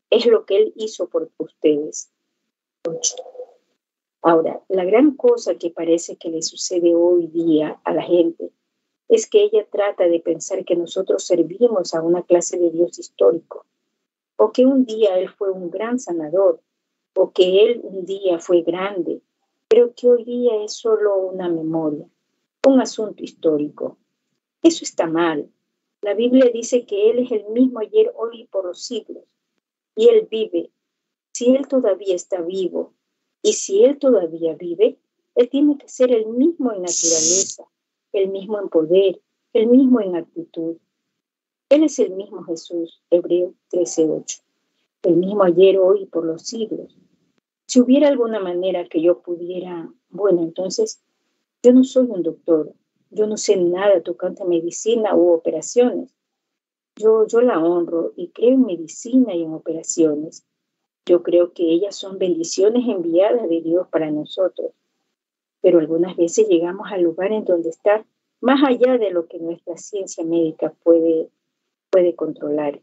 Es lo que Él hizo por ustedes. ocho. Ahora, la gran cosa que parece que le sucede hoy día a la gente es que ella trata de pensar que nosotros servimos a una clase de Dios histórico, o que un día Él fue un gran sanador, o que Él un día fue grande, pero que hoy día es solo una memoria, un asunto histórico. Eso está mal. La Biblia dice que Él es el mismo ayer, hoy y por los siglos, y Él vive. Si Él todavía está vivo, y si Él todavía vive, Él tiene que ser el mismo en naturaleza, el mismo en poder, el mismo en actitud. Él es el mismo Jesús, Hebreos trece ocho, el mismo ayer, hoy y por los siglos. Si hubiera alguna manera que yo pudiera, bueno, entonces yo no soy un doctor, yo no sé nada tocante a medicina u operaciones. Yo, yo la honro y creo en medicina y en operaciones. Yo creo que ellas son bendiciones enviadas de Dios para nosotros. Pero algunas veces llegamos al lugar en donde está más allá de lo que nuestra ciencia médica puede, puede controlar.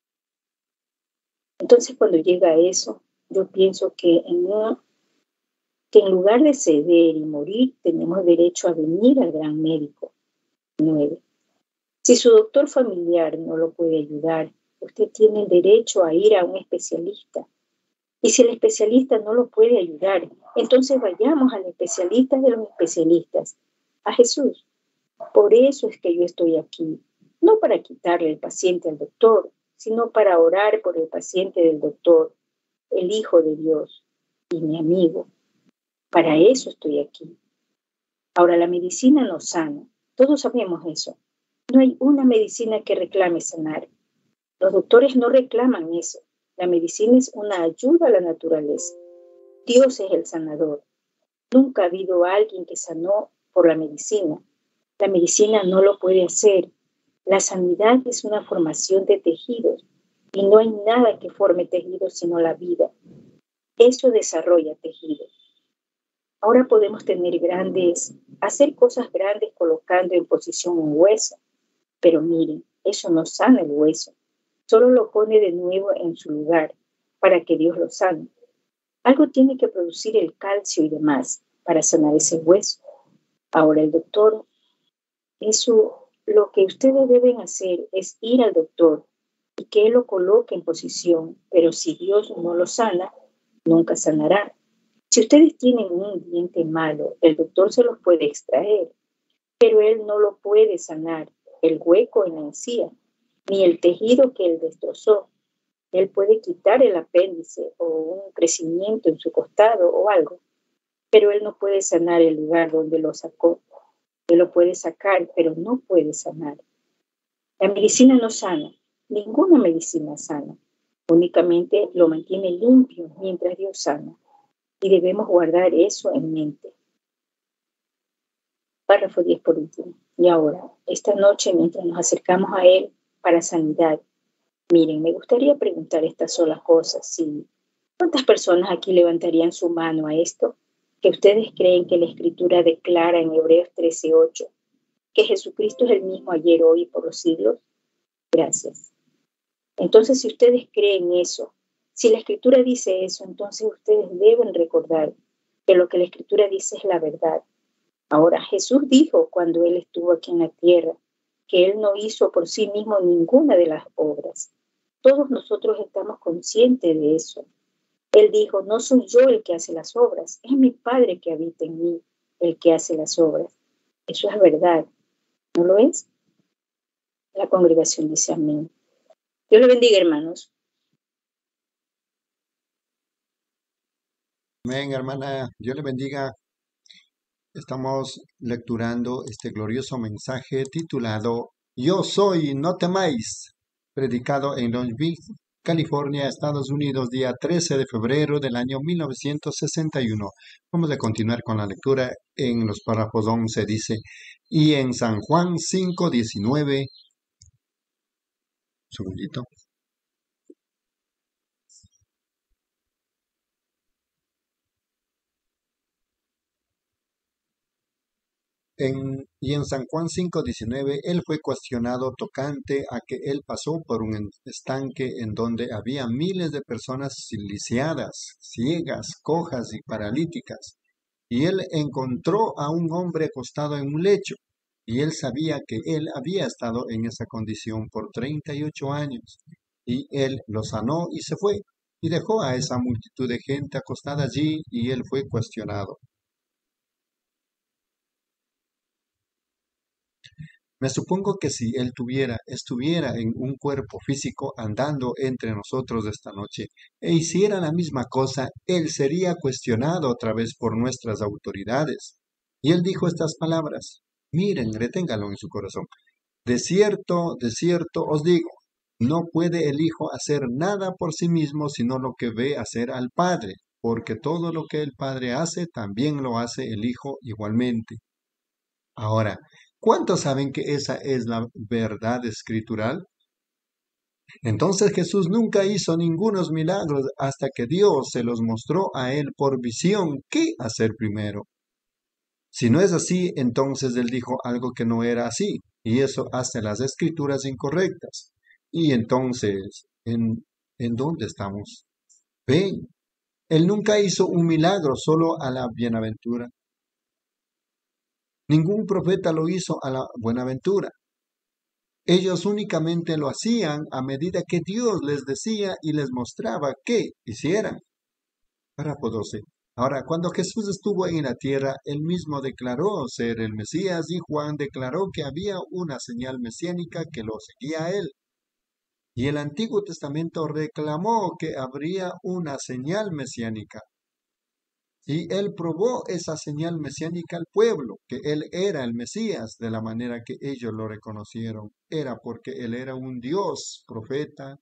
Entonces, cuando llega a eso, yo pienso que en, una, que en lugar de ceder y morir, tenemos derecho a venir al gran médico. nueve. Si su doctor familiar no lo puede ayudar, usted tiene el derecho a ir a un especialista. Y si el especialista no lo puede ayudar, entonces vayamos al especialista de los especialistas, a Jesús. Por eso es que yo estoy aquí, no para quitarle el paciente al doctor, sino para orar por el paciente del doctor, el Hijo de Dios y mi amigo. Para eso estoy aquí. Ahora, la medicina no sana, todos sabemos eso. No hay una medicina que reclame sanar. Los doctores no reclaman eso. La medicina es una ayuda a la naturaleza. Dios es el sanador. Nunca ha habido alguien que sanó por la medicina. La medicina no lo puede hacer. La sanidad es una formación de tejidos y no hay nada que forme tejidos sino la vida. Eso desarrolla tejidos. Ahora podemos tener grandes, hacer cosas grandes colocando en posición un hueso. Pero miren, eso no sana el hueso. Solo lo pone de nuevo en su lugar para que Dios lo sane. Algo tiene que producir el calcio y demás para sanar ese hueso. Ahora el doctor, eso, lo que ustedes deben hacer es ir al doctor y que él lo coloque en posición, pero si Dios no lo sana, nunca sanará. Si ustedes tienen un diente malo, el doctor se los puede extraer, pero él no lo puede sanar, el hueco en la encía, ni el tejido que él destrozó. Él puede quitar el apéndice o un crecimiento en su costado o algo, pero él no puede sanar el lugar donde lo sacó. Él lo puede sacar, pero no puede sanar. La medicina no sana, ninguna medicina sana, únicamente lo mantiene limpio mientras Dios sana, y debemos guardar eso en mente. Párrafo diez por último. Y ahora, esta noche, mientras nos acercamos a Él para sanidad, miren, me gustaría preguntar estas solas cosas. Si, ¿cuántas personas aquí levantarían su mano a esto? Que ustedes creen que la Escritura declara en Hebreos trece ocho que Jesucristo es el mismo ayer, hoy y por los siglos. Gracias. Entonces, si ustedes creen eso, si la Escritura dice eso, entonces ustedes deben recordar que lo que la Escritura dice es la verdad. Ahora, Jesús dijo cuando Él estuvo aquí en la tierra que Él no hizo por sí mismo ninguna de las obras. Todos nosotros estamos conscientes de eso. Él dijo, no soy yo el que hace las obras, es mi Padre que habita en mí el que hace las obras. Eso es verdad, ¿no lo es? La congregación dice amén. Dios le bendiga, hermanos. Amén, hermana. Dios le bendiga. Estamos lecturando este glorioso mensaje titulado Yo soy, no temáis, predicado en Long Beach, California, Estados Unidos, día trece de febrero del año mil novecientos sesenta y uno. Vamos a continuar con la lectura. En los párrafos once dice, y en San Juan cinco diecinueve, un segundito. en, y en San Juan cinco diecinueve, él fue cuestionado tocante a que él pasó por un estanque en donde había miles de personas lisiadas, ciegas, cojas y paralíticas. Y él encontró a un hombre acostado en un lecho. Y él sabía que él había estado en esa condición por treinta y ocho años. Y él lo sanó y se fue. Y dejó a esa multitud de gente acostada allí y él fue cuestionado. Me supongo que si él tuviera, estuviera en un cuerpo físico andando entre nosotros esta noche e hiciera la misma cosa, él sería cuestionado otra vez por nuestras autoridades. Y él dijo estas palabras. Miren, reténgalo en su corazón. De cierto, de cierto os digo, no puede el Hijo hacer nada por sí mismo sino lo que ve hacer al Padre, porque todo lo que el Padre hace también lo hace el Hijo igualmente. Ahora, ¿cuántos saben que esa es la verdad escritural? Entonces Jesús nunca hizo ningunos milagros hasta que Dios se los mostró a él por visión qué hacer primero. Si no es así, entonces él dijo algo que no era así, y eso hace las escrituras incorrectas. Y entonces, ¿en, en dónde estamos? Ven, él nunca hizo un milagro solo a la bienaventura. Ningún profeta lo hizo a la buenaventura. Ellos únicamente lo hacían a medida que Dios les decía y les mostraba qué hicieran. Párrafo doce. Ahora, cuando Jesús estuvo en la tierra, él mismo declaró ser el Mesías y Juan declaró que había una señal mesiánica que lo seguía a él. Y el Antiguo Testamento reclamó que habría una señal mesiánica. Y él probó esa señal mesiánica al pueblo, que él era el Mesías de la manera que ellos lo reconocieron. Era porque él era un Dios, profeta.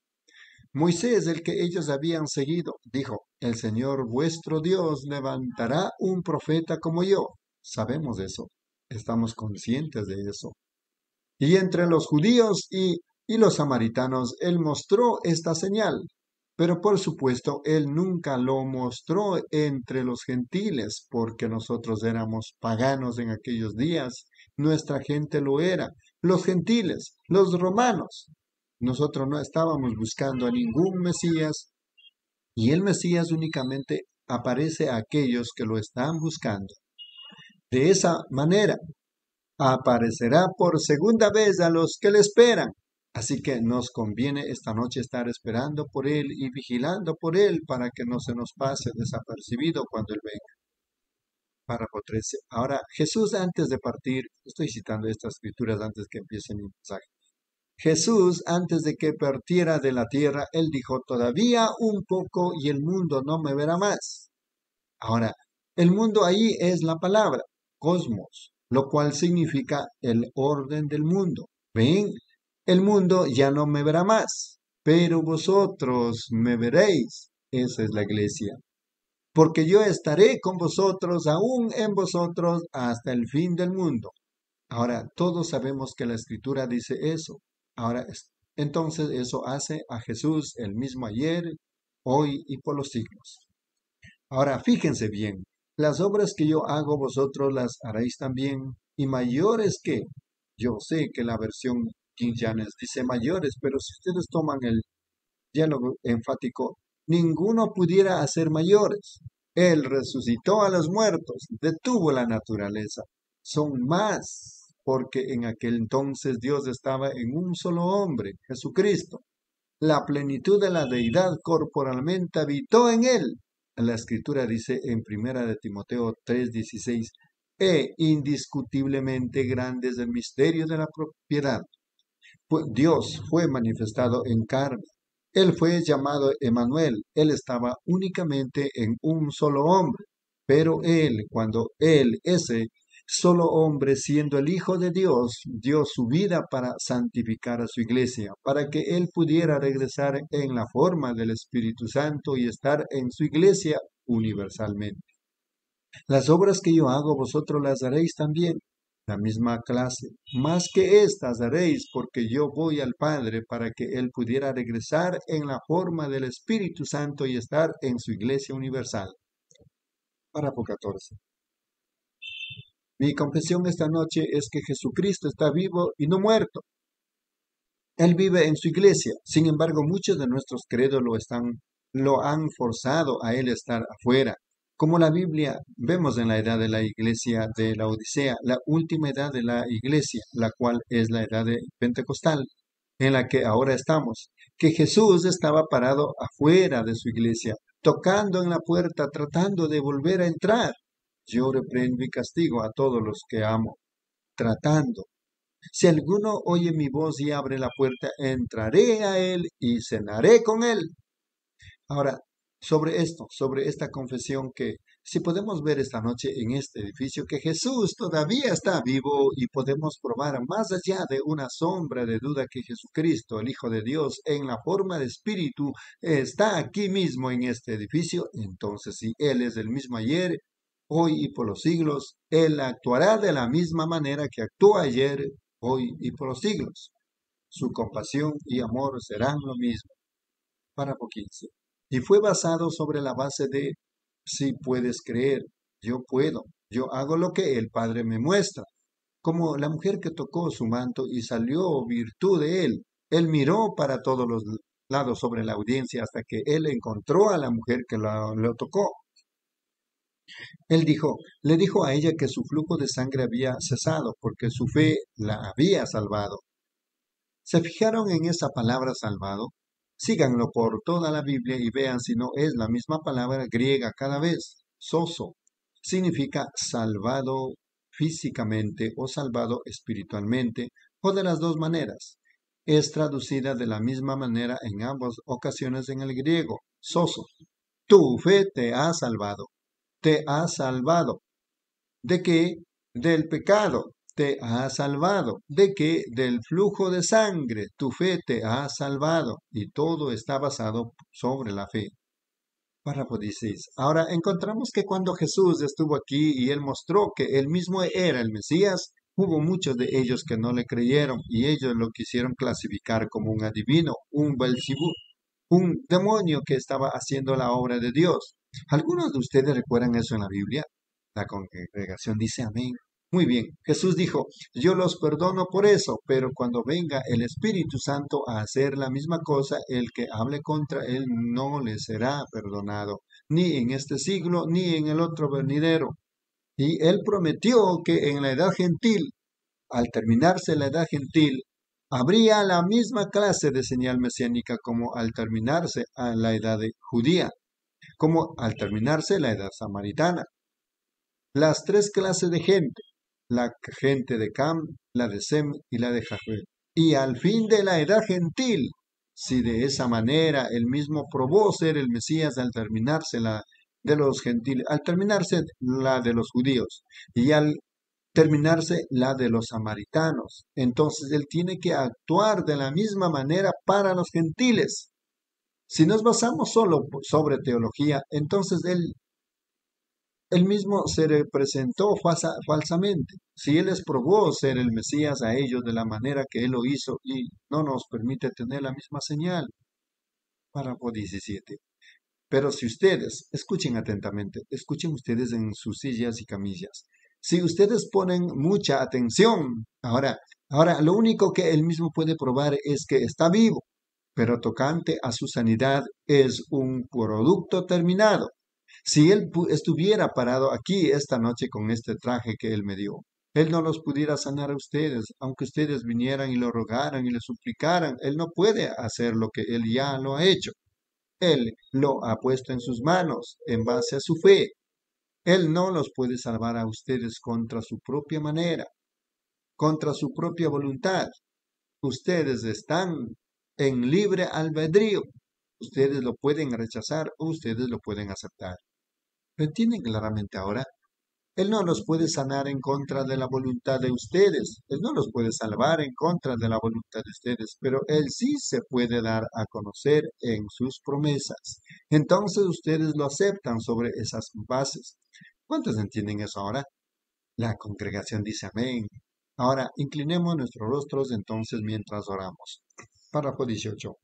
Moisés, el que ellos habían seguido, dijo, el Señor vuestro Dios levantará un profeta como yo. Sabemos eso, estamos conscientes de eso. Y entre los judíos y, y los samaritanos, él mostró esta señal. Pero por supuesto, él nunca lo mostró entre los gentiles, porque nosotros éramos paganos en aquellos días. Nuestra gente lo era, los gentiles, los romanos. Nosotros no estábamos buscando a ningún Mesías, y el Mesías únicamente aparece a aquellos que lo están buscando. De esa manera, aparecerá por segunda vez a los que le esperan. Así que nos conviene esta noche estar esperando por Él y vigilando por Él para que no se nos pase desapercibido cuando Él venga. Párrafo trece. Ahora, Jesús antes de partir, estoy citando estas escrituras antes que empiece mi mensaje. Jesús antes de que partiera de la tierra, Él dijo, todavía un poco y el mundo no me verá más. Ahora, el mundo ahí es la palabra, cosmos, lo cual significa el orden del mundo. ¿Ven? El mundo ya no me verá más, pero vosotros me veréis. Esa es la iglesia. Porque yo estaré con vosotros, aún en vosotros, hasta el fin del mundo. Ahora, todos sabemos que la Escritura dice eso. Ahora, entonces eso hace a Jesús el mismo ayer, hoy y por los siglos. Ahora, fíjense bien, las obras que yo hago vosotros las haréis también, y mayores que, yo sé que la versión King James dice mayores, pero si ustedes toman el diálogo enfático, ninguno pudiera hacer mayores. Él resucitó a los muertos, detuvo la naturaleza. Son más, porque en aquel entonces Dios estaba en un solo hombre, Jesucristo. La plenitud de la deidad corporalmente habitó en él. La Escritura dice en primera de Timoteo tres dieciséis, e indiscutiblemente grande es el misterio de la propiedad. Dios fue manifestado en carne. Él fue llamado Emmanuel. Él estaba únicamente en un solo hombre. Pero él, cuando él, ese solo hombre, siendo el Hijo de Dios, dio su vida para santificar a su iglesia, para que él pudiera regresar en la forma del Espíritu Santo y estar en su iglesia universalmente. Las obras que yo hago, vosotros las haréis también. La misma clase, más que estas haréis, porque yo voy al Padre para que Él pudiera regresar en la forma del Espíritu Santo y estar en su iglesia universal. Párrafo catorce. Mi confesión esta noche es que Jesucristo está vivo y no muerto. Él vive en su iglesia. Sin embargo, muchos de nuestros credos lo están, lo han forzado a él estar afuera. Como la Biblia vemos en la edad de la iglesia de la Odisea, la última edad de la iglesia, la cual es la edad de pentecostal, en la que ahora estamos, que Jesús estaba parado afuera de su iglesia, tocando en la puerta, tratando de volver a entrar. Yo reprendo y castigo a todos los que amo, tratando. Si alguno oye mi voz y abre la puerta, entraré a él y cenaré con él. Ahora, sobre esto, sobre esta confesión que si podemos ver esta noche en este edificio que Jesús todavía está vivo y podemos probar más allá de una sombra de duda que Jesucristo, el Hijo de Dios, en la forma de espíritu, está aquí mismo en este edificio, entonces si Él es el mismo ayer, hoy y por los siglos, Él actuará de la misma manera que actuó ayer, hoy y por los siglos. Su compasión y amor serán lo mismo. Párrafo quince. Y fue basado sobre la base de, si puedes creer, yo puedo, yo hago lo que el Padre me muestra. Como la mujer que tocó su manto y salió virtud de él. Él miró para todos los lados sobre la audiencia hasta que él encontró a la mujer que lo, lo tocó. Él dijo, le dijo a ella que su flujo de sangre había cesado porque su fe la había salvado. ¿Se fijaron en esa palabra salvado? Síganlo por toda la Biblia y vean si no es la misma palabra griega cada vez. Soso significa salvado físicamente o salvado espiritualmente o de las dos maneras. Es traducida de la misma manera en ambas ocasiones en el griego. Soso. Tu fe te ha salvado. Te ha salvado. ¿De qué? Del pecado. Te ha salvado. ¿De qué? Del flujo de sangre. Tu fe te ha salvado. Y todo está basado sobre la fe. Párrafo dieciséis. Ahora encontramos que cuando Jesús estuvo aquí y Él mostró que Él mismo era el Mesías, hubo muchos de ellos que no le creyeron y ellos lo quisieron clasificar como un adivino, un Belcebú, un demonio que estaba haciendo la obra de Dios. ¿Algunos de ustedes recuerdan eso en la Biblia? La congregación dice amén. Muy bien, Jesús dijo, yo los perdono por eso, pero cuando venga el Espíritu Santo a hacer la misma cosa, el que hable contra él no le será perdonado, ni en este siglo, ni en el otro venidero. Y él prometió que en la edad gentil, al terminarse la edad gentil, habría la misma clase de señal mesiánica como al terminarse la edad judía, como al terminarse la edad samaritana. Las tres clases de gente, la gente de Cam, la de Sem y la de Jafet. Y al fin de la edad gentil, si de esa manera él mismo probó ser el Mesías al terminarse la de los gentiles, al terminarse la de los judíos y al terminarse la de los samaritanos, entonces él tiene que actuar de la misma manera para los gentiles. Si nos basamos solo sobre teología, entonces él Él mismo se representó falsa, falsamente. Si Él les probó ser el Mesías a ellos de la manera que Él lo hizo y no nos permite tener la misma señal. Párrafo diecisiete. Pero si ustedes, escuchen atentamente, escuchen ustedes en sus sillas y camillas. Si ustedes ponen mucha atención, ahora, ahora lo único que Él mismo puede probar es que está vivo, pero tocante a su sanidad es un producto terminado. Si él estuviera parado aquí esta noche con este traje que él me dio, él no los pudiera sanar a ustedes, aunque ustedes vinieran y lo rogaran y le suplicaran. Él no puede hacer lo que él ya lo ha hecho. Él lo ha puesto en sus manos en base a su fe. Él no los puede salvar a ustedes contra su propia manera, contra su propia voluntad. Ustedes están en libre albedrío. Ustedes lo pueden rechazar o ustedes lo pueden aceptar. ¿Lo entienden claramente ahora? Él no los puede sanar en contra de la voluntad de ustedes. Él no los puede salvar en contra de la voluntad de ustedes, pero Él sí se puede dar a conocer en sus promesas. Entonces ustedes lo aceptan sobre esas bases. ¿Cuántos entienden eso ahora? La congregación dice amén. Ahora, inclinemos nuestros rostros entonces mientras oramos. Párrafo dieciocho.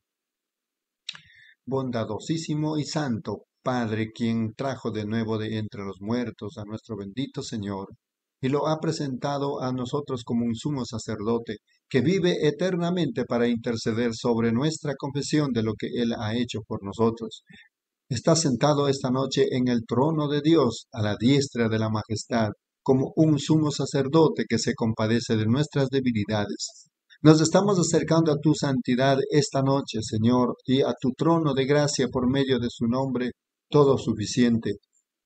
Bondadosísimo y santo Padre, quien trajo de nuevo de entre los muertos a nuestro bendito Señor, y lo ha presentado a nosotros como un sumo sacerdote que vive eternamente para interceder sobre nuestra confesión de lo que Él ha hecho por nosotros. Está sentado esta noche en el trono de Dios, a la diestra de la majestad, como un sumo sacerdote que se compadece de nuestras debilidades. Nos estamos acercando a tu santidad esta noche, Señor, y a tu trono de gracia por medio de su nombre, todo suficiente,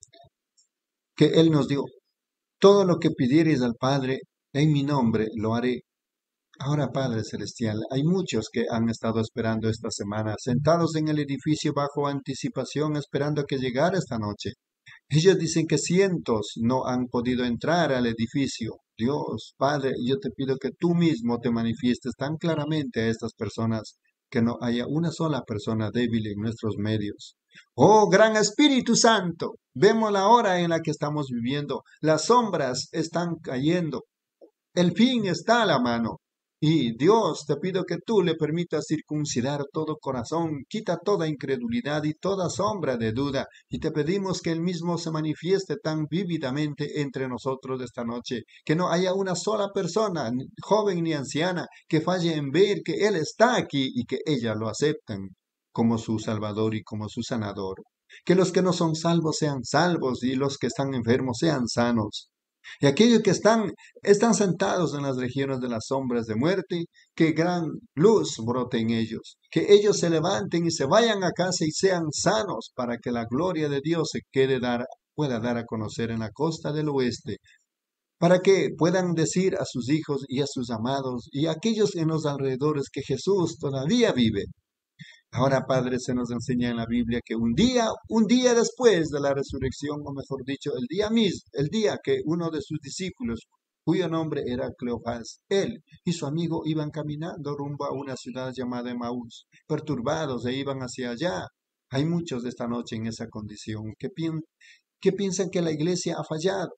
que Él nos dio. Todo lo que pidiereis al Padre, en mi nombre lo haré. Ahora, Padre Celestial, hay muchos que han estado esperando esta semana, sentados en el edificio bajo anticipación, esperando que llegara esta noche. Ellos dicen que cientos no han podido entrar al edificio. Dios, Padre, yo te pido que tú mismo te manifiestes tan claramente a estas personas, que no haya una sola persona débil en nuestros medios. Oh, gran Espíritu Santo, vemos la hora en la que estamos viviendo. Las sombras están cayendo. El fin está a la mano. Y Dios, te pido que tú le permitas circuncidar todo corazón, quita toda incredulidad y toda sombra de duda, y te pedimos que Él mismo se manifieste tan vívidamente entre nosotros esta noche, que no haya una sola persona, joven ni anciana, que falle en ver que Él está aquí y que ellas lo acepten como su Salvador y como su sanador. Que los que no son salvos sean salvos y los que están enfermos sean sanos. Y aquellos que están, están sentados en las regiones de las sombras de muerte, que gran luz brote en ellos, que ellos se levanten y se vayan a casa y sean sanos, para que la gloria de Dios se quede dar, pueda dar a conocer en la costa del oeste, para que puedan decir a sus hijos y a sus amados y a aquellos en los alrededores que Jesús todavía vive. Ahora, Padre, se nos enseña en la Biblia que un día, un día después de la resurrección, o mejor dicho, el día mismo, el día que uno de sus discípulos, cuyo nombre era Cleofás, él y su amigo iban caminando rumbo a una ciudad llamada Emaús, perturbados e iban hacia allá. Hay muchos de esta noche en esa condición que, pi que piensan que la iglesia ha fallado.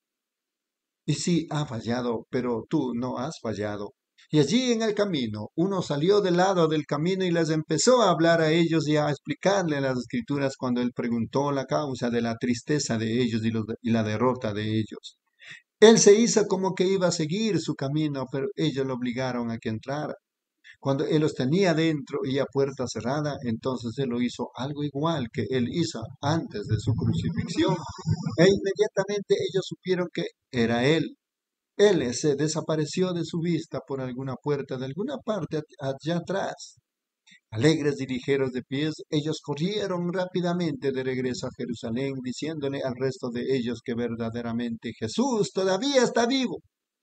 Y sí, ha fallado, pero tú no has fallado. Y allí en el camino, uno salió del lado del camino y les empezó a hablar a ellos y a explicarle las escrituras cuando él preguntó la causa de la tristeza de ellos y, los, y la derrota de ellos. Él se hizo como que iba a seguir su camino, pero ellos lo obligaron a que entrara. Cuando él los tenía dentro y a puerta cerrada, entonces él lo hizo algo igual que él hizo antes de su crucifixión. E inmediatamente ellos supieron que era él. Él se desapareció de su vista por alguna puerta de alguna parte allá atrás. Alegres y ligeros de pies, ellos corrieron rápidamente de regreso a Jerusalén, diciéndole al resto de ellos que verdaderamente Jesús todavía está vivo.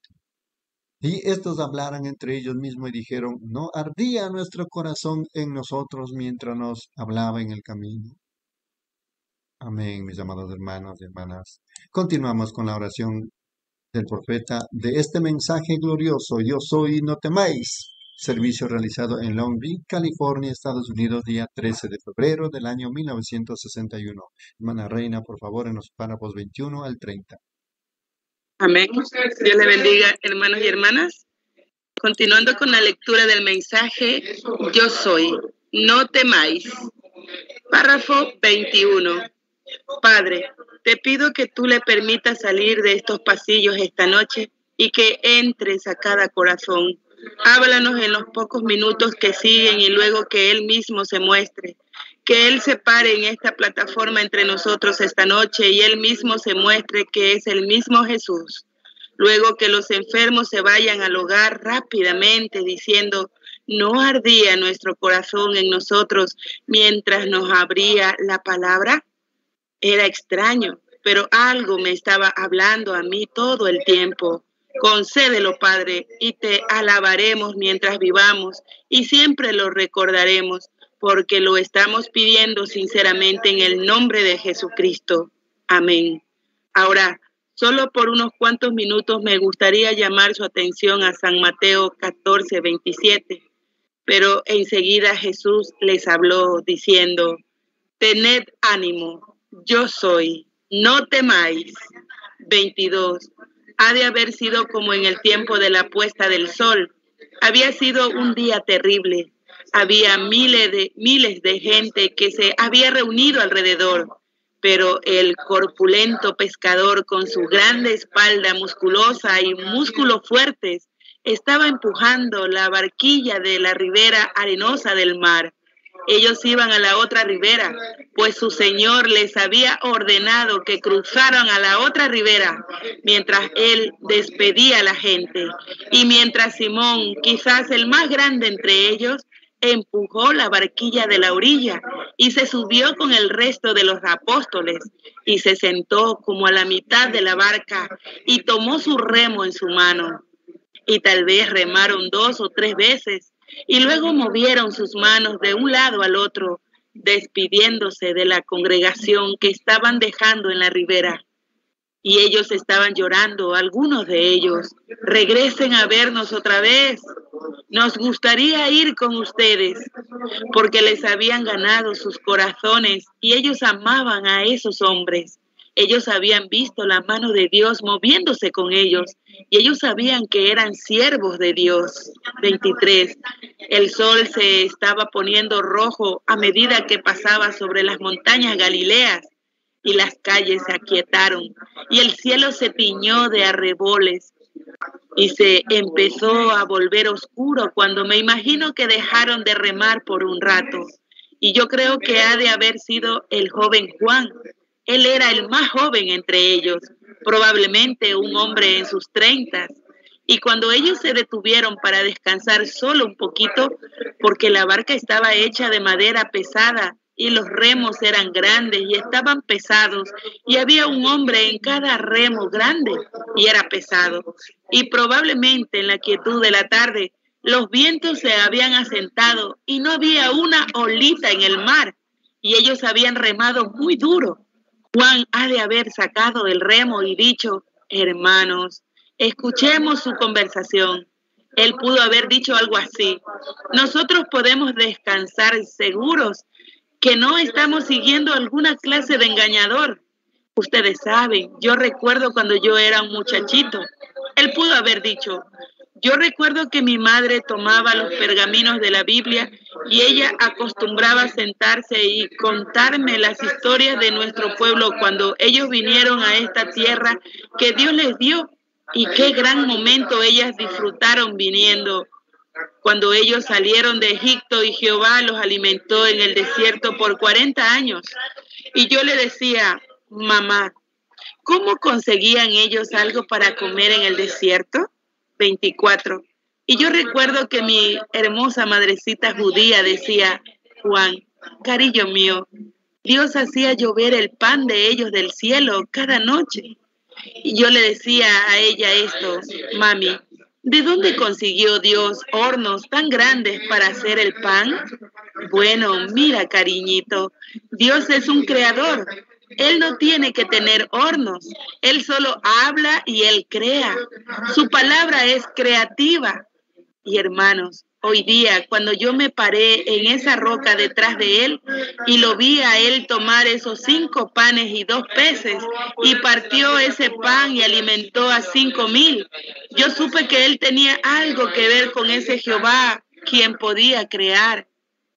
Y estos hablaron entre ellos mismos y dijeron, ¿no ardía nuestro corazón en nosotros mientras nos hablaba en el camino? Amén, mis amados hermanos y hermanas. Continuamos con la oración del profeta de este mensaje glorioso, yo soy, no temáis, servicio realizado en Long Beach, California, Estados Unidos, día trece de febrero del año mil novecientos sesenta y uno. Hermana Reina, por favor, en los párrafos veintiuno al treinta. Amén. Dios le bendiga, hermanos y hermanas. Continuando con la lectura del mensaje, yo soy, no temáis. Párrafo veintiuno. Padre, te pido que tú le permitas salir de estos pasillos esta noche y que entres a cada corazón. Háblanos en los pocos minutos que siguen y luego que Él mismo se muestre. Que Él se pare en esta plataforma entre nosotros esta noche y Él mismo se muestre que es el mismo Jesús. Luego que los enfermos se vayan al hogar rápidamente diciendo, ¿no ardía nuestro corazón en nosotros mientras nos abría la palabra? Era extraño, pero algo me estaba hablando a mí todo el tiempo. Concédelo, Padre, y te alabaremos mientras vivamos y siempre lo recordaremos, porque lo estamos pidiendo sinceramente en el nombre de Jesucristo. Amén. Ahora, solo por unos cuantos minutos me gustaría llamar su atención a San Mateo catorce, veintisiete, pero enseguida Jesús les habló diciendo, tened ánimo, yo soy, no temáis. veintidós. Ha de haber sido como en el tiempo de la puesta del sol. Había sido un día terrible. Había miles de, miles de gente que se había reunido alrededor. pero el corpulento pescador con su grande espalda musculosa y músculos fuertes estaba empujando la barquilla de la ribera arenosa del mar. Ellos iban a la otra ribera, pues su señor les había ordenado que cruzaran a la otra ribera, mientras él despedía a la gente. Y mientras Simón, quizás el más grande entre ellos, empujó la barquilla de la orilla y se subió con el resto de los apóstoles y se sentó como a la mitad de la barca y tomó su remo en su mano. Y tal vez remaron dos o tres veces y luego movieron sus manos de un lado al otro, despidiéndose de la congregación que estaban dejando en la ribera. Y ellos estaban llorando, algunos de ellos. Regresen a vernos otra vez. Nos gustaría ir con ustedes, porque les habían ganado sus corazones y ellos amaban a esos hombres. Ellos habían visto la mano de Dios moviéndose con ellos y ellos sabían que eran siervos de Dios. veintitrés. El sol se estaba poniendo rojo a medida que pasaba sobre las montañas galileas y las calles se aquietaron y el cielo se tiñó de arreboles y se empezó a volver oscuro cuando me imagino que dejaron de remar por un rato. Y yo creo que ha de haber sido el joven Juan. Él era el más joven entre ellos, probablemente un hombre en sus treintas. Y cuando ellos se detuvieron para descansar solo un poquito, porque la barca estaba hecha de madera pesada y los remos eran grandes y estaban pesados, y había un hombre en cada remo grande y era pesado. Y probablemente en la quietud de la tarde, los vientos se habían asentado y no había una olita en el mar, y ellos habían remado muy duro. Juan ha de haber sacado el remo y dicho: hermanos, escuchemos su conversación. Él pudo haber dicho algo así: nosotros podemos descansar seguros que no estamos siguiendo alguna clase de engañador. Ustedes saben, yo recuerdo cuando yo era un muchachito. Él pudo haber dicho: yo recuerdo que mi madre tomaba los pergaminos de la Biblia y ella acostumbraba a sentarse y contarme las historias de nuestro pueblo cuando ellos vinieron a esta tierra que Dios les dio. Y qué gran momento ellas disfrutaron viniendo. Cuando ellos salieron de Egipto y Jehová los alimentó en el desierto por cuarenta años. Y yo le decía: mamá, ¿cómo conseguían ellos algo para comer en el desierto? veinticuatro. Y yo recuerdo que mi hermosa madrecita judía decía: Juan, cariño mío, Dios hacía llover el pan de ellos del cielo cada noche. Y yo le decía a ella esto: mami, ¿de dónde consiguió Dios hornos tan grandes para hacer el pan? Bueno, mira, cariñito, Dios es un creador. Él no tiene que tener hornos. Él solo habla y Él crea. Su palabra es creativa. Y hermanos, hoy día, cuando yo me paré en esa roca detrás de Él y lo vi a Él tomar esos cinco panes y dos peces y partió ese pan y alimentó a cinco mil, yo supe que Él tenía algo que ver con ese Jehová, quien podía crear.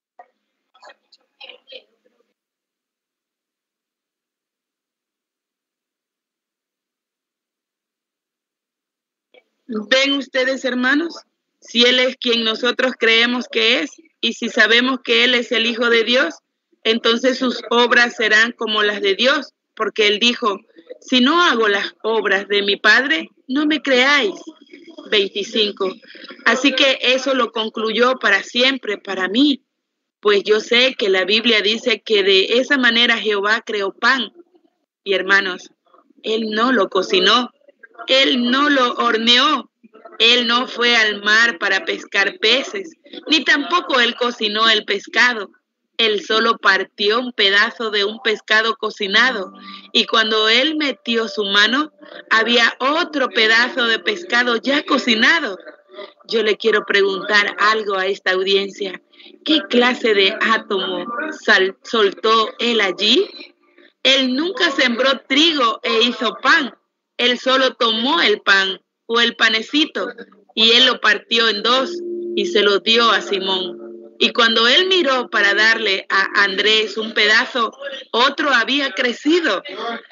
¿Ven ustedes, hermanos? Si Él es quien nosotros creemos que es, y si sabemos que Él es el Hijo de Dios, entonces sus obras serán como las de Dios, porque Él dijo: si no hago las obras de mi Padre, no me creáis. veinticinco. Así que eso lo concluyó para siempre, para mí, pues yo sé que la Biblia dice que de esa manera Jehová creó pan. Y hermanos, Él no lo cocinó, Él no lo horneó, Él no fue al mar para pescar peces, ni tampoco Él cocinó el pescado. Él solo partió un pedazo de un pescado cocinado, y cuando Él metió su mano, había otro pedazo de pescado ya cocinado. Yo le quiero preguntar algo a esta audiencia. ¿Qué clase de átomo sal- soltó Él allí? Él nunca sembró trigo e hizo pan. Él solo tomó el pan o el panecito y Él lo partió en dos y se lo dio a Simón. Y cuando él miró para darle a Andrés un pedazo, otro había crecido.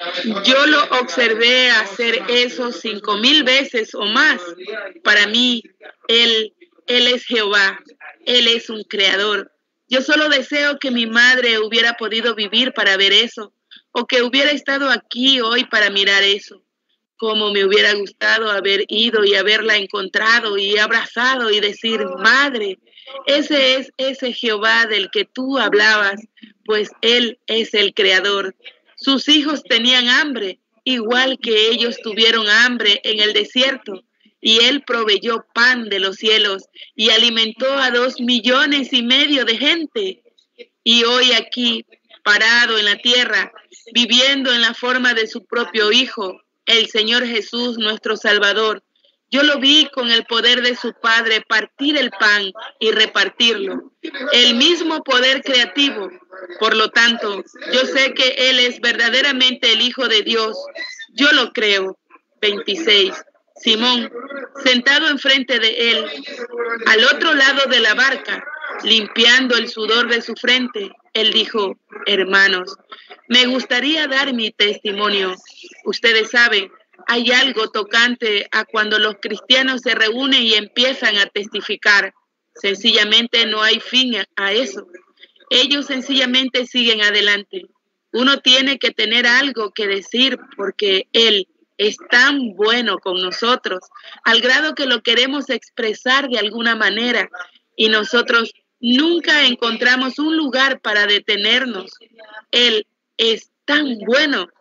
Yo lo observé hacer eso cinco mil veces o más. Para mí, él, él es Jehová. Él es un creador. Yo solo deseo que mi madre hubiera podido vivir para ver eso, o que hubiera estado aquí hoy para mirar eso. Como me hubiera gustado haber ido y haberla encontrado y abrazado y decir, madre, ese es ese Jehová del que tú hablabas, pues él es el creador. Sus hijos tenían hambre, igual que ellos tuvieron hambre en el desierto, y él proveyó pan de los cielos y alimentó a dos millones y medio de gente. Y hoy aquí, parado en la tierra, viviendo en la forma de su propio Hijo, el Señor Jesús, nuestro Salvador, yo lo vi con el poder de su Padre partir el pan y repartirlo. El mismo poder creativo. Por lo tanto, yo sé que Él es verdaderamente el Hijo de Dios. Yo lo creo. veintiséis. Simón, sentado enfrente de él, al otro lado de la barca, limpiando el sudor de su frente, él dijo, hermanos, me gustaría dar mi testimonio. Ustedes saben, hay algo tocante a cuando los cristianos se reúnen y empiezan a testificar. Sencillamente no hay fin a eso. Ellos sencillamente siguen adelante. Uno tiene que tener algo que decir porque Él es tan bueno con nosotros, al grado que lo queremos expresar de alguna manera y nosotros nunca encontramos un lugar para detenernos. Él es tan bueno.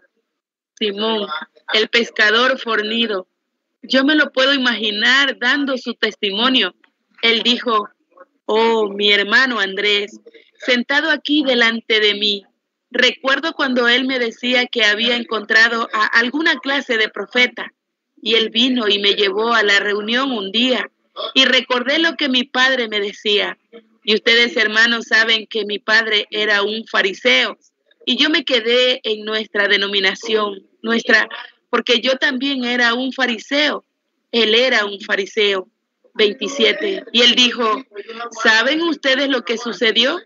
Simón, el pescador fornido, yo me lo puedo imaginar dando su testimonio. Él dijo, oh, mi hermano Andrés, sentado aquí delante de mí, recuerdo cuando él me decía que había encontrado a alguna clase de profeta y él vino y me llevó a la reunión un día y recordé lo que mi padre me decía. Y ustedes, hermanos, saben que mi padre era un fariseo y yo me quedé en nuestra denominación, nuestra, porque yo también era un fariseo. Él era un fariseo. veintisiete. Y él dijo, ¿saben ustedes lo que sucedió?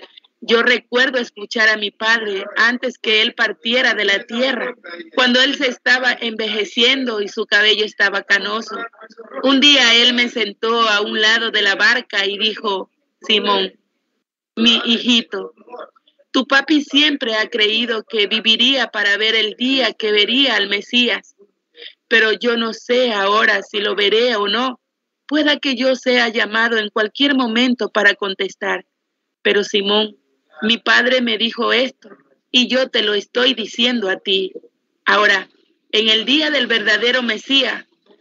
Yo recuerdo escuchar a mi padre antes que él partiera de la tierra, cuando él se estaba envejeciendo y su cabello estaba canoso. Un día él me sentó a un lado de la barca y dijo, Simón, mi hijito, tu papi siempre ha creído que viviría para ver el día que vería al Mesías, pero yo no sé ahora si lo veré o no. Pueda que yo sea llamado en cualquier momento para contestar, pero Simón, mi padre me dijo esto y yo te lo estoy diciendo a ti. Ahora, en el día del verdadero Mesías,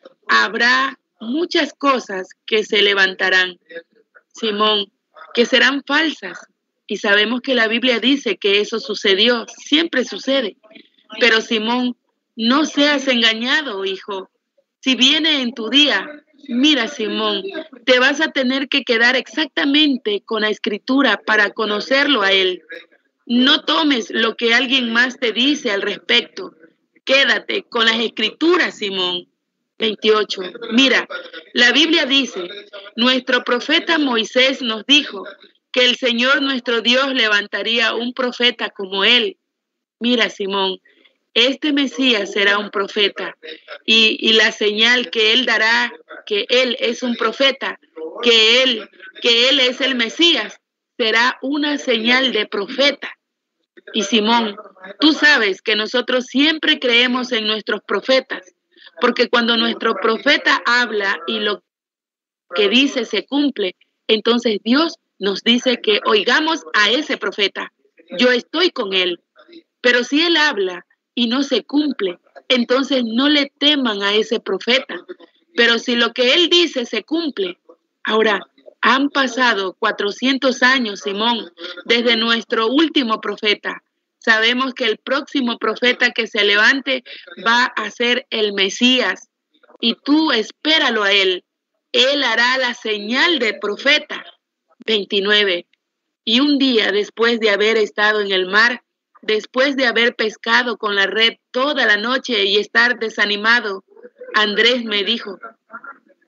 habrá muchas cosas que se levantarán, Simón, que serán falsas. Y sabemos que la Biblia dice que eso sucedió, siempre sucede. Pero Simón, no seas engañado, hijo. Si viene en tu día, mira, Simón, te vas a tener que quedar exactamente con la Escritura para conocerlo a Él. No tomes lo que alguien más te dice al respecto. Quédate con las Escrituras, Simón. veintiocho. Mira, la Biblia dice, nuestro profeta Moisés nos dijo que el Señor nuestro Dios levantaría un profeta como Él. Mira, Simón, este Mesías será un profeta y, y la señal que Él dará que Él es un profeta, que Él, que Él es el Mesías, será una señal de profeta. Y Simón, tú sabes que nosotros siempre creemos en nuestros profetas, porque cuando nuestro profeta habla y lo que dice se cumple, entonces Dios nos dice que oigamos a ese profeta. Yo estoy con él. Pero si él habla y no se cumple, entonces no le teman a ese profeta. Pero si lo que él dice se cumple, ahora han pasado cuatrocientos años, Simón, desde nuestro último profeta. Sabemos que el próximo profeta que se levante va a ser el Mesías. Y tú espéralo a él. Él hará la señal de profeta. veintinueve. Y un día después de haber estado en el mar, después de haber pescado con la red toda la noche y estar desanimado, Andrés me dijo,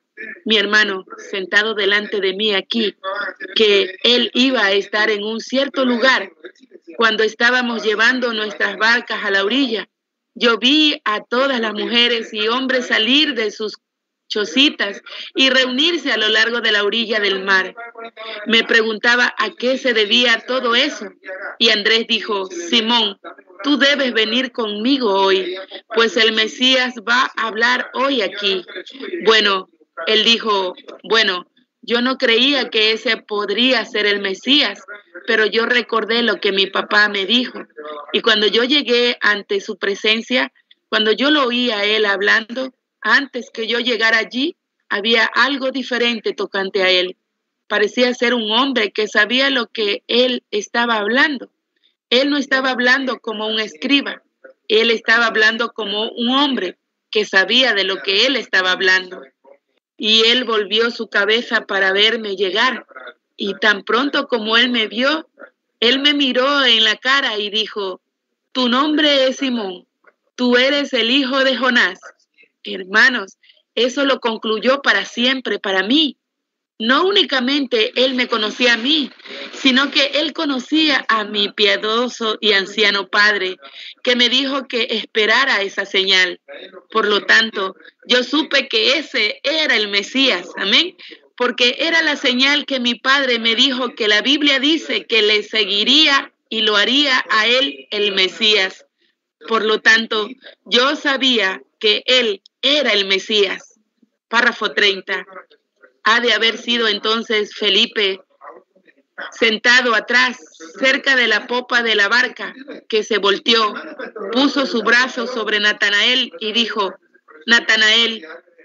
mi hermano sentado delante de mí aquí, que él iba a estar en un cierto lugar cuando estábamos llevando nuestras barcas a la orilla. Yo vi a todas las mujeres y hombres salir de sus chocitas y reunirse a lo largo de la orilla del mar. Me preguntaba a qué se debía todo eso. Y Andrés dijo, Simón, tú debes venir conmigo hoy, pues el Mesías va a hablar hoy aquí. Bueno, él dijo, bueno, yo no creía que ese podría ser el Mesías, pero yo recordé lo que mi papá me dijo. Y cuando yo llegué ante su presencia, cuando yo lo oí a él hablando, antes que yo llegara allí, había algo diferente tocante a él. Parecía ser un hombre que sabía lo que él estaba hablando. Él no estaba hablando como un escriba. Él estaba hablando como un hombre que sabía de lo que él estaba hablando. Y él volvió su cabeza para verme llegar. Y tan pronto como él me vio, él me miró en la cara y dijo, tu nombre es Simón, tú eres el hijo de Jonás. Hermanos, eso lo concluyó para siempre para mí. No únicamente él me conocía a mí, sino que él conocía a mi piadoso y anciano padre, que me dijo que esperara esa señal. Por lo tanto, yo supe que ese era el Mesías, amén, porque era la señal que mi padre me dijo que la Biblia dice que le seguiría y lo haría a él el Mesías. Por lo tanto, yo sabía que él era el Mesías. Párrafo treinta. Ha de haber sido entonces Felipe sentado atrás, cerca de la popa de la barca, que se volteó, puso su brazo sobre Natanael y dijo, Natanael,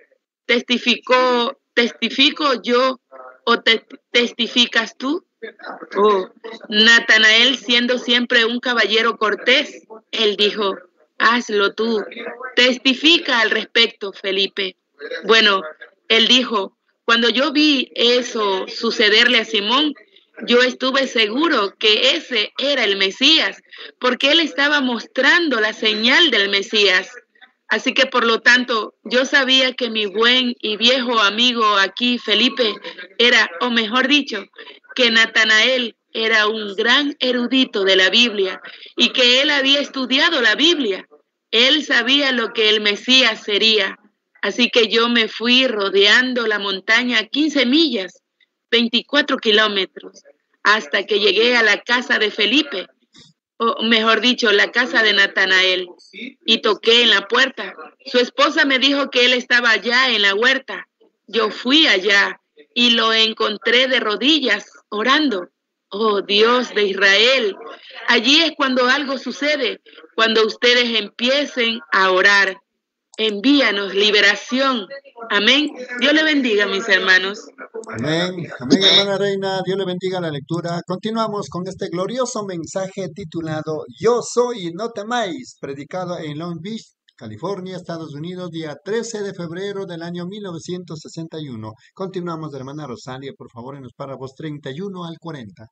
¿testificó, testifico yo o te testificas tú? Oh, Natanael, siendo siempre un caballero cortés, él dijo, hazlo tú, testifica al respecto, Felipe. Bueno, él dijo, cuando yo vi eso sucederle a Simón, yo estuve seguro que ese era el Mesías, porque él estaba mostrando la señal del Mesías. Así que por lo tanto, yo sabía que mi buen y viejo amigo aquí, Felipe, era, o mejor dicho, que Natanael era un gran erudito de la Biblia y que él había estudiado la Biblia. Él sabía lo que el Mesías sería. Así que yo me fui rodeando la montaña quince millas, veinticuatro kilómetros, hasta que llegué a la casa de Felipe, o mejor dicho, la casa de Natanael, y toqué en la puerta. Su esposa me dijo que él estaba allá en la huerta. Yo fui allá y lo encontré de rodillas, orando. Oh, Dios de Israel, allí es cuando algo sucede, cuando ustedes empiecen a orar. Envíanos liberación. Amén. Dios le bendiga, mis hermanos. Amén. Amén, hermana Reina. Dios le bendiga la lectura. Continuamos con este glorioso mensaje titulado Yo soy, no temáis, predicado en Long Beach, California, Estados Unidos, día trece de febrero del año mil novecientos sesenta y uno. Continuamos, hermana Rosalia, por favor, en los párrafos treinta y uno al cuarenta.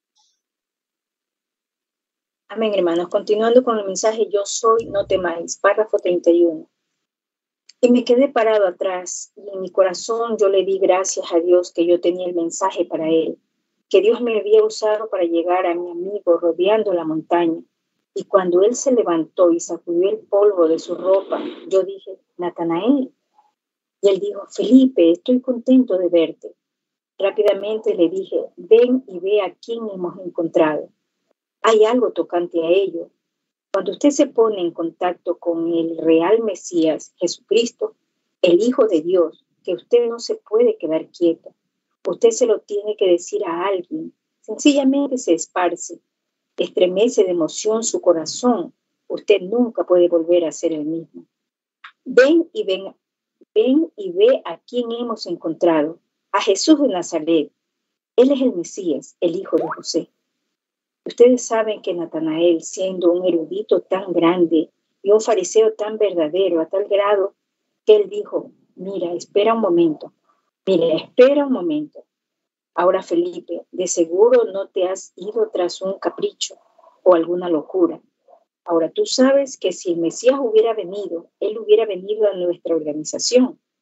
Amén, hermanos. Continuando con el mensaje Yo soy, no temáis, párrafo treinta y uno. Y me quedé parado atrás y en mi corazón yo le di gracias a Dios que yo tenía el mensaje para él, que Dios me había usado para llegar a mi amigo rodeando la montaña. Y cuando él se levantó y sacudió el polvo de su ropa, yo dije, Natanael. Y él dijo, Felipe, estoy contento de verte. Rápidamente le dije, ven y ve a quién hemos encontrado. Hay algo tocante a ello. Cuando usted se pone en contacto con el real Mesías, Jesucristo, el Hijo de Dios, que usted no se puede quedar quieto. Usted se lo tiene que decir a alguien. Sencillamente se esparce. Estremece de emoción su corazón. Usted nunca puede volver a ser el mismo. Ven y ven, ven y ve a quién hemos encontrado. A Jesús de Nazaret. Él es el Mesías, el hijo de José. Ustedes saben que Natanael, siendo un erudito tan grande y un fariseo tan verdadero, a tal grado que él dijo, mira, espera un momento, mira, espera un momento. Ahora, Felipe, de seguro no te has ido tras un capricho o alguna locura. Ahora, tú sabes que si el Mesías hubiera venido, él hubiera venido a nuestra organización.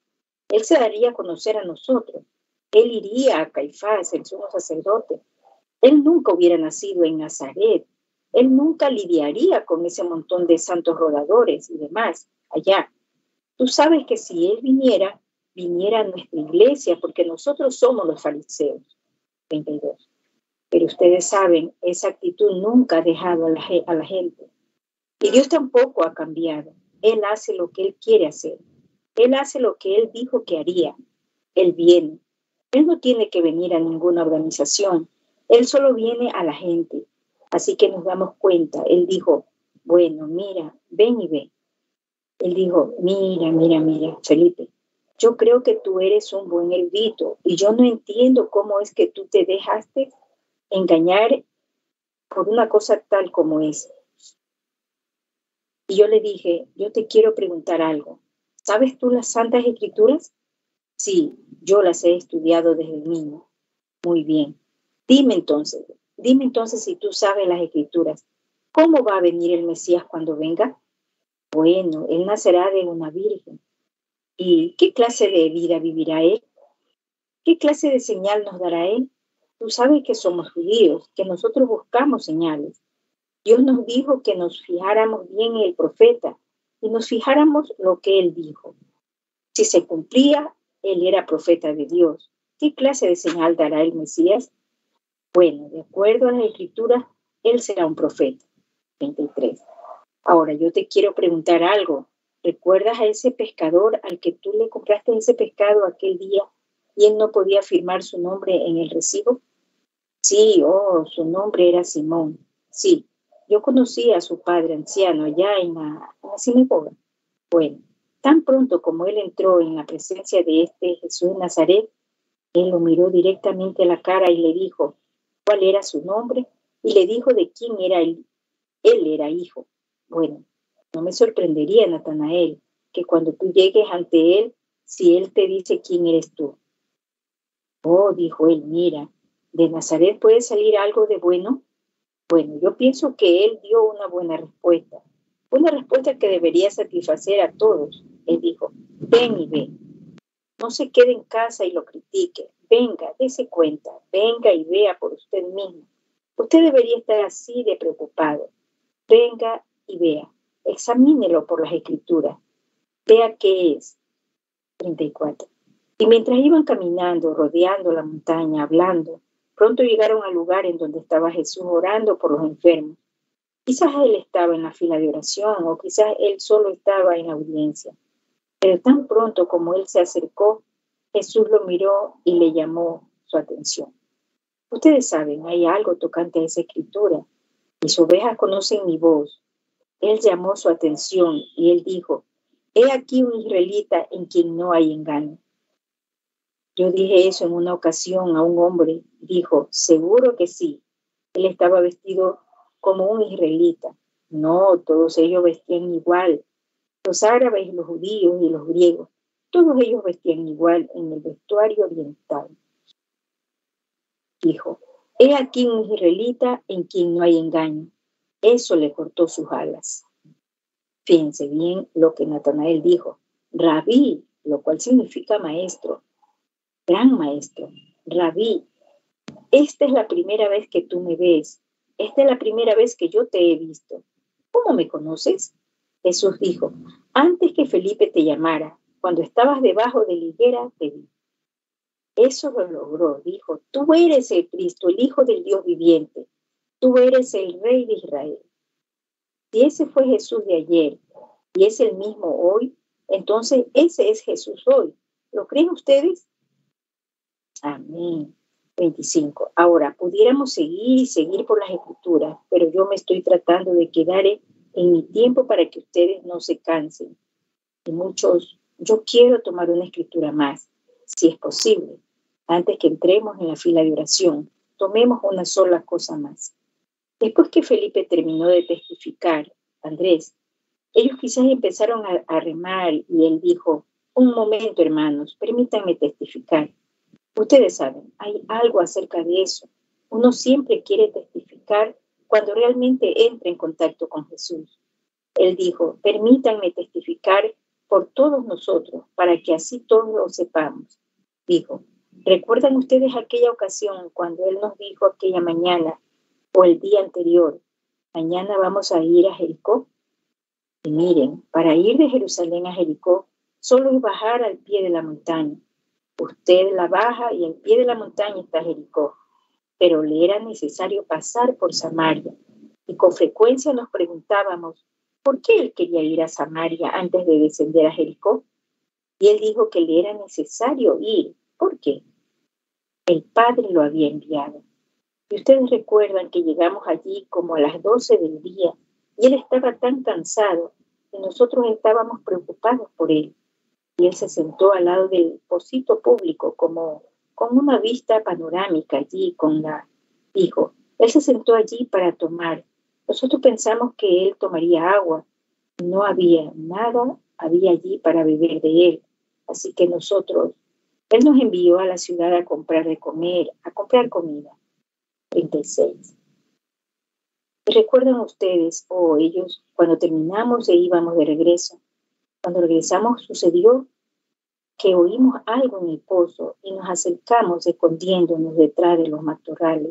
Él se daría a conocer a nosotros. Él iría a Caifás, el sumo sacerdote. Él nunca hubiera nacido en Nazaret. Él nunca lidiaría con ese montón de santos rodadores y demás allá. Tú sabes que si Él viniera, viniera a nuestra iglesia, porque nosotros somos los fariseos. veintidós. Pero ustedes saben, esa actitud nunca ha dejado a la, a la gente. Y Dios tampoco ha cambiado. Él hace lo que Él quiere hacer. Él hace lo que Él dijo que haría. Él viene. Él no tiene que venir a ninguna organización. Él solo viene a la gente. Así que nos damos cuenta. Él dijo, bueno, mira, ven y ve. Él dijo, mira, mira, mira, Felipe, yo creo que tú eres un buen erudito y yo no entiendo cómo es que tú te dejaste engañar por una cosa tal como esa. Y yo le dije, yo te quiero preguntar algo. ¿Sabes tú las Santas Escrituras? Sí, yo las he estudiado desde niño. Muy bien. Dime entonces, dime entonces si tú sabes las Escrituras. ¿Cómo va a venir el Mesías cuando venga? Bueno, Él nacerá de una virgen. ¿Y qué clase de vida vivirá Él? ¿Qué clase de señal nos dará Él? Tú sabes que somos judíos, que nosotros buscamos señales. Dios nos dijo que nos fijáramos bien en el profeta y nos fijáramos lo que Él dijo. Si se cumplía, Él era profeta de Dios. ¿Qué clase de señal dará el Mesías? Bueno, de acuerdo a las Escrituras, Él será un profeta. veintitrés. Ahora, yo te quiero preguntar algo. ¿Recuerdas a ese pescador al que tú le compraste ese pescado aquel día y él no podía firmar su nombre en el recibo? Sí, oh, su nombre era Simón. Sí, yo conocí a su padre anciano allá en la, en la sinagoga. Bueno, tan pronto como él entró en la presencia de este Jesús de Nazaret, él lo miró directamente a la cara y le dijo cuál era su nombre y le dijo de quién era él. Él era hijo. Bueno, no me sorprendería, Natanael, que cuando tú llegues ante él, si él te dice quién eres tú. Oh, dijo él, mira, ¿de Nazaret puede salir algo de bueno? Bueno, yo pienso que él dio una buena respuesta, una respuesta que debería satisfacer a todos. Él dijo, ven y ve. No se quede en casa y lo critique. Venga, dése cuenta, venga y vea por usted mismo. Usted debería estar así de preocupado. Venga y vea. Examínelo por las Escrituras. Vea qué es. treinta y cuatro. Y mientras iban caminando, rodeando la montaña, hablando, pronto llegaron al lugar en donde estaba Jesús orando por los enfermos. Quizás él estaba en la fila de oración o quizás él solo estaba en la audiencia. Pero tan pronto como él se acercó, Jesús lo miró y le llamó su atención. Ustedes saben, hay algo tocante a esa escritura. Mis ovejas conocen mi voz. Él llamó su atención y él dijo, he aquí un israelita en quien no hay engaño. Yo dije eso en una ocasión a un hombre. Dijo, seguro que sí. Él estaba vestido como un israelita. No, todos ellos vestían igual. Los árabes, los judíos y los griegos, todos ellos vestían igual en el vestuario oriental. Dijo, he aquí un israelita en quien no hay engaño. Eso le cortó sus alas. Fíjense bien lo que Natanael dijo. Rabí, lo cual significa maestro, gran maestro, Rabí. Esta es la primera vez que tú me ves. Esta es la primera vez que yo te he visto. ¿Cómo me conoces? Jesús dijo, antes que Felipe te llamara, cuando estabas debajo de la higuera, te vi. Eso lo logró, dijo, tú eres el Cristo, el Hijo del Dios viviente. Tú eres el Rey de Israel. Si ese fue Jesús de ayer y es el mismo hoy, entonces ese es Jesús hoy. ¿Lo creen ustedes? Amén. veinticinco. Ahora, pudiéramos seguir y seguir por las escrituras, pero yo me estoy tratando de quedar en mi tiempo para que ustedes no se cansen. Y muchos, yo quiero tomar una escritura más, si es posible. Antes que entremos en la fila de oración, tomemos una sola cosa más. Después que Felipe terminó de testificar, Andrés, ellos quizás empezaron a, a remar y él dijo, un momento, hermanos, permítanme testificar. Ustedes saben, hay algo acerca de eso. Uno siempre quiere testificar cuando realmente entra en contacto con Jesús. Él dijo, permítanme testificar por todos nosotros, para que así todos lo sepamos. Dijo, ¿recuerdan ustedes aquella ocasión cuando Él nos dijo aquella mañana o el día anterior, mañana vamos a ir a Jericó? Y miren, para ir de Jerusalén a Jericó, solo es bajar al pie de la montaña. Usted la baja y al pie de la montaña está Jericó. Pero le era necesario pasar por Samaria. Y con frecuencia nos preguntábamos, ¿por qué Él quería ir a Samaria antes de descender a Jericó? Y Él dijo que le era necesario ir. ¿Por qué? El Padre lo había enviado. Y ustedes recuerdan que llegamos allí como a las doce del día y Él estaba tan cansado que nosotros estábamos preocupados por Él. Y Él se sentó al lado del pocito público como con una vista panorámica allí con la... Dijo, Él se sentó allí para tomar. Nosotros pensamos que Él tomaría agua. No había nada, había allí para beber de Él. Así que nosotros, Él nos envió a la ciudad a comprar de comer, a comprar comida. treinta y seis. ¿Y recuerdan ustedes o oh, ellos cuando terminamos e íbamos de regreso? Cuando regresamos sucedió que oímos algo en el pozo y nos acercamos escondiéndonos detrás de los matorrales.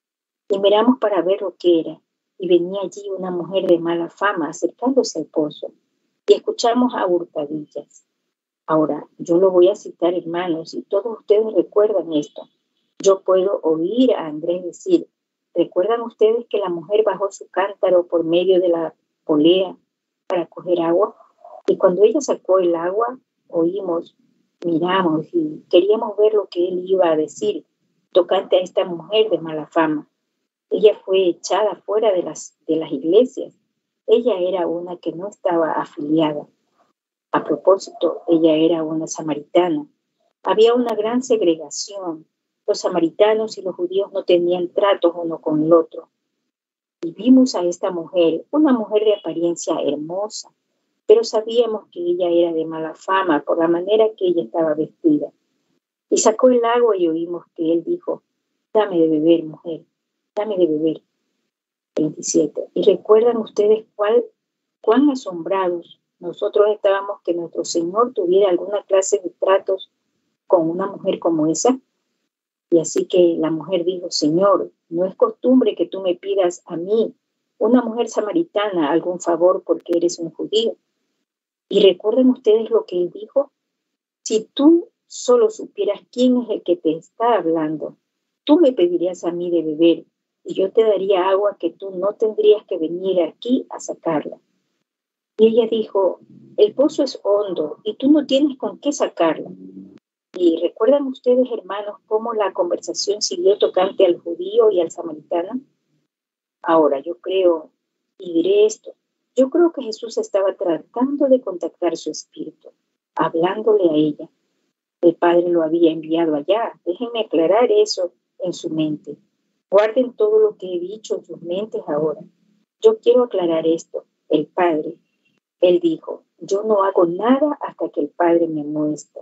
Y miramos para ver lo que era. Y venía allí una mujer de mala fama acercándose al pozo. Y escuchamos a hurtadillas. Ahora, yo lo voy a citar, hermanos, y todos ustedes recuerdan esto. Yo puedo oír a Andrés decir, ¿recuerdan ustedes que la mujer bajó su cántaro por medio de la polea para coger agua? Y cuando ella sacó el agua, oímos, miramos y queríamos ver lo que él iba a decir tocante a esta mujer de mala fama. Ella fue echada fuera de las, de las iglesias. Ella era una que no estaba afiliada. A propósito, ella era una samaritana. Había una gran segregación. Los samaritanos y los judíos no tenían tratos uno con el otro. Y vimos a esta mujer, una mujer de apariencia hermosa, pero sabíamos que ella era de mala fama por la manera que ella estaba vestida. Y sacó el agua y oímos que él dijo, dame de beber, mujer, dame de beber. veintisiete. ¿Y recuerdan ustedes cuál, cuán asombrados nosotros estábamos que nuestro Señor tuviera alguna clase de tratos con una mujer como esa? Y así que la mujer dijo, Señor, no es costumbre que tú me pidas a mí, una mujer samaritana, algún favor porque eres un judío. Y recuerden ustedes lo que él dijo, si tú solo supieras quién es el que te está hablando, tú me pedirías a mí de beber y yo te daría agua que tú no tendrías que venir aquí a sacarla. Y ella dijo, el pozo es hondo y tú no tienes con qué sacarla. ¿Y recuerdan ustedes, hermanos, cómo la conversación siguió tocante al judío y al samaritano? Ahora, yo creo, y diré esto, yo creo que Jesús estaba tratando de contactar su espíritu, hablándole a ella. El Padre lo había enviado allá. Déjenme aclarar eso en su mente. Guarden todo lo que he dicho en sus mentes ahora. Yo quiero aclarar esto. El Padre, Él dijo, yo no hago nada hasta que el Padre me muestre.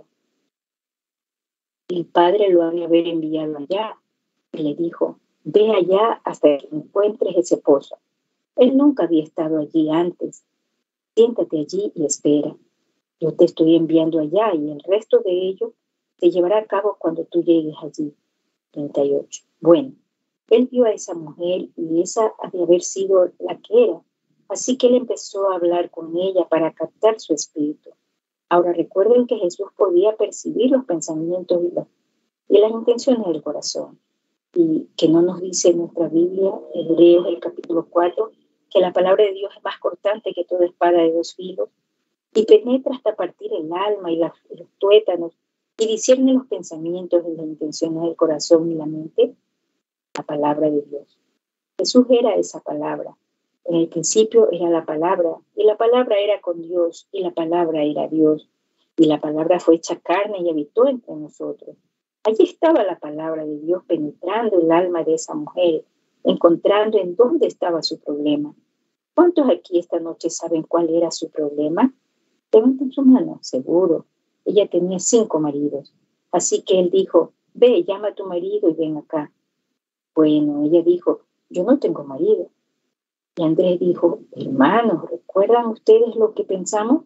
El Padre lo había enviado allá y le dijo, ve allá hasta que encuentres ese pozo. Él nunca había estado allí antes. Siéntate allí y espera. Yo te estoy enviando allá y el resto de ello se llevará a cabo cuando tú llegues allí. treinta y ocho. Bueno, él vio a esa mujer y esa ha de haber sido la que era. Así que él empezó a hablar con ella para captar su espíritu. Ahora recuerden que Jesús podía percibir los pensamientos y, los, y las intenciones del corazón. Y que no nos dice en nuestra Biblia, Hebreos el capítulo cuatro, que la palabra de Dios es más cortante que toda espada de dos filos y penetra hasta partir el alma y, la, y los tuétanos y discierne los pensamientos y las intenciones del corazón y la mente. La palabra de Dios. Jesús era esa palabra. En el principio era la palabra, y la palabra era con Dios, y la palabra era Dios, y la palabra fue hecha carne y habitó entre nosotros. Allí estaba la palabra de Dios penetrando el alma de esa mujer, encontrando en dónde estaba su problema. ¿Cuántos aquí esta noche saben cuál era su problema? Levanten su mano, seguro. Ella tenía cinco maridos, así que él dijo, ve, llama a tu marido y ven acá. Bueno, ella dijo, yo no tengo marido. Y Andrés dijo, hermanos, ¿recuerdan ustedes lo que pensamos?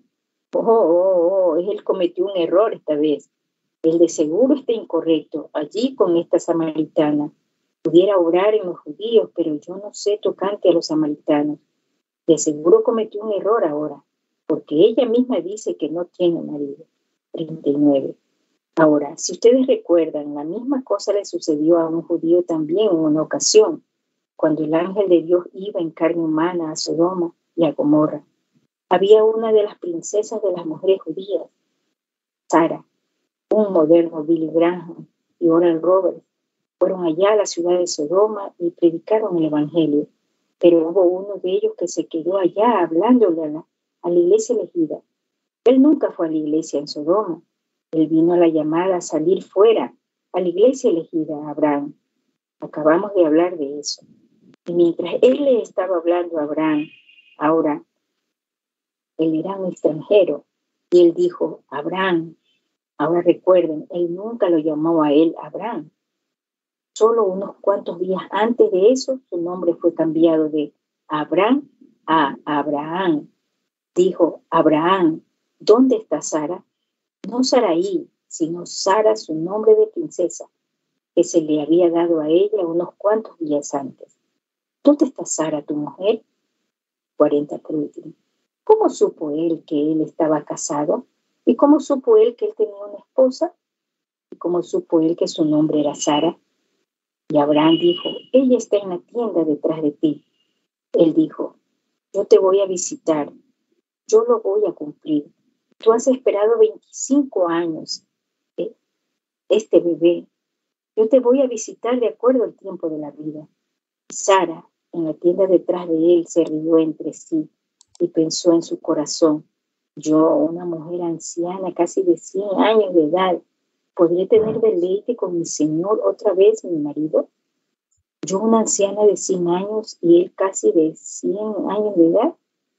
Oh, oh, oh, él cometió un error esta vez. Él de seguro está incorrecto allí con esta samaritana. Pudiera orar en los judíos, pero yo no sé tocante a los samaritanos. De seguro cometió un error ahora, porque ella misma dice que no tiene marido. treinta y nueve. Ahora, si ustedes recuerdan, la misma cosa le sucedió a un judío también en una ocasión, cuando el ángel de Dios iba en carne humana a Sodoma y a Gomorra. Había una de las princesas de las mujeres judías, Sara, un moderno Billy Graham y Oral Roberts, fueron allá a la ciudad de Sodoma y predicaron el evangelio, pero hubo uno de ellos que se quedó allá hablándole a la, a la iglesia elegida. Él nunca fue a la iglesia en Sodoma. Él vino a la llamada a salir fuera, a la iglesia elegida, a Abraham. Acabamos de hablar de eso. Y mientras él le estaba hablando a Abraham, ahora, él era un extranjero, y él dijo, Abraham. Ahora recuerden, él nunca lo llamó a él Abraham. Solo unos cuantos días antes de eso, su nombre fue cambiado de Abraham a Abraham. Dijo, Abraham, ¿dónde está Sara? No Saraí, sino Sara, su nombre de princesa, que se le había dado a ella unos cuantos días antes. ¿Dónde está Sara, tu mujer? cuarenta por último. ¿Cómo supo él que él estaba casado? ¿Y cómo supo él que él tenía una esposa? ¿Y cómo supo él que su nombre era Sara? Y Abraham dijo, ella está en la tienda detrás de ti. Él dijo, yo te voy a visitar, yo lo voy a cumplir. Tú has esperado veinticinco años, ¿eh? este bebé. Yo te voy a visitar de acuerdo al tiempo de la vida. Y Sara, en la tienda detrás de él, se rió entre sí y pensó en su corazón, yo, una mujer anciana, casi de cien años de edad, ¿podré tener deleite con mi Señor otra vez, mi marido? Yo, una anciana de cien años y él casi de cien años de edad.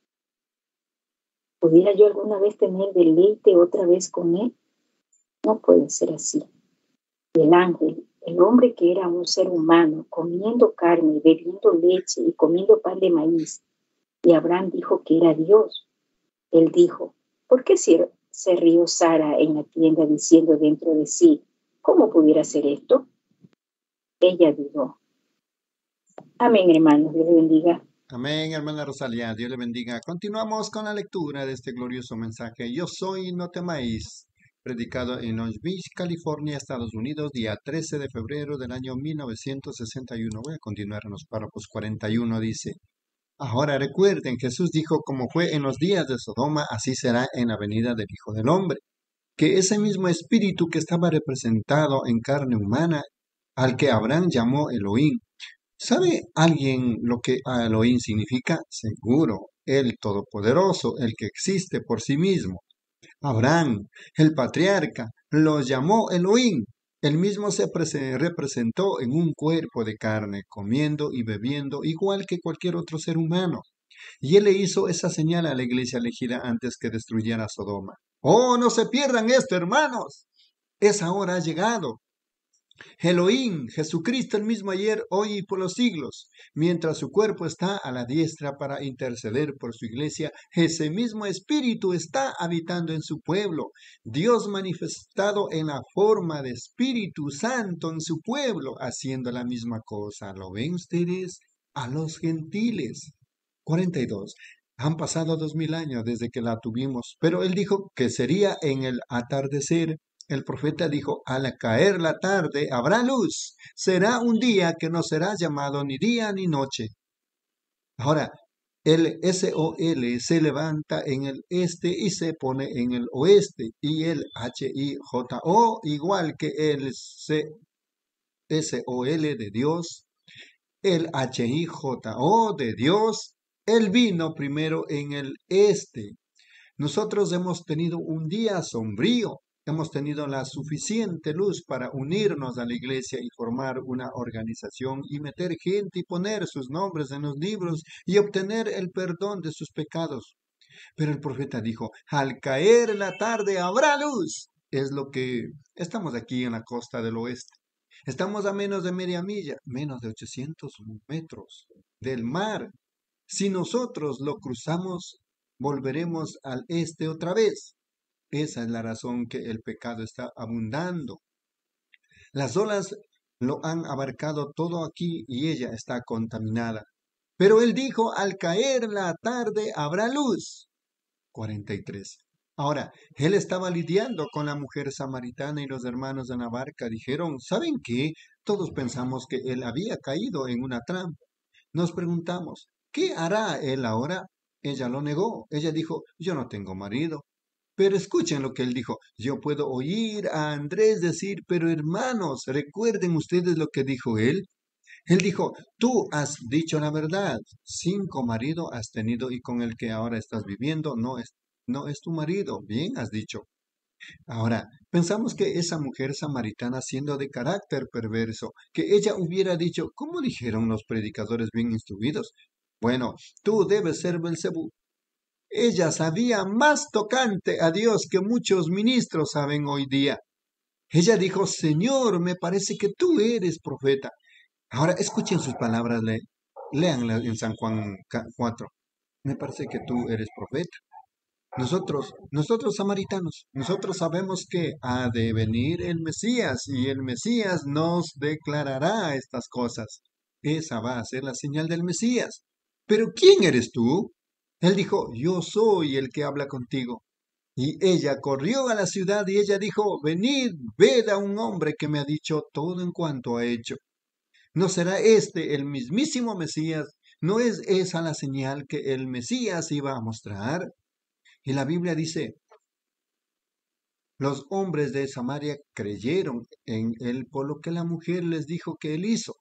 ¿Pudiera yo alguna vez tener deleite otra vez con él? No puede ser así. El ángel, el hombre que era un ser humano, comiendo carne, bebiendo leche y comiendo pan de maíz, y Abraham dijo que era Dios. Él dijo, ¿por qué se, se rió Sara en la tienda diciendo dentro de sí, ¿cómo pudiera ser esto? Ella dudó. Amén, hermanos, Dios le bendiga. Amén, hermana Rosalía, Dios le bendiga. Continuamos con la lectura de este glorioso mensaje. Yo soy, no temáis, predicado en Long Beach, California, Estados Unidos, día trece de febrero del año mil novecientos sesenta y uno. Voy a continuar en los párrafos cuarenta y uno, dice. Ahora recuerden, Jesús dijo, como fue en los días de Sodoma, así será en la venida del Hijo del Hombre. Que ese mismo espíritu que estaba representado en carne humana, al que Abraham llamó Elohim. ¿Sabe alguien lo que Elohim significa? Seguro, el Todopoderoso, el que existe por sí mismo. Abraham, el patriarca, lo llamó Elohim. Él mismo se representó en un cuerpo de carne, comiendo y bebiendo igual que cualquier otro ser humano. Y él le hizo esa señal a la iglesia elegida antes que destruyera Sodoma. ¡Oh, no se pierdan esto, hermanos! Esa hora ha llegado. Elohim, Jesucristo el mismo ayer, hoy y por los siglos, mientras su cuerpo está a la diestra para interceder por su iglesia, ese mismo Espíritu está habitando en su pueblo, Dios manifestado en la forma de Espíritu Santo en su pueblo, haciendo la misma cosa. ¿Lo ven ustedes? A los gentiles. cuarenta y dos. Han pasado dos mil años desde que la tuvimos, pero él dijo que sería en el atardecer. El profeta dijo, al caer la tarde habrá luz. Será un día que no será llamado ni día ni noche. Ahora, el S O L se levanta en el este y se pone en el oeste. Y el H I J O, igual que el S O L de Dios, el H I J O de Dios, él vino primero en el este. Nosotros hemos tenido un día sombrío. Hemos tenido la suficiente luz para unirnos a la iglesia y formar una organización y meter gente y poner sus nombres en los libros y obtener el perdón de sus pecados. Pero el profeta dijo, al caer la tarde habrá luz. Es lo que estamos aquí en la costa del oeste. Estamos a menos de media milla, menos de ochocientos metros del mar. Si nosotros lo cruzamos, volveremos al este otra vez. Esa es la razón que el pecado está abundando. Las olas lo han abarcado todo aquí y ella está contaminada. Pero él dijo, al caer la tarde habrá luz. cuarenta y tres. Ahora, él estaba lidiando con la mujer samaritana y los hermanos de la barca dijeron, ¿saben qué? Todos pensamos que él había caído en una trampa. Nos preguntamos, ¿qué hará él ahora? Ella lo negó. Ella dijo, yo no tengo marido. Pero escuchen lo que él dijo. Yo puedo oír a Andrés decir, pero hermanos, recuerden ustedes lo que dijo él. Él dijo, tú has dicho la verdad. Cinco maridos has tenido y con el que ahora estás viviendo no es, no es tu marido. Bien has dicho. Ahora, pensamos que esa mujer samaritana, siendo de carácter perverso, que ella hubiera dicho, ¿cómo dijeron los predicadores bien instruidos? Bueno, tú debes ser Belcebú. Ella sabía más tocante a Dios que muchos ministros saben hoy día. Ella dijo, Señor, me parece que tú eres profeta. Ahora, escuchen sus palabras, le, léanlas en San Juan cuatro. Me parece que tú eres profeta. Nosotros, nosotros samaritanos, nosotros sabemos que ha de venir el Mesías y el Mesías nos declarará estas cosas. Esa va a ser la señal del Mesías. ¿Pero quién eres tú? Él dijo, yo soy el que habla contigo. Y ella corrió a la ciudad y ella dijo, venid, ved a un hombre que me ha dicho todo en cuanto ha hecho. ¿No será este el mismísimo Mesías? ¿No es esa la señal que el Mesías iba a mostrar? Y la Biblia dice, los hombres de Samaria creyeron en él por lo que la mujer les dijo que él hizo.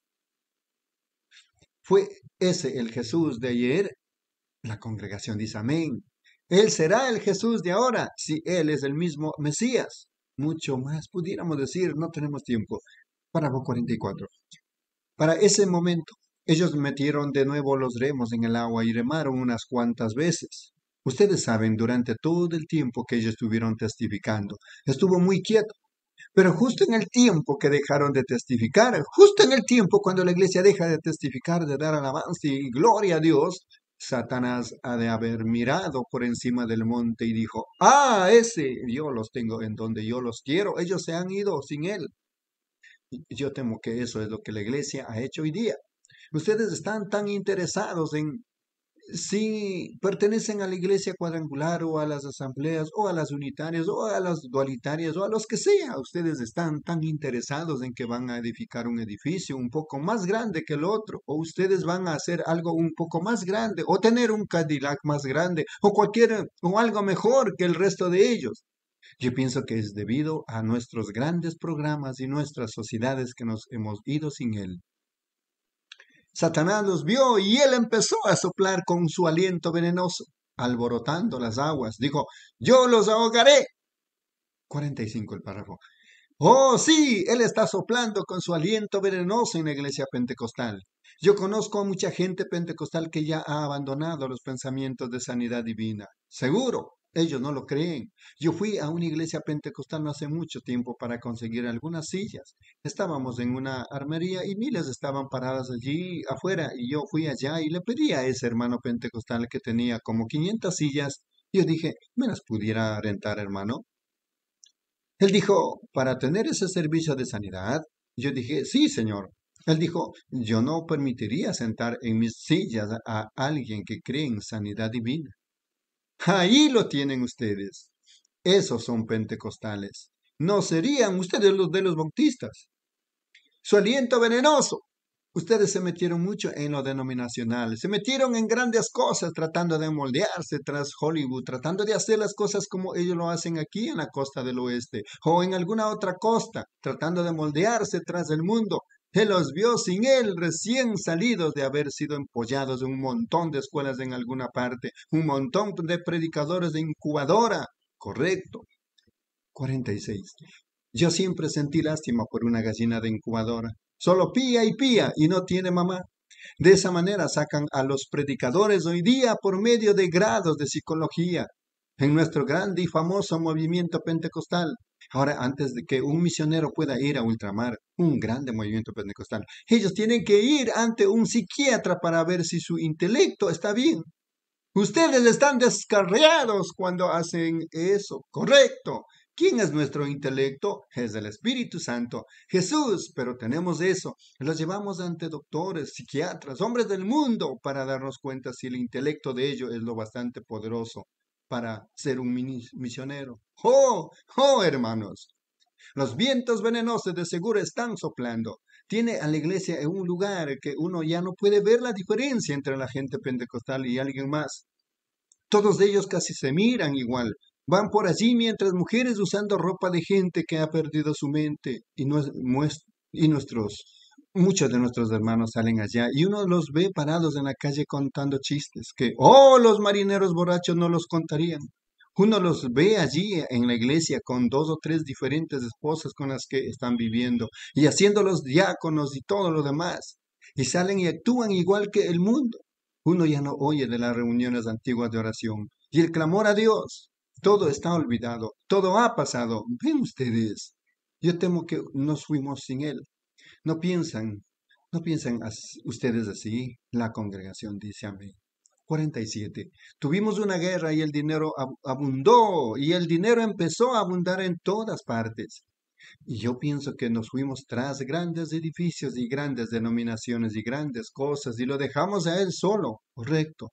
¿Fue ese el Jesús de ayer? La congregación dice amén. Él será el Jesús de ahora, si él es el mismo Mesías. Mucho más pudiéramos decir, no tenemos tiempo. Párrafo cuarenta y cuatro. Para ese momento, ellos metieron de nuevo los remos en el agua y remaron unas cuantas veces. Ustedes saben, durante todo el tiempo que ellos estuvieron testificando, estuvo muy quieto. Pero justo en el tiempo que dejaron de testificar, justo en el tiempo cuando la iglesia deja de testificar, de dar alabanza y gloria a Dios, Satanás ha de haber mirado por encima del monte y dijo, ah, ese, yo los tengo en donde yo los quiero, ellos se han ido sin él. Y yo temo que eso es lo que la iglesia ha hecho hoy día. Ustedes están tan interesados en si pertenecen a la iglesia cuadrangular o a las asambleas o a las unitarias o a las dualitarias o a los que sea. Ustedes están tan interesados en que van a edificar un edificio un poco más grande que el otro, o ustedes van a hacer algo un poco más grande, o tener un Cadillac más grande, o cualquier, o algo mejor que el resto de ellos. Yo pienso que es debido a nuestros grandes programas y nuestras sociedades que nos hemos ido sin él. Satanás los vio y él empezó a soplar con su aliento venenoso, alborotando las aguas. Dijo, yo los ahogaré. cuarenta y cinco el párrafo. Oh, sí, él está soplando con su aliento venenoso en la iglesia pentecostal. Yo conozco a mucha gente pentecostal que ya ha abandonado los pensamientos de sanidad divina. Seguro, ellos no lo creen. Yo fui a una iglesia pentecostal no hace mucho tiempo para conseguir algunas sillas. Estábamos en una armería y miles estaban paradas allí afuera y yo fui allá y le pedí a ese hermano pentecostal que tenía como quinientas sillas. Yo dije, ¿me las pudiera rentar, hermano? Él dijo, ¿para tener ese servicio de sanidad? Yo dije, sí, señor. Él dijo, yo no permitiría sentar en mis sillas a alguien que cree en sanidad divina. Ahí lo tienen ustedes. Esos son pentecostales. No serían ustedes los de los bautistas. Su aliento venenoso. Ustedes se metieron mucho en lo denominacional. Se metieron en grandes cosas tratando de moldearse tras Hollywood, tratando de hacer las cosas como ellos lo hacen aquí en la costa del oeste o en alguna otra costa, tratando de moldearse tras el mundo. Él los vio sin él, recién salidos de haber sido empollados en un montón de escuelas en alguna parte, un montón de predicadores de incubadora. Correcto. cuarenta y seis. Yo siempre sentí lástima por una gallina de incubadora. Solo pía y pía y no tiene mamá. De esa manera sacan a los predicadores hoy día por medio de grados de psicología en nuestro grande y famoso movimiento pentecostal. Ahora, antes de que un misionero pueda ir a ultramar, un grande movimiento pentecostal, ellos tienen que ir ante un psiquiatra para ver si su intelecto está bien. Ustedes están descarriados cuando hacen eso. Correcto. ¿Quién es nuestro intelecto? Es el Espíritu Santo, Jesús, pero tenemos eso. Los llevamos ante doctores, psiquiatras, hombres del mundo para darnos cuenta si el intelecto de ellos es lo bastante poderoso para ser un misionero. ¡Oh! ¡Oh, hermanos! Los vientos venenosos de seguro están soplando. Tiene a la iglesia en un lugar que uno ya no puede ver la diferencia entre la gente pentecostal y alguien más. Todos ellos casi se miran igual. Van por allí mientras mujeres usando ropa de gente que ha perdido su mente. Y, no, y nuestros, muchos de nuestros hermanos salen allá y uno los ve parados en la calle contando chistes que, oh, los marineros borrachos no los contarían. Uno los ve allí en la iglesia con dos o tres diferentes esposas con las que están viviendo y haciendo los diáconos y todo lo demás. Y salen y actúan igual que el mundo. Uno ya no oye de las reuniones antiguas de oración y el clamor a Dios. Todo está olvidado, todo ha pasado. Ven ustedes, yo temo que nos fuimos sin Él. No piensan, no piensan as, ustedes así. La congregación dice amén. cuarenta y siete. Tuvimos una guerra y el dinero ab abundó y el dinero empezó a abundar en todas partes. Y yo pienso que nos fuimos tras grandes edificios y grandes denominaciones y grandes cosas y lo dejamos a Él solo, correcto.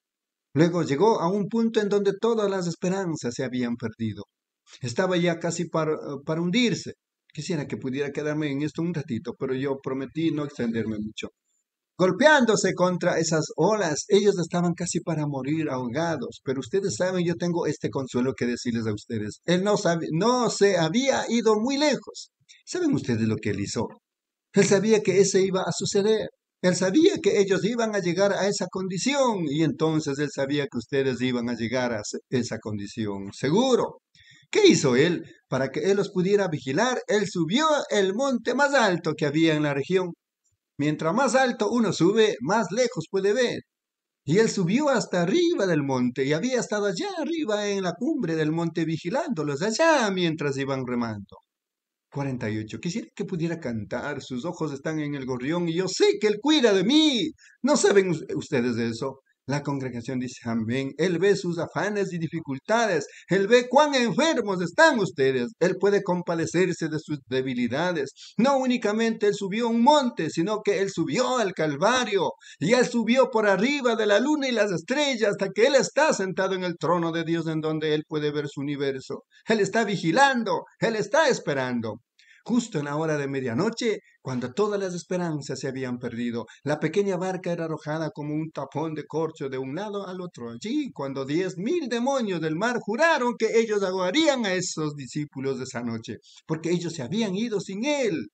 Luego llegó a un punto en donde todas las esperanzas se habían perdido. Estaba ya casi para, para hundirse. Quisiera que pudiera quedarme en esto un ratito, pero yo prometí no extenderme mucho. Golpeándose contra esas olas, ellos estaban casi para morir ahogados. Pero ustedes saben, yo tengo este consuelo que decirles a ustedes. Él no, sabe, no se había ido muy lejos. ¿Saben ustedes lo que él hizo? Él sabía que eso iba a suceder. Él sabía que ellos iban a llegar a esa condición y entonces él sabía que ustedes iban a llegar a esa condición, seguro. ¿Qué hizo él? Para que él los pudiera vigilar, él subió el monte más alto que había en la región. Mientras más alto uno sube, más lejos puede ver. Y él subió hasta arriba del monte y había estado allá arriba en la cumbre del monte vigilándolos allá mientras iban remando. cuarenta y ocho. Quisiera que pudiera cantar, sus ojos están en el gorrión y yo sé que Él cuida de mí. ¿No saben ustedes eso? La congregación dice amén. Él ve sus afanes y dificultades. Él ve cuán enfermos están ustedes. Él puede compadecerse de sus debilidades. No únicamente Él subió un monte, sino que Él subió al Calvario. Y Él subió por arriba de la luna y las estrellas hasta que Él está sentado en el trono de Dios en donde Él puede ver su universo. Él está vigilando. Él está esperando. Justo en la hora de medianoche, cuando todas las esperanzas se habían perdido, la pequeña barca era arrojada como un tapón de corcho de un lado al otro. Allí, cuando diez mil demonios del mar juraron que ellos ahogarían a esos discípulos de esa noche, porque ellos se habían ido sin Él.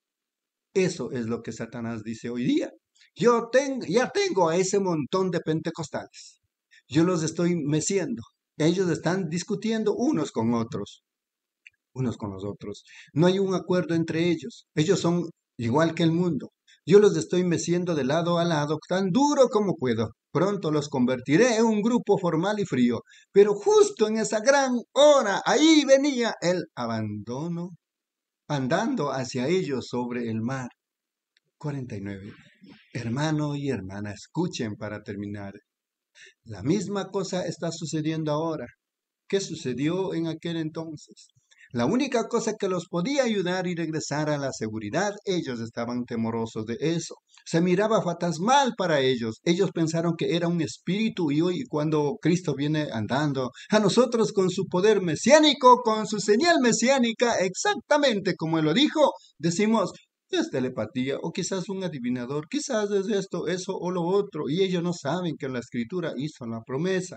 Eso es lo que Satanás dice hoy día. Yo tengo, ya tengo a ese montón de pentecostales. Yo los estoy meciendo. Ellos están discutiendo unos con otros. unos con los otros. No hay un acuerdo entre ellos. Ellos son igual que el mundo. Yo los estoy meciendo de lado a lado tan duro como puedo. Pronto los convertiré en un grupo formal y frío. Pero justo en esa gran hora, ahí venía el abandono, andando hacia ellos sobre el mar. cuarenta y nueve. Hermano y hermana, escuchen para terminar. La misma cosa está sucediendo ahora. ¿Qué sucedió en aquel entonces? La única cosa que los podía ayudar y regresar a la seguridad, ellos estaban temorosos de eso. Se miraba fantasmal para ellos. Ellos pensaron que era un espíritu y hoy cuando Cristo viene andando a nosotros con su poder mesiánico, con su señal mesiánica, exactamente como Él lo dijo, decimos, es telepatía o quizás un adivinador, quizás es esto, eso o lo otro. Y ellos no saben que la Escritura hizo la promesa.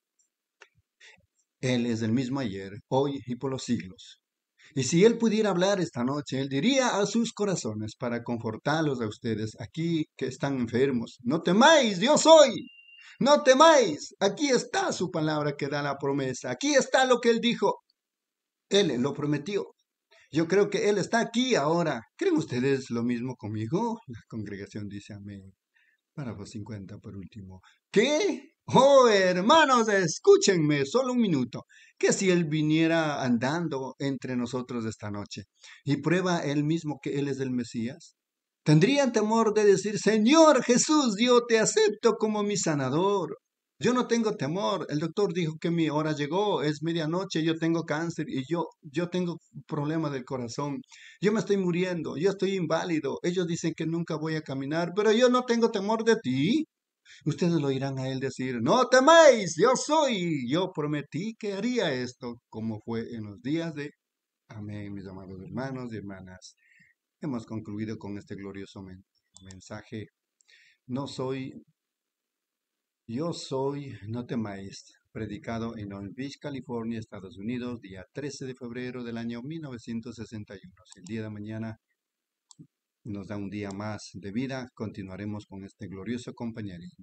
Él es el mismo ayer, hoy y por los siglos. Y si Él pudiera hablar esta noche, Él diría a sus corazones para confortarlos a ustedes aquí que están enfermos. No temáis, yo soy. No temáis. Aquí está su palabra que da la promesa. Aquí está lo que Él dijo. Él lo prometió. Yo creo que Él está aquí ahora. ¿Creen ustedes lo mismo conmigo? La congregación dice amén. Párrafo cincuenta por último. ¿Qué? Oh, hermanos, escúchenme solo un minuto. Que si Él viniera andando entre nosotros esta noche y prueba Él mismo que Él es el Mesías, ¿tendrían temor de decir, Señor Jesús, yo te acepto como mi sanador? Yo no tengo temor. El doctor dijo que mi hora llegó, es medianoche, yo tengo cáncer y yo, yo tengo problema del corazón. Yo me estoy muriendo, yo estoy inválido. Ellos dicen que nunca voy a caminar, pero yo no tengo temor de ti. Ustedes lo oirán a él decir, no teméis, yo soy. Yo prometí que haría esto, como fue en los días de... Amén, mis amados hermanos y hermanas. Hemos concluido con este glorioso men- mensaje. No soy... Yo soy, no temáis, predicado en Long Beach, California, Estados Unidos, día trece de febrero del año mil novecientos sesenta y uno. Si el día de mañana nos da un día más de vida, continuaremos con este glorioso compañerismo.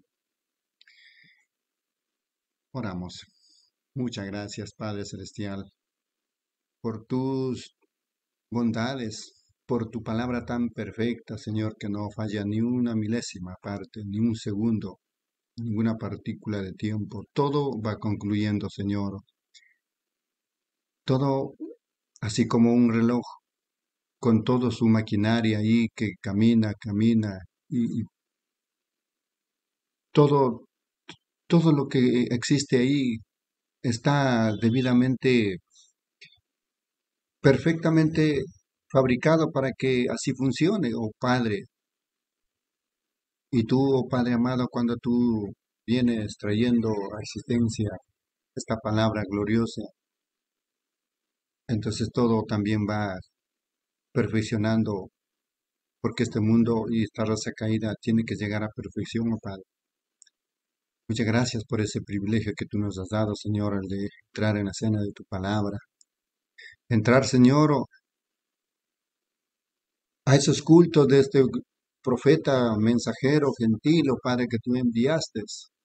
Oramos. Muchas gracias, Padre Celestial, por tus bondades, por tu palabra tan perfecta, Señor, que no falla ni una milésima parte, ni un segundo, ninguna partícula de tiempo. Todo va concluyendo, Señor. Todo así como un reloj, con toda su maquinaria ahí que camina, camina, y, y todo, todo lo que existe ahí está debidamente, perfectamente fabricado para que así funcione, oh Padre. Y tú, oh Padre amado, cuando tú vienes trayendo a existencia esta palabra gloriosa, entonces todo también va perfeccionando, porque este mundo y esta raza caída tiene que llegar a perfección, oh Padre. Muchas gracias por ese privilegio que tú nos has dado, Señor, el de entrar en la cena de tu palabra. Entrar, Señor, a esos cultos de este profeta, mensajero, gentil, oh Padre, que tú enviaste.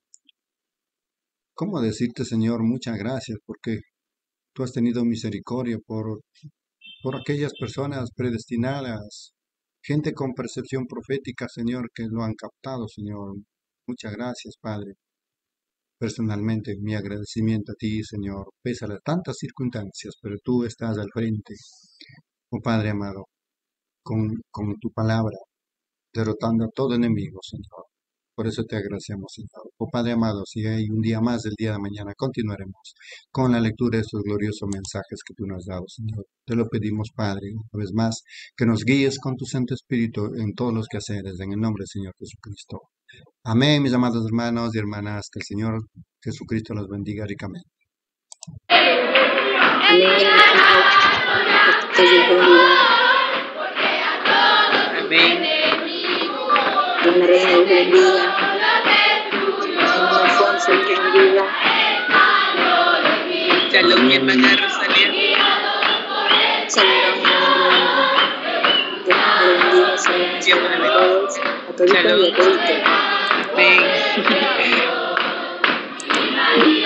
¿Cómo decirte, Señor, muchas gracias? Porque tú has tenido misericordia por, por aquellas personas predestinadas, gente con percepción profética, Señor, que lo han captado, Señor. Muchas gracias, Padre. Personalmente, mi agradecimiento a ti, Señor, pese a tantas circunstancias, pero tú estás al frente, oh Padre amado, con, con tu palabra, derrotando a todo enemigo, Señor. Por eso te agradecemos, Señor. Oh Padre amado, si hay un día más del día de mañana, continuaremos con la lectura de estos gloriosos mensajes que tú nos has dado, Señor. Te lo pedimos, Padre, una vez más, que nos guíes con tu Santo Espíritu en todos los quehaceres, en el nombre del Señor Jesucristo. Amén, mis amados hermanos y hermanas, que el Señor Jesucristo los bendiga ricamente. Amén. Amén. Doña Reina, Dios te bendiga. Hermano Alfonso, Dios te bendiga. Shalom, mi hermana Rosalía. Saludos, Dios te bendiga, saludos Dios a me todos, a todos y a Shalom. todos. Amén.